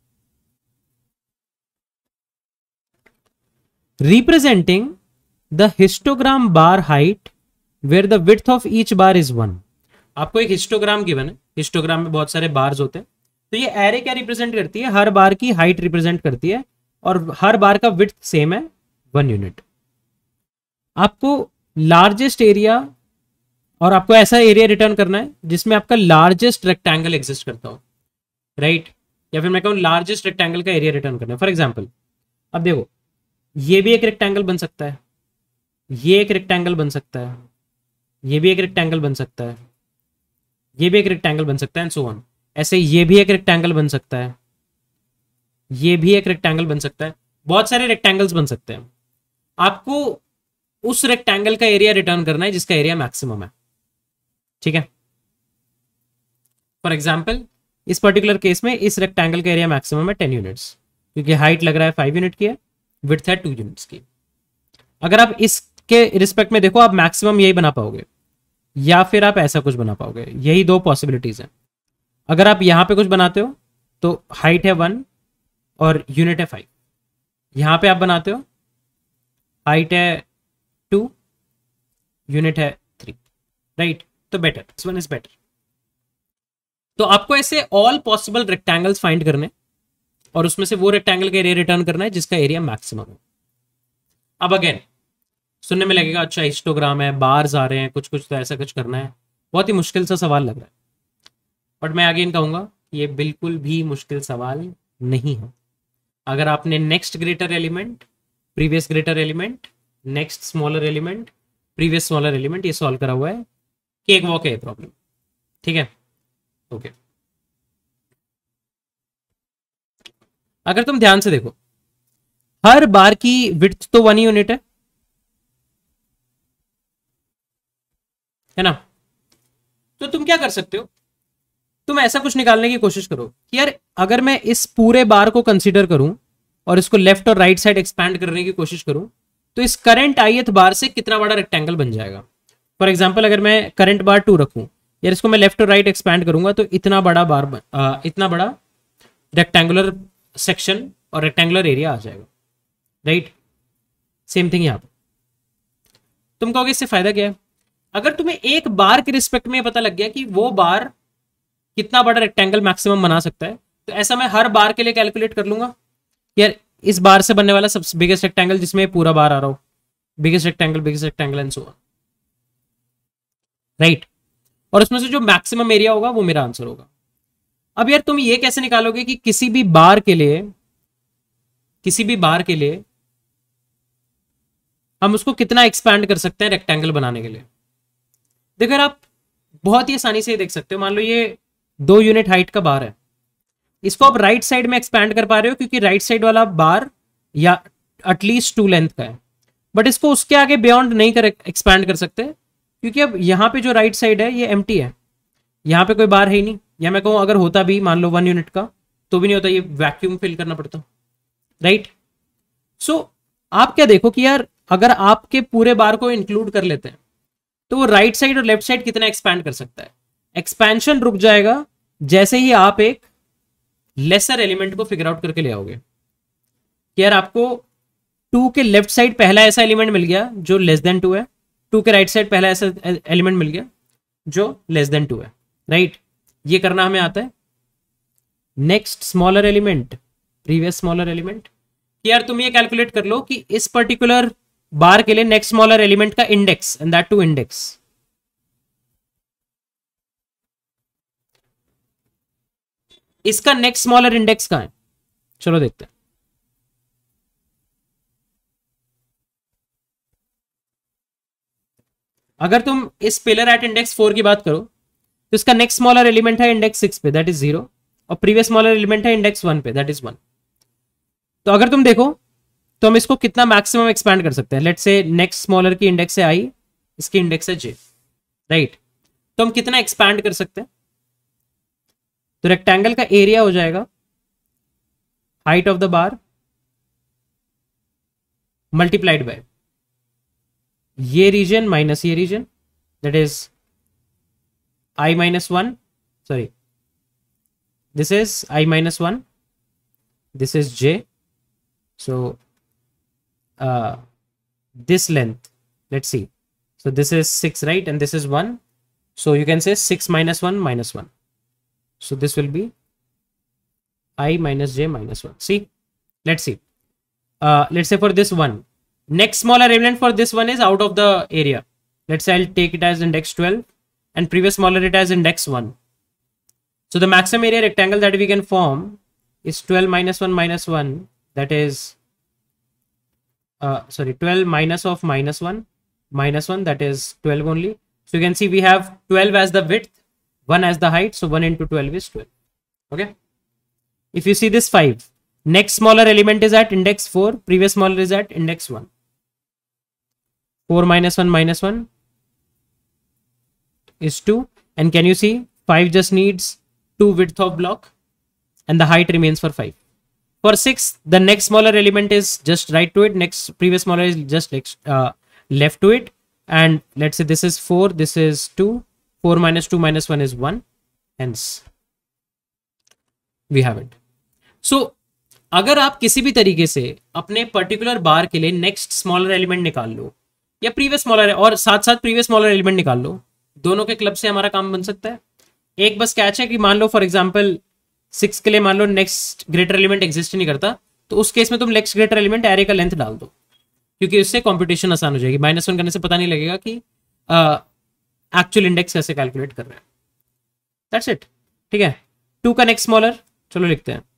Representing the histogram bar height where the width of each bar is 1। आपको एक हिस्टोग्राम गिवन है, हिस्टोग्राम में बहुत सारे बार्स होते हैं, तो ये एरे क्या रिप्रेजेंट करती है, हर बार की हाइट रिप्रेजेंट करती है और हर बार का विड्थ सेम है 1 यूनिट। आपको लार्जेस्ट एरिया और आपको ऐसा एरिया रिटर्न करना है जिसमें आपका लार्जेस्ट रेक्टेंगल एग्जिस्ट करता हो, राइट? या फिर मैं कहूँ लार्जेस्ट रेक्टेंगल का एरिया रिटर्न करना है। फॉर एग्जाम्पल अब देखो, ये भी एक रेक्टेंगल बन सकता है, ये एक रेक्टेंगल बन सकता है, ये भी एक रेक्टेंगल बन सकता है, ये भी एक रेक्टेंगल बन सकता है एंड सो ऑन। ऐसे ये भी एक रेक्टेंगल बन सकता है, ये भी एक रेक्टेंगल बन सकता है, बहुत सारे रेक्टेंगल्स बन सकते हैं। आपको उस रेक्टेंगल का एरिया रिटर्न करना है जिसका एरिया मैक्सिमम है। ठीक है, फॉर एग्जाम्पल इस पर्टिकुलर केस में इस रेक्टेंगल का एरिया मैक्सिमम है 10 यूनिट्स, क्योंकि हाइट लग रहा है 5 यूनिट की है, विड्थ है 2 यूनिट्स की। अगर आप इसके रिस्पेक्ट में देखो, आप मैक्सिमम यही बना पाओगे या फिर आप ऐसा कुछ बना पाओगे, यही दो पॉसिबिलिटीज हैं। अगर आप यहां पे कुछ बनाते हो तो हाइट है 1 और यूनिट है 5, यहां पे आप बनाते हो हाइट है 2, यूनिट है 3, राइट? तो better, this one is better. तो आपको ऐसे ऑल पॉसिबल रेक्टेंगल्स फाइंड करने और उसमें से वो रेक्टेंगल का एरिया रिटर्न करना है जिसका एरिया मैक्सिमम है। अब अगेन सुनने में लगेगा अच्छा हिस्टोग्राम है, बार्स आ रहे हैं, कुछ कुछ तो ऐसा कुछ करना है, बहुत ही मुश्किल सा सवाल लग रहा है। बट मैं अगेन कहूंगा ये बिल्कुल भी मुश्किल सवाल नहीं है। अगर आपने next greater element, previous greater element, next smaller element, previous smaller element ये सॉल्व करा हुआ है, केक वॉक है प्रॉब्लम। ठीक है, ओके। अगर तुम ध्यान से देखो, हर बार की विड्थ तो 1 यूनिट है ना? तो तुम क्या कर सकते हो, तुम ऐसा कुछ निकालने की कोशिश करो कि यार अगर मैं इस पूरे बार को कंसीडर करूं और इसको लेफ्ट और राइट साइड एक्सपैंड करने की कोशिश करूं तो इस करंट ith बार से कितना बड़ा रेक्टेंगल बन जाएगा। फॉर एग्जांपल अगर मैं करंट बार 2 रखूं, यार इसको मैं लेफ्ट और राइट एक्सपैंड करूंगा तो इतना बड़ा बार इतना बड़ा रेक्टेंगुलर सेक्शन और रेक्टेंगुलर एरिया आ जाएगा, राइट? सेम थिंग यहां पर। तुम कहोगे इससे फायदा क्या है? अगर तुम्हें एक बार के रिस्पेक्ट में पता लग गया कि वो बार कितना बड़ा रेक्टेंगल मैक्सिमम बना सकता है, तो ऐसा मैं हर बार के लिए कैलकुलेट कर लूंगा। यार इस बार से बनने वाला सबसे बिगेस्ट रेक्टेंगल जिसमें पूरा बार आ रहा हो, biggest rectangle and so on, right? और उसमें से जो मैक्सिमम एरिया होगा वो मेरा आंसर होगा। अब यार तुम ये कैसे निकालोगे कि किसी भी बार के लिए हम उसको कितना एक्सपैंड कर सकते हैं रेक्टेंगल बनाने के लिए? देखो यार आप बहुत ही आसानी से देख सकते हो, मान लो ये 2 यूनिट हाइट का बार है, इसको आप राइट साइड में एक्सपैंड कर पा रहे हो क्योंकि राइट साइड वाला बार या एटलीस्ट 2 लेंथ का है, बट इसको उसके आगे बियॉन्ड नहीं कर एक्सपैंड कर सकते क्योंकि अब यहाँ पे जो राइट साइड है ये एम्प्टी है, यहाँ पे कोई बार है ही नहीं। या मैं कहूँ अगर होता भी मान लो 1 यूनिट का तो भी नहीं होता, ये वैक्यूम फिल करना पड़ता, राइट? सो आप क्या देखो कि यार अगर आपके पूरे बार को इंक्लूड कर लेते हैं तो वो राइट साइड और लेफ्ट साइड कितना एक्सपैंड कर सकता है? एक्सपेंशन रुक जाएगा जैसे ही आप एक लेसर एलिमेंट को फिगर आउट करके ले आओगे कि यार आपको 2 के लेफ्ट साइड पहला ऐसा एलिमेंट मिल गया जो लेस देन 2 है, 2 के राइट साइड पहला ऐसा एलिमेंट मिल गया जो लेस देन 2 है, राइट। ये करना हमें आता है। Next smaller element, previous smaller element, यार तुम ये कैलकुलेट कर लो कि इस पर्टिकुलर बार के लिए नेक्स्ट स्मॉलर एलिमेंट का index, and that too index. इसका नेक्स्ट स्मॉलर इंडेक्स कहां है, चलो देखते हैं। अगर तुम इस पिलर एट इंडेक्स 4 की बात करो तो इसका नेक्स्ट स्मॉलर एलिमेंट है इंडेक्स 6 पे, दैट इज 0, और प्रीवियस स्मॉलर एलिमेंट है इंडेक्स 1 पे, दैट इज 1। तो अगर तुम देखो तो हम इसको कितना मैक्सिमम एक्सपैंड कर सकते हैं। लेट्स से नेक्स्ट स्मॉलर की इंडेक्स है i, इसकी इंडेक्स है j, राइट। तो हम कितना एक्सपैंड कर सकते हैं। तो रेक्टेंगल का एरिया हो जाएगा height of the bar multiplied by ये रीजन माइनस ये region, that is i minus 1, sorry, this is i minus 1, this is j, so this length, let's see, so this is 6, right, and this is 1, so you can say 6 minus 1 minus 1, so this will be I minus j minus 1. See, let's see, let's say for this one, next smaller element for this one is out of the area. Let's say I'll take it as index 12 and previous smaller it as index 1. So the maximum area rectangle that we can form is 12 minus 1 minus 1, that is 12 minus of minus 1 minus 1, that is 12 only. So you can see we have 12 as the width, 1 as the height, so 1 into 12 is 12. Okay, if you see this 5, next smaller element is at index 4, previous smaller is at index 1. 4 minus 1 minus 1 is 2, and can you see 5 just needs 2 width of block and the height remains for 5. For 6, the next smaller element is just right to it, next previous smaller is just left to it, and let's say this is 4, this is 2, 4 minus 2 minus 1 is 1, hence we have it. So अगर आप किसी भी तरीके से अपने पर्टिकुलर बार के लिए नेक्स्ट स्मॉलर एलिमेंट निकाल लो या प्रीवियस स्मॉलर और साथ साथ प्रीवियस स्मॉलर एलिमेंट निकाल लो, दोनों के क्लब से हमारा काम बन सकता है। एक बस कैच है कि मान लो फॉर एग्जांपल 6 के लिए मान लो नेक्स्ट ग्रेटर एलिमेंट एग्जिस्ट नहीं करता, तो उस केस में तुम नेक्स्ट ग्रेटर एलिमेंट एरे का लेंथ डाल दो, क्योंकि उससे कंप्यूटेशन आसान हो जाएगी। -1 करने से पता नहीं लगेगा कि एक्चुअल इंडेक्स कैसे कैलकुलेट कर रहे हैं। दैट्स इट, ठीक है। 2 का नेक्स्ट स्मॉलर, चलो लिखते हैं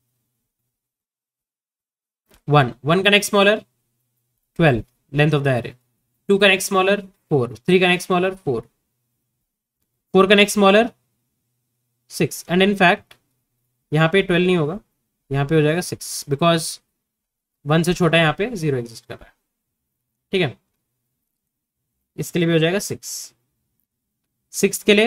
1 का next smaller 12 length of the array, 2 का नेक्स्ट स्मॉलर 4, 3 का नेक्स्ट स्मॉलर 4, 4 का next smaller 6, and in fact यहाँ पे 12 नहीं होगा, यहाँ पे हो जाएगा 6, बिकॉज 1 से छोटा यहाँ पे 0 एग्जिस्ट कर रहा है, ठीक है। इसके लिए भी हो जाएगा 6, 6 के लिए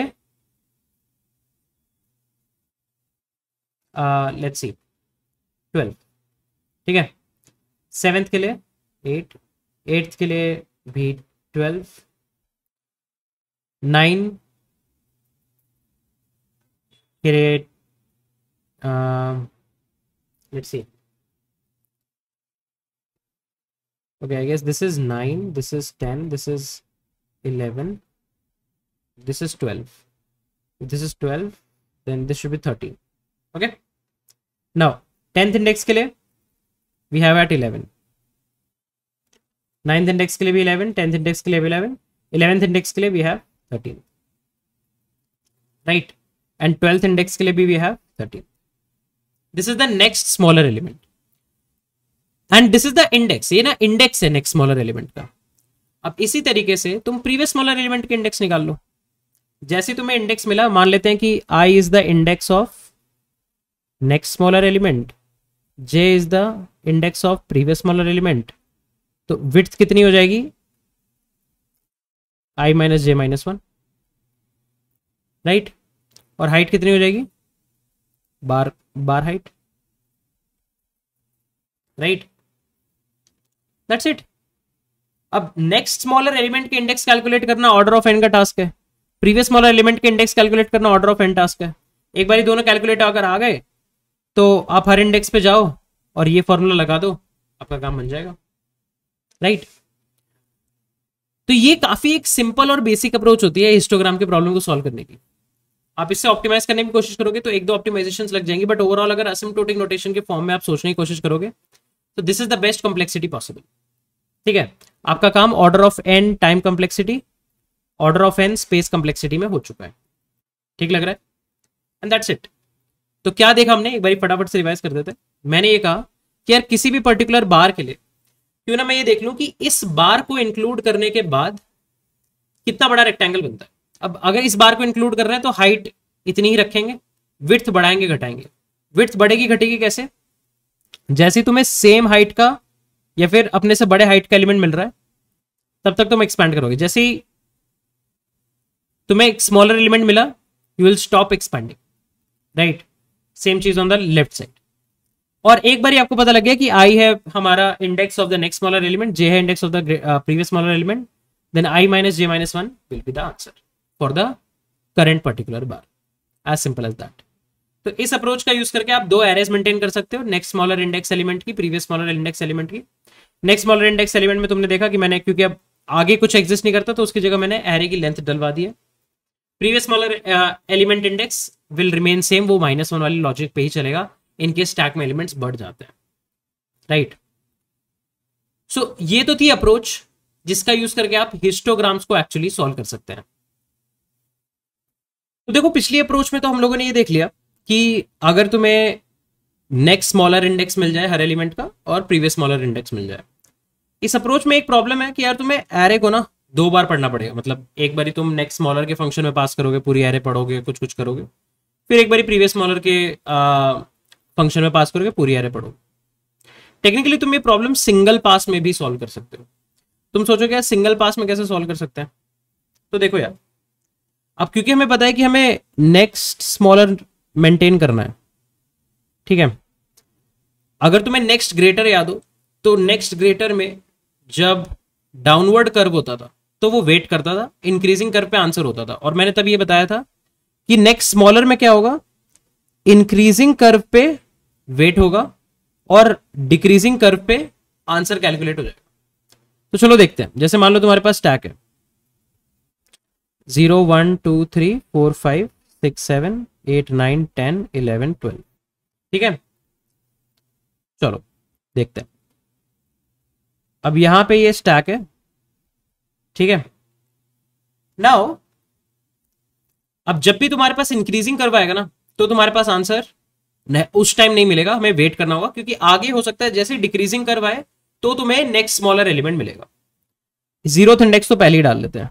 लेट्स सी 12, ठीक है। 7th के लिए 8, 8th के लिए भी 12, 9 के लिए let's see, okay, I guess this is 9, this is 10, this is 11, this is 12, if this is 12 then this should be 13, okay। Now 10th index के लिए we have at 11, 9th index के लिए भी 11, 10th index के लिए भी 11, 11th index के लिए we have 13, right, and 12th index के लिए भी we have 13. This is the next smaller element and this is the index. ये ना index है next smaller element का। अब इसी तरीके से तुम previous smaller element के index निकाल लो। जैसे तुम्हें index मिला, मान लेते हैं कि I is the index of next smaller element, J is the index of previous smaller element, तो width कितनी हो जाएगी I minus J minus 1, right, और हाइट कितनी हो जाएगी bar height, right, that's it. अब नेक्स्ट स्मॉलर एलिमेंट के इंडेक्स कैलकुलेट करना ऑर्डर ऑफ n का टास्क है, प्रीवियस स्मॉलर एलिमेंट के इंडेक्स कैलकुलेट करना ऑर्डर ऑफ n टास्क है। एक बार दोनों कैलकुलेट अगर आ गए तो आप हर इंडेक्स पे जाओ और ये फॉर्मूला लगा दो, आपका काम बन जाएगा, राइट। तो ये काफी एक सिंपल और बेसिक अप्रोच होती है हिस्टोग्राम के प्रॉब्लम को सॉल्व करने की। आप इससे ऑप्टिमाइज करने की कोशिश करोगे तो एक दो ऑप्टिमाइजेशंस लग जाएंगी, बट ओवरऑल अगर असिम्प्टोटिक नोटेशन के फॉर्म में आप सोचने की कोशिश करोगे तो this is the best complexity possible. ठीक है, आपका काम order of N time complexity, order of N space complexity में हो चुका है। ठीक लग रहा है? And that's it. तो क्या देखा हमने, एक बार फटाफट से रिवाइज कर देते हैं। मैंने ये कहा कि यार किसी भी पर्टिकुलर बार के लिए क्यों ना मैं ये देख लूं कि इस बार को इंक्लूड करने के बाद कितना बड़ा रेक्टेंगल बनता है। अब अगर इस बार को इंक्लूड कर रहे हैं तो हाइट इतनी ही रखेंगे, विड्थ बढ़ाएंगे घटाएंगे। विड्थ बढ़ेगी घटेगी कैसे? जैसे तुम्हें सेम हाइट का या फिर अपने से बड़े हाइट का एलिमेंट मिल रहा है तब तक तुम एक्सपैंड करोगे। जैसे ही तुम्हें एक स्मॉलर एलिमेंट मिला you will stop expanding, right. Same चीज ऑन द लेफ्ट साइड। और एक बार आपको पता लग गया कि आई है हमारा index of the next smaller element, J है index of the previous smaller element, then i minus j minus 1 will be the answer for the current particular bar, as simple as that। तो इस अप्रोच का यूज करके आप दो एरेज मेंटेन कर सकते हो, नेक्स्ट स्मॉलर इंडेक्स एलिमेंट की, प्रीवियस स्मॉलर इंडेक्स एलिमेंट की। नेक्स्ट स्मॉलर इंडेक्स एलिमेंट में तुमने देखा कि मैंने, क्योंकि अब आगे कुछ एग्जिस्ट नहीं करता तो उसकी जगह मैंने एरे की लेंथ डलवा दी है। Previous smaller element index will remain same, वो -1 वाली लॉजिक पे ही चलेगा इनके स्टैक में एलिमेंट्स बढ़ जाते हैं, राइट। सो ये तो थी अप्रोच जिसका यूज करके आप हिस्टोग्राम्स को एक्चुअली सॉल्व कर सकते हैं। तो देखो पिछली अप्रोच में तो हम लोगों ने ये देख लिया कि अगर तुम्हें नेक्स्ट स्मॉलर इंडेक्स मिल जाए हर एलिमेंट का और प्रीवियस स्मॉलर इंडेक्स मिल जाए, इस अप्रोच में एक प्रॉब्लम है कि यार तुम्हें एरे को ना दो बार पढ़ना पड़ेगा। मतलब एक बारी तुम नेक्स्ट स्मॉलर के फंक्शन में पास करोगे, पूरी एरे पढ़ोगे, कुछ कुछ करोगे, फिर एक बारी प्रीवियस स्मॉलर के फंक्शन में पास करोगे, पूरी एरे पढ़ोगे। टेक्निकली तुम ये प्रॉब्लम सिंगल पास में भी सॉल्व कर सकते हो। तुम सोचोगे यार सिंगल पास में कैसे सॉल्व कर सकते हैं? तो देखो यार, अब क्योंकि हमें पता है कि हमें नेक्स्ट स्मॉलर मेंटेन करना है, ठीक है। अगर तुम्हें नेक्स्ट ग्रेटर याद हो तो नेक्स्ट ग्रेटर में जब डाउनवर्ड कर्व होता था तो वो वेट करता था, इंक्रीजिंग कर्व पे आंसर होता था। और मैंने तब ये बताया था कि नेक्स्ट स्मॉलर में क्या होगा, इंक्रीजिंग कर्व पे वेट होगा और डिक्रीजिंग कर्व पे आंसर कैलकुलेट हो जाएगा। तो चलो देखते हैं। जैसे मान लो तुम्हारे पास स्टैक है 0 1 2 3 4 5 6 7 8 9 10 11 12, ठीक है। चलो देखते हैं। अब यहां पे ये स्टैक है, ठीक है। नाउ अब जब भी तुम्हारे पास इंक्रीजिंग कर्व आएगा ना तो तुम्हारे पास आंसर उस टाइम नहीं मिलेगा, हमें वेट करना होगा, क्योंकि आगे हो सकता है जैसे डिक्रीजिंग कर्व आए तो तुम्हें नेक्स्ट स्मॉलर एलिमेंट मिलेगा। 0th इंडेक्स तो पहले ही डाल लेते हैं।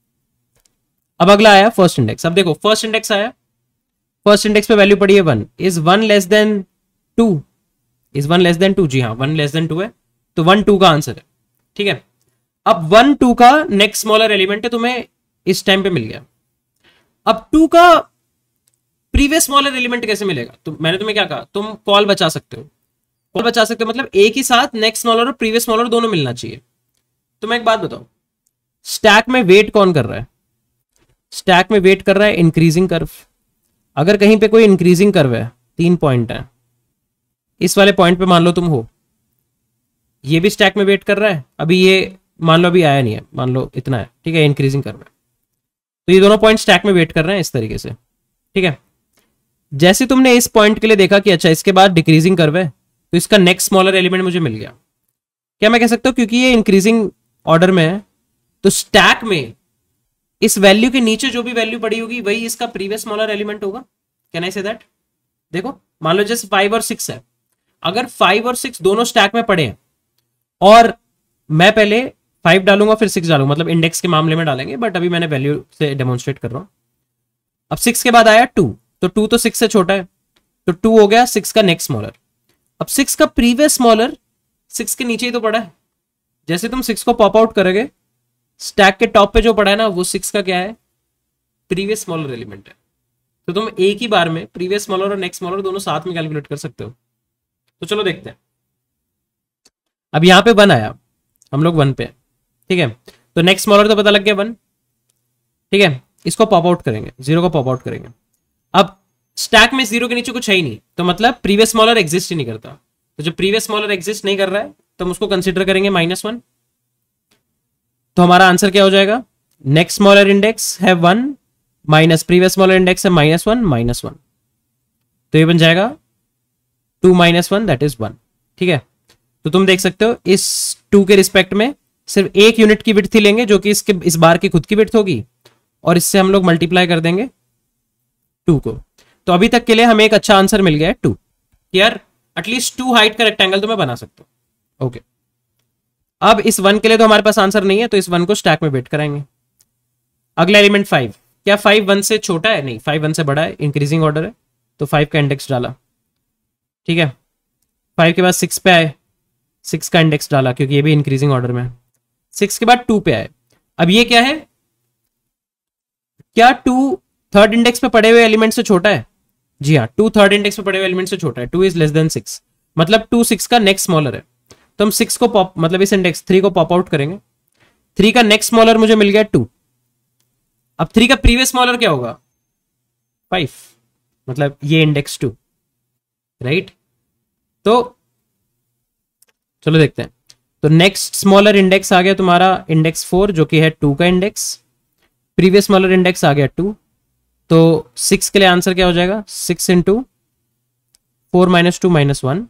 अब अगला आया फर्स्ट इंडेक्स। अब देखो फर्स्ट इंडेक्स आया, फर्स्ट इंडेक्स पे वैल्यू पड़ी है 1। Is 1 less than 2? Is 1 less than 2? जी हाँ, 1 लेस देन 2 है, तो 1 2 का आंसर है, ठीक है। अब 1 2 का नेक्स्ट स्मॉलर एलिमेंट है, तुम्हें इस टाइम पे मिल गया। अब 2 का प्रीवियस स्मॉलर एलिमेंट कैसे मिलेगा? तो मैंने तुम्हें क्या कहा, तुम कॉल बचा सकते हो। कॉल बचा सकते हो मतलब एक ही साथ नेक्स्ट स्मॉलर और प्रीवियस स्मॉलर दोनों मिलना चाहिए। तो मैं एक बात बताऊं, स्टैक में वेट कौन कर रहा है? स्टैक में वेट कर रहा है इंक्रीजिंग कर्व। अगर कहीं पे कोई इंक्रीजिंग कर्व है, 3 पॉइंट है, इस वाले पॉइंट पे मान लो तुम हो, ये भी स्टैक में वेट कर रहा है। अभी ये मान लो अभी आया नहीं है, मान लो इतना है, ठीक है, इंक्रीजिंग कर्व है, तो ये दोनों पॉइंट स्टैक में वेट कर रहे हैं इस तरीके से, ठीक है। जैसे तुमने इस पॉइंट के लिए देखा कि अच्छा इसके बाद डिक्रीजिंग कर्व है तो इसका नेक्स्ट स्मॉलर एलिमेंट मुझे मिल गया, क्या मैं कह सकता हूं क्योंकि ये इंक्रीजिंग ऑर्डर में है तो स्टैक में इस वैल्यू के नीचे जो भी वैल्यू पड़ी होगी वही इसका प्रीवियस स्मॉलर एलिमेंट होगा। Can I say that? देखो मान लो जैसे 5 और 6 है, अगर 5 और 6 दोनों स्टैक में पड़े हैं और मैं पहले 5 डालूंगा फिर 6 डालूंगा, मतलब इंडेक्स के मामले में डालेंगे, बट अभी मैंने वैल्यू से डेमोन्स्ट्रेट कर रहा हूं। अब 6 के बाद आया 2, तो 2 तो 6 से छोटा है, तो 2 हो गया 6 का नेक्स्ट स्मॉलर। अब 6 का प्रीवियस स्मॉलर 6 के नीचे ही तो पड़ा है। जैसे तुम 6 को पॉप आउट करोगे, स्टैक के टॉप पे जो पड़ा है ना वो 6 का क्या है, प्रीवियस स्मॉलर एलिमेंट है। तो तुम एक ही बार में प्रीवियस स्मॉलर और नेक्स्ट स्मॉलर दोनों साथ में कैलकुलेट कर सकते हो। तो चलो देखते हैं। अब यहां पे 1 आया, हम लोग 1 पे, ठीक है, तो नेक्स्ट स्मॉलर तो पता लग गया 1, ठीक है। इसको पॉप आउट करेंगे, 0 को पॉप आउट करेंगे। अब स्टैक में 0 के नीचे कुछ है ही नहीं, तो मतलब प्रीवियस स्मॉलर एग्जिस्ट ही नहीं करता। तो जब प्रीवियस स्मॉलर एग्जिस्ट नहीं कर रहा है तो हम उसको कंसिडर करेंगे -1। तो हमारा आंसर क्या हो जाएगा, नेक्स्ट स्मॉलर इंडेक्स है 1 माइनस प्रीवियस स्मॉलर इंडेक्स है -1 -1, तो ये बन जाएगा 2 - 1 दैट इज 1। ठीक है, तो तुम देख सकते हो इस 2 के रिस्पेक्ट में सिर्फ 1 यूनिट की विड्थ ही लेंगे जो कि इस बार की खुद की विड्थ होगी, और इससे हम लोग मल्टीप्लाई कर देंगे 2 को। तो अभी तक के लिए हमें एक अच्छा आंसर मिल गया है 2। यार एटलीस्ट 2 हाइट का रेक्टेंगल तो मैं बना सकता हूं। ओके, अब इस 1 के लिए तो हमारे पास आंसर नहीं है, तो इस 1 को स्टैक में वेट कराएंगे। अगला एलिमेंट 5, क्या 5 1 से छोटा है? नहीं, 5 1 से बड़ा है, इंक्रीजिंग ऑर्डर है, तो 5 का इंडेक्स डाला। ठीक है, 5 के बाद 6 पे आए, 6 का इंडेक्स डाला क्योंकि ये भी इंक्रीजिंग ऑर्डर में है। 6 के बाद 2 पे आए। अब ये क्या है, क्या 2 थर्ड इंडेक्स पे पड़े हुए एलिमेंट से छोटा है? जी हाँ, 2 थर्ड इंडेक्स पे पड़े हुए एलिमेंट से छोटा है। 2 इज लेस देन 6, मतलब 2 6 का नेक्स्ट स्मॉलर है। तो हम 6 को पॉप, मतलब इस इंडेक्स 3 को पॉप आउट करेंगे। 3 का नेक्स्ट स्मॉलर मुझे मिल गया 2। अब 3 का प्रीवियस स्मॉलर क्या होगा? 5, मतलब ये इंडेक्स 2, राइट? तो चलो देखते हैं। तो नेक्स्ट स्मॉलर इंडेक्स आ गया तुम्हारा इंडेक्स 4, जो कि है 2 का इंडेक्स। प्रीवियस स्मॉलर इंडेक्स आ गया 2, तो 6 के लिए आंसर क्या हो जाएगा? 6 into 4 - 2 - 1,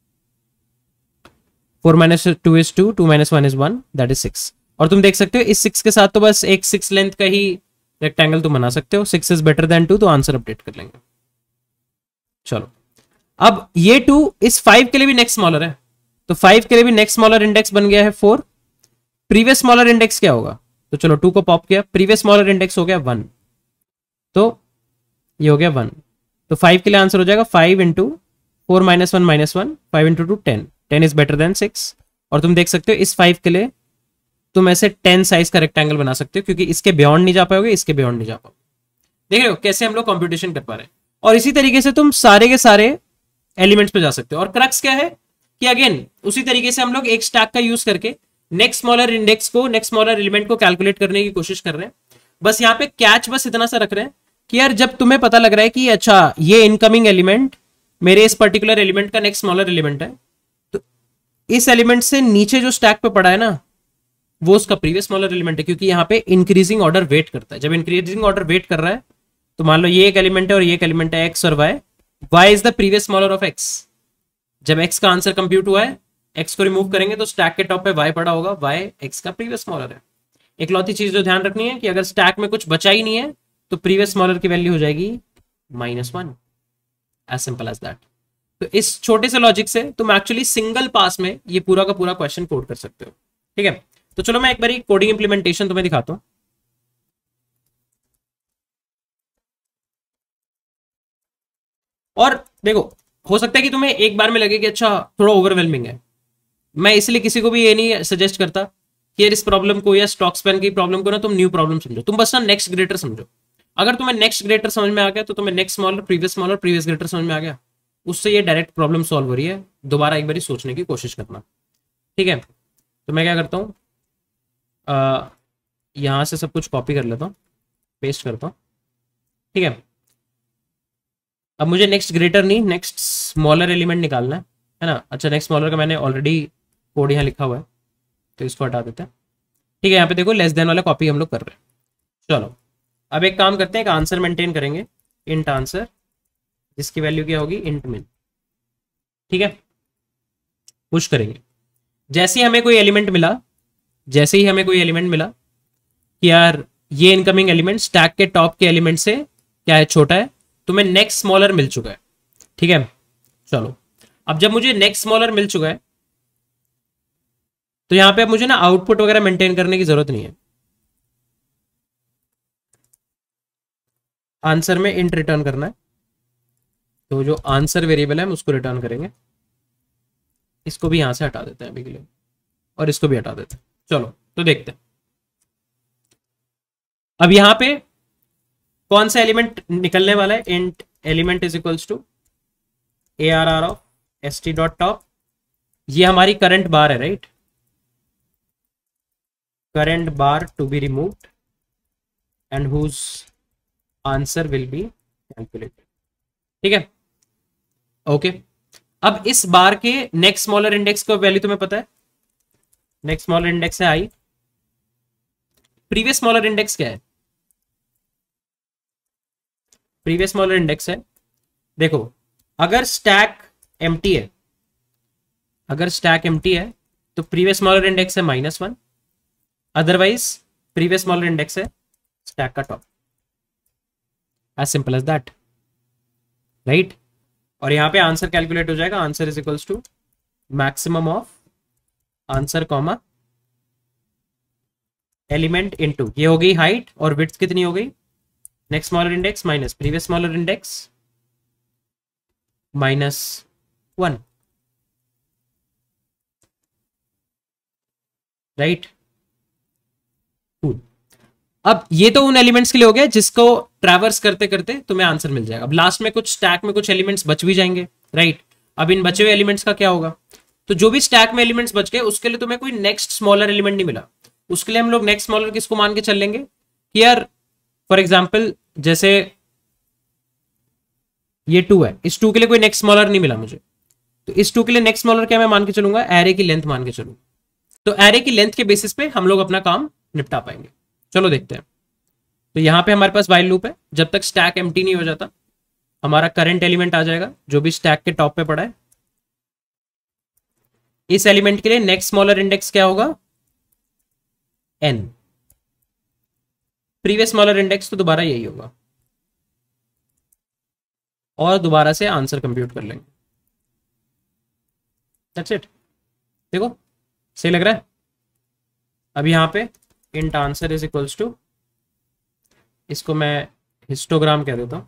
4 - 2 is 2, 2 - 1 is 1, that is 6। और तुम देख सकते हो इस 6 के साथ तो बस एक 6 लेंथ का ही रेक्टेंगल तुम बना सकते हो। 6 इज बेटर देन 2, तो आंसर अपडेट कर लेंगे। चलो, अब ये 2 इस 5 के लिए भी नेक्स्ट स्मॉलर है, तो 5 के लिए भी नेक्स्ट स्मॉलर इंडेक्स बन गया है 4। प्रीवियस स्मॉलर इंडेक्स क्या होगा? तो चलो 2 को पॉप किया, प्रीवियस स्मॉलर इंडेक्स हो गया 1, तो ये हो गया 1। तो 5 के लिए आंसर हो जाएगा 5 into 4 - 1 - 1, 5 into 2 10, 10 is better than 6। और तुम देख सकते हो इस 5 के लिए तुम ऐसे 10 साइज का रेक्टेंगल बना सकते हो, क्योंकि इसके बियॉन्ड नहीं जा पाओगे, इसके बियॉन्ड नहीं जा पाओगे। देख रहे हो कैसे हम लोग कंप्यूटेशन कर पा रहे हैं। और इसी तरीके से तुम सारे के सारे एलिमेंट्स पे जा सकते हो। और क्रक्स क्या है कि अगेन उसी तरीके से हम लोग एक स्टैक का यूज करके नेक्स्ट स्मॉलर इंडेक्स को, नेक्स्ट स्मॉलर एलिमेंट को कैलकुलेट करने की कोशिश कर रहे हैं। बस यहाँ पे कैच बस इतना सा रख रहे हैं कि यार जब तुम्हें पता लग रहा है कि अच्छा ये इनकमिंग एलिमेंट मेरे इस पर्टिकुलर एलिमेंट का नेक्स्ट स्मॉलर एलिमेंट है, तो इस एलिमेंट से नीचे जो स्टैक पे पड़ा है ना, वो उसका प्रीवियस स्मॉलर एलिमेंट है, क्योंकि यहाँ पे इंक्रीजिंग ऑर्डर वेट करता है। जब इंक्रीजिंग ऑर्डर वेट कर रहा है, तो मान लो ये एक एलिमेंट है और ये एक एलिमेंट है एक्स और Y. Y is the previous smaller of X. जब एक्स का आंसर कंप्यूट हुआ है, एक्स को रिमूव करेंगे तो स्टैक के टॉप पे वाई पड़ा होगा, वाई एक्स का प्रीवियस स्मॉलर है। एक लौती चीज जो ध्यान रखनी है कि अगर स्टैक में कुछ बचा ही नहीं है तो प्रीवियस स्मॉलर की वैल्यू हो जाएगी -1, एज सिंपल एज दैट। तो इस छोटे से लॉजिक से तुम एक्चुअली सिंगल पास में ये पूरा का पूरा क्वेश्चन कोड कर सकते हो। ठीक है, तो चलो मैं एक बार कोडिंग इंप्लीमेंटेशन तुम्हें दिखाता हूं। और देखो, हो सकता है कि तुम्हें एक बार में लगे कि अच्छा थोड़ा ओवरवेलमिंग है। मैं इसलिए किसी को भी ये नहीं सजेस्ट करता कि यार इस प्रॉब्लम को या स्टॉक स्पैन की प्रॉब्लम को ना तुम न्यू प्रॉब्लम समझो, तुम बस ना नेक्स्ट ग्रेटर समझो। अगर तुम्हें नेक्स्ट ग्रेटर समझ में आ गया तो तुम्हें नेक्स्ट स्मॉलर, प्रीवियस ग्रेटर समझ में आ गया, उससे ये डायरेक्ट प्रॉब्लम सॉल्व हो रही है। दोबारा एक बार सोचने की कोशिश करना। ठीक है, तो मैं क्या करता हूँ, यहाँ से सब कुछ कॉपी कर लेता हूँ, पेस्ट करता हूँ। ठीक है, अब मुझे नेक्स्ट ग्रेटर नहीं, नेक्स्ट स्मॉलर एलिमेंट निकालना है ना। अच्छा, नेक्स्ट स्मॉलर का मैंने ऑलरेडी कोड यहाँ लिखा हुआ है, तो इसको हटा देते हैं। ठीक है, यहाँ पे देखो लेस देन वाला कॉपी हम लोग कर रहे हैं। चलो अब एक काम करते हैं, एक आंसर मेंटेन करेंगे, इंट आंसर, जिसकी वैल्यू क्या होगी, इंट मिन। ठीक है, पुश करेंगे। जैसे ही हमें कोई एलिमेंट मिला, जैसे ही हमें कोई एलिमेंट मिला कि यार ये इनकमिंग एलिमेंट स्टैक के टॉप के एलिमेंट से क्या है, छोटा है, तो मैं नेक्स्ट स्मॉलर मिल चुका है। ठीक है, चलो अब जब मुझे नेक्स्ट स्मॉलर मिल चुका है तो यहां पे अब मुझे ना आउटपुट वगैरह मेंटेन करने की जरूरत नहीं है। आंसर में इंट रिटर्न करना है, तो जो आंसर वेरिएबल है हम उसको रिटर्न करेंगे। इसको भी यहां से हटा देते हैं अभी के लिए, और इसको भी हटा देते हैं। चलो तो देखते हैं अब यहां पे कौन सा एलिमेंट निकलने वाला है। Int element is equals to ARR of st.top। ये हमारी करंट बार है, right, current bar to be removed and whose answer will be calculated. ठीक है, ओके। अब इस बार के नेक्स्ट स्मॉलर इंडेक्स का वैल्यू तुम्हें पता है, नेक्स्ट स्मॉलर इंडेक्स है आई, प्रीवियस स्मॉलर इंडेक्स क्या है, प्रीवियस स्मॉलर इंडेक्स है, देखो अगर स्टैक एम्प्टी है, अगर स्टैक एम्प्टी है तो प्रीवियस स्मॉलर इंडेक्स है -1, अदरवाइज प्रीवियस स्मॉलर इंडेक्स है स्टैक का top, as simple as that, right. और यहां पे आंसर कैलकुलेट हो जाएगा, answer is equals to maximum of answer comma element into, ये हो गई हाइट और विड्थ कितनी हो गई, next smaller index minus previous smaller index -1, right. अब ये तो उन एलिमेंट्स के लिए हो गया जिसको ट्रैवर्स करते करते तुम्हें आंसर मिल जाएगा। अब लास्ट में कुछ स्टैक में कुछ एलिमेंट्स बच भी जाएंगे, राइट। अब इन बचे हुए एलिमेंट्स का क्या होगा, तो जो भी स्टैक में एलिमेंट्स बच गए उसके लिए तुम्हें कोई नेक्स्ट स्मॉलर एलिमेंट नहीं मिला, उसके लिए हम लोग नेक्स्ट स्मॉलर किसको मान के चल लेंगे कि यार फॉर एग्जाम्पल जैसे ये 2 है, इस 2 के लिए कोई नेक्स्ट स्मॉलर नहीं मिला मुझे, तो इस 2 के लिए नेक्स्ट स्मॉलर क्या मैं मान के चलूंगा, एरे की लेंथ मान के चलूंगा। तो एरे की लेंथ के बेसिस पे हम लोग अपना काम निपटा पाएंगे। चलो देखते हैं। तो यहां पे हमारे पास वाइल लूप है, जब तक स्टैक एम्प्टी नहीं हो जाता हमारा करंट एलिमेंट आ जाएगा जो भी स्टैक के टॉप पे पड़ा है। इस एलिमेंट के लिए नेक्स्ट स्मॉलर इंडेक्स क्या होगा, n, प्रीवियस स्मॉलर इंडेक्स तो दोबारा यही होगा, और दोबारा से आंसर कंप्यूट कर लेंगे। That's it. देखो सही लग रहा है। अब यहां पे int answer is equals to, इसको मैं हिस्टोग्राम कह देता हूं,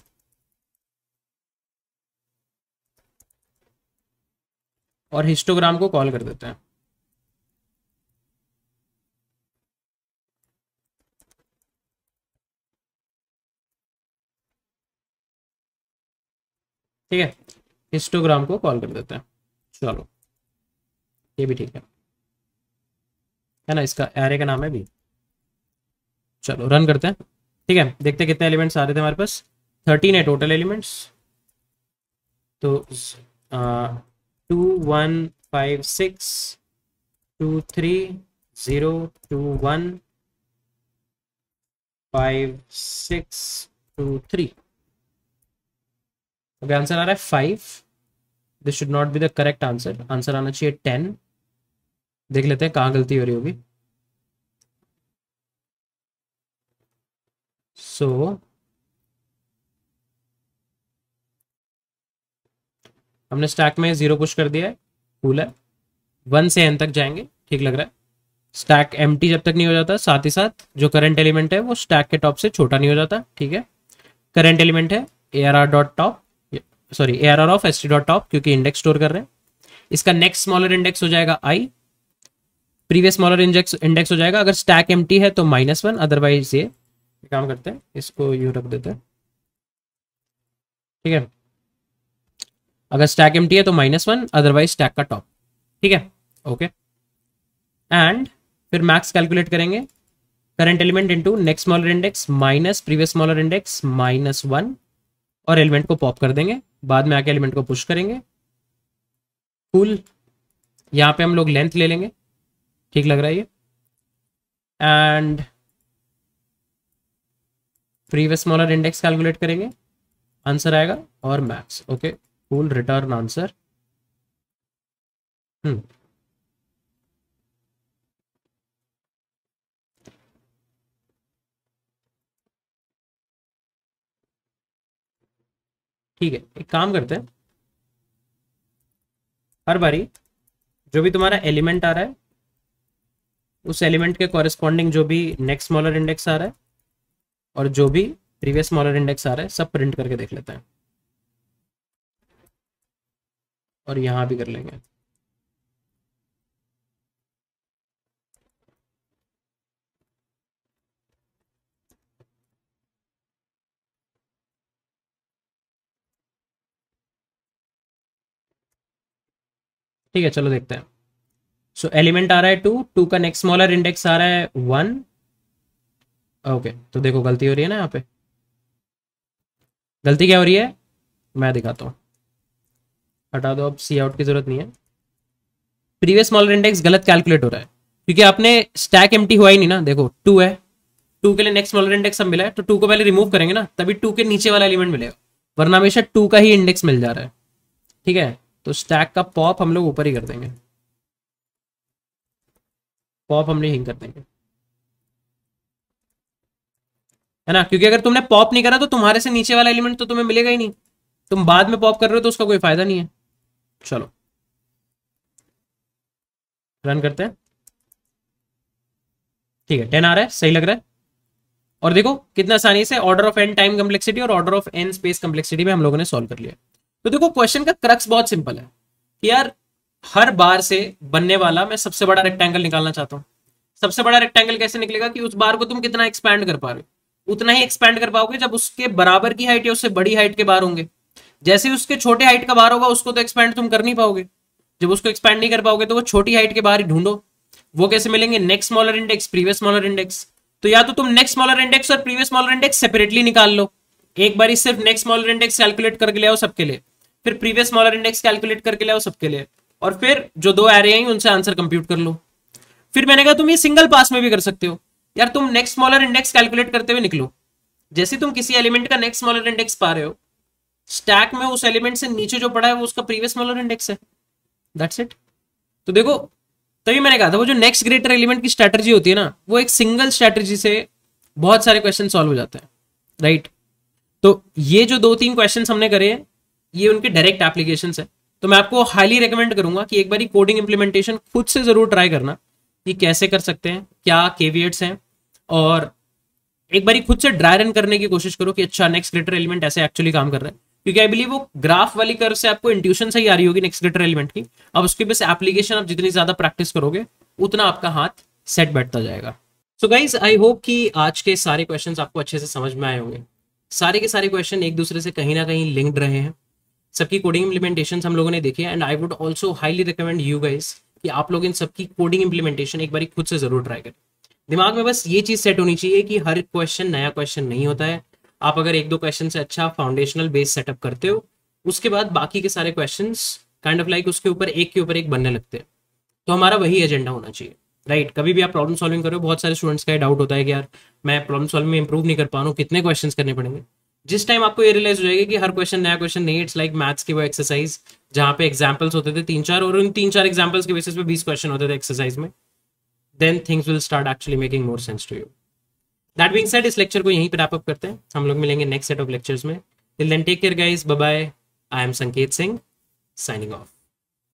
और हिस्टोग्राम को कॉल कर देते हैं। ठीक है, हिस्टोग्राम को कॉल कर देते हैं। चलो ये भी ठीक है ना, इसका एरे का नाम है भी। चलो रन करते हैं। ठीक है, देखते हैं कितने एलिमेंट्स आ रहे थे हमारे पास। 13 है टोटल एलिमेंट्स। तो 2 1 5 6 2 3 0 2 1 5 6 2 3। ओके, आंसर आ रहा है 5। This should not be the correct answer, answer आना चाहिए 10। देख लेते हैं कहाँ गलती हो रही होगी। सो हमने स्टैक में 0 पुश कर दिया है, कूल है। 1 से n तक जाएंगे, ठीक लग रहा है। स्टैक एम्प्टी जब तक नहीं हो जाता, साथ ही साथ जो करंट एलिमेंट है वो स्टैक के टॉप से छोटा नहीं हो जाता। ठीक है, करंट एलिमेंट है ARR dot top, sorry ARR of ST dot top, क्योंकि इंडेक्स स्टोर कर रहे हैं। इसका नेक्स्ट स्मॉलर इंडेक्स हो जाएगा I, प्रीवियस स्मॉलर इंडेक्स हो जाएगा, अगर स्टैक एम्प्टी है तो -1, अदरवाइज ये काम करते हैं, इसको यू रख देते हैं। ठीक है, अगर स्टैक एम्प्टी है तो -1, अदरवाइज स्टैक का टॉप। ठीक है, ओके। एंड फिर मैक्स कैलकुलेट करेंगे, current element into next smaller index minus previous smaller index -1, और एलिमेंट को पॉप कर देंगे, बाद में आके एलिमेंट को पुश करेंगे। कूल, यहाँ पे हम लोग लेंथ ले लेंगे, ठीक लग रहा है ये। And previous smaller index calculate करेंगे, आंसर आएगा, और max. Okay cool, return answer. ठीक है, एक काम करते हैं, हर बारी जो भी तुम्हारा एलिमेंट आ रहा है उस एलिमेंट के कॉरेस्पॉन्डिंग जो भी नेक्स्ट स्मॉलर इंडेक्स आ रहा है और जो भी प्रीवियस स्मॉलर इंडेक्स आ रहा है सब प्रिंट करके देख लेते हैं, और यहां भी कर लेंगे। ठीक है, चलो देखते हैं। सो एलिमेंट आ रहा है 2, 2 का नेक्स्ट स्मॉलर इंडेक्स आ रहा है 1। ओके, तो देखो गलती हो रही है ना, यहाँ पे गलती क्या हो रही है, मैं दिखाता हूँ, हटा दो, अब सी आउट की जरूरत नहीं है। प्रीवियस स्मॉलर इंडेक्स गलत कैलकुलेट हो रहा है क्योंकि आपने स्टैक एम्प्टी हुआ ही नहीं ना। देखो 2 है, 2 के लिए नेक्स्ट स्मॉलर इंडेक्स सब मिला है, तो 2 को पहले रिमूव करेंगे ना, तभी 2 के नीचे वाला एलिमेंट मिलेगा, वरना हमेशा 2 का ही इंडेक्स मिल जा रहा है। ठीक है, तो स्टैक का पॉप हम लोग ऊपर ही कर देंगे, पॉप हम यहीं कर देंगे, है ना, क्योंकि अगर तुमने पॉप नहीं करा तो तुम्हारे से नीचे वाला एलिमेंट तो तुम्हें मिलेगा ही नहीं। तुम बाद में पॉप कर रहे हो तो उसका कोई फायदा नहीं है। चलो रन करते हैं। ठीक है, 10 आ रहा है, सही लग रहा है। और देखो कितना आसानी से order of N time complexity और order of N space complexity में हम लोगों ने सॉल्व कर लिया। तो देखो क्वेश्चन का क्रक्स बहुत सिंपल है कि यार हर बार से बनने वाला मैं सबसे बड़ा रेक्टेंगल निकालना चाहता हूं। सबसे बड़ा रेक्टेंगल कैसे निकलेगा कि उस बार को तुम कितना एक्सपैंड कर पा रहे हो, उतना ही एक्सपैंड कर पाओगे जब उसके बराबर की हाइट या उससे बड़ी हाइट के बार होंगे। जैसे ही उसके छोटे हाइट का बार होगा उसको तो एक्सपैंड तुम कर नहीं पाओगे। जब उसको एक्सपैंड नहीं कर पाओगे तो वो छोटी हाइट के बाहर ही ढूंढो। वो कैसे मिलेंगे? Next smaller index, previous smaller index. तो या तो तुम नेक्स्ट स्मॉलर इंडेक्स और प्रीवियस स्मॉलर इंडेक्स सेपरेटली निकाल लो, एक बार सिर्फ नेक्स्ट स्मॉलर इंडेक्स कैलकुलेट करके ले आओ सबके लिए, फिर प्रीवियस स्मॉलर इंडेक्स कैलकुलेट करके ले आओ सबके लिए, और फिर जो दो एरे हैं उनसे आंसर कंप्यूट कर लो। फिर मैंने कहा तुम ये सिंगल पास में भी कर सकते हो। यार तुम नेक्स्ट स्मॉलर इंडेक्स कैलकुलेट करते हुए निकलो, जैसे तुम किसी एलिमेंट का नेक्स्ट स्मॉलर इंडेक्स पा रहे हो, स्टैक में उस एलिमेंट से नीचे जो पड़ा है वो उसका प्रीवियस स्मॉलर इंडेक्स है। That's it. तो देखो तभी मैंने कहा था वो जो नेक्स्ट ग्रेटर एलिमेंट की स्ट्रैटेजी होती है ना, वो एक सिंगल स्ट्रैटेजी से बहुत सारे क्वेश्चन सॉल्व हो जाते हैं, राइट। तो ये जो 2-3 क्वेश्चन हमने करे हैं ये उनके डायरेक्ट एप्लीकेशन है। तो मैं आपको हाईली रिकमेंड करूंगा कि एक बार कोडिंग इंप्लीमेंटेशन खुद से जरूर ट्राई करना कि कैसे कर सकते हैं, क्या केविएट्स हैं, और एक बार खुद से ड्राई रन करने की कोशिश करो कि अच्छा नेक्स्ट ग्रेटर एलिमेंट ऐसे एक्चुअली काम कर रहा है। क्योंकि आई बिलीव वो ग्राफ वाली कर्व से आपको इंट्यूशन सही आ रही होगी नेक्स्ट ग्रेटर एलिमेंट की। अब उसके बस एप्लीकेशन आप जितनी ज्यादा प्रैक्टिस करोगे उतना आपका हाथ सेट बैठता जाएगा। सो गाइज आई होप कि आज के सारे क्वेश्चंस आपको अच्छे से समझ में आए होंगे। सारे के सारे क्वेश्चन एक दूसरे से कहीं ना कहीं लिंक्ड रहे हैं, सबकी कोडिंग इंप्लीमेंटेशन हम लोगों ने देखी है। And I would also highly recommend you guys कि आप लोग इन सबकी कोडिंग इंप्लीमेंटेशन एक बार खुद से जरूर ट्राई करें। दिमाग में बस ये चीज सेट होनी चाहिए कि हर क्वेश्चन नया क्वेश्चन नहीं होता है। आप अगर 1-2 क्वेश्चन से अच्छा फाउंडेशनल बेस सेटअप करते हो, उसके बाद बाकी के सारे क्वेश्चंस काइंड ऑफ लाइक उसके ऊपर एक बनने लगते हैं। तो हमारा वही एजेंडा होना चाहिए, राइट। कभी भी आप प्रॉब्लम सॉल्विंग करो, बहुत सारे स्टूडेंट्स का डाउट होता है कि यार मैं प्रॉब्लम सॉल्विंग में इंप्रूव नहीं कर पा रहा हूँ, कितने क्वेश्चंस करने पड़ेंगे। जिस टाइम आपको ये रियलाइज हो जाएगा कि हर क्वेश्चन नया क्वेश्चन नहीं, इट्स लाइक मैथ्स की वो एक्सरसाइज जहाँ पे एग्जाम्पल्स होते थे 3-4 और उन 3-4 एग्जाम्पल्स के बेसिस पे 20 क्वेश्चन होते थे एक्सरसाइज में, then things will start actually making more sense to you. That being said, इस लेक्चर को यहीं पर wrap up करते हैं। हम लोग मिलेंगे नेक्स्ट सेट ऑफ लेक्चर्स में। Till then take care guys, bye bye. I am Sanket Singh signing off.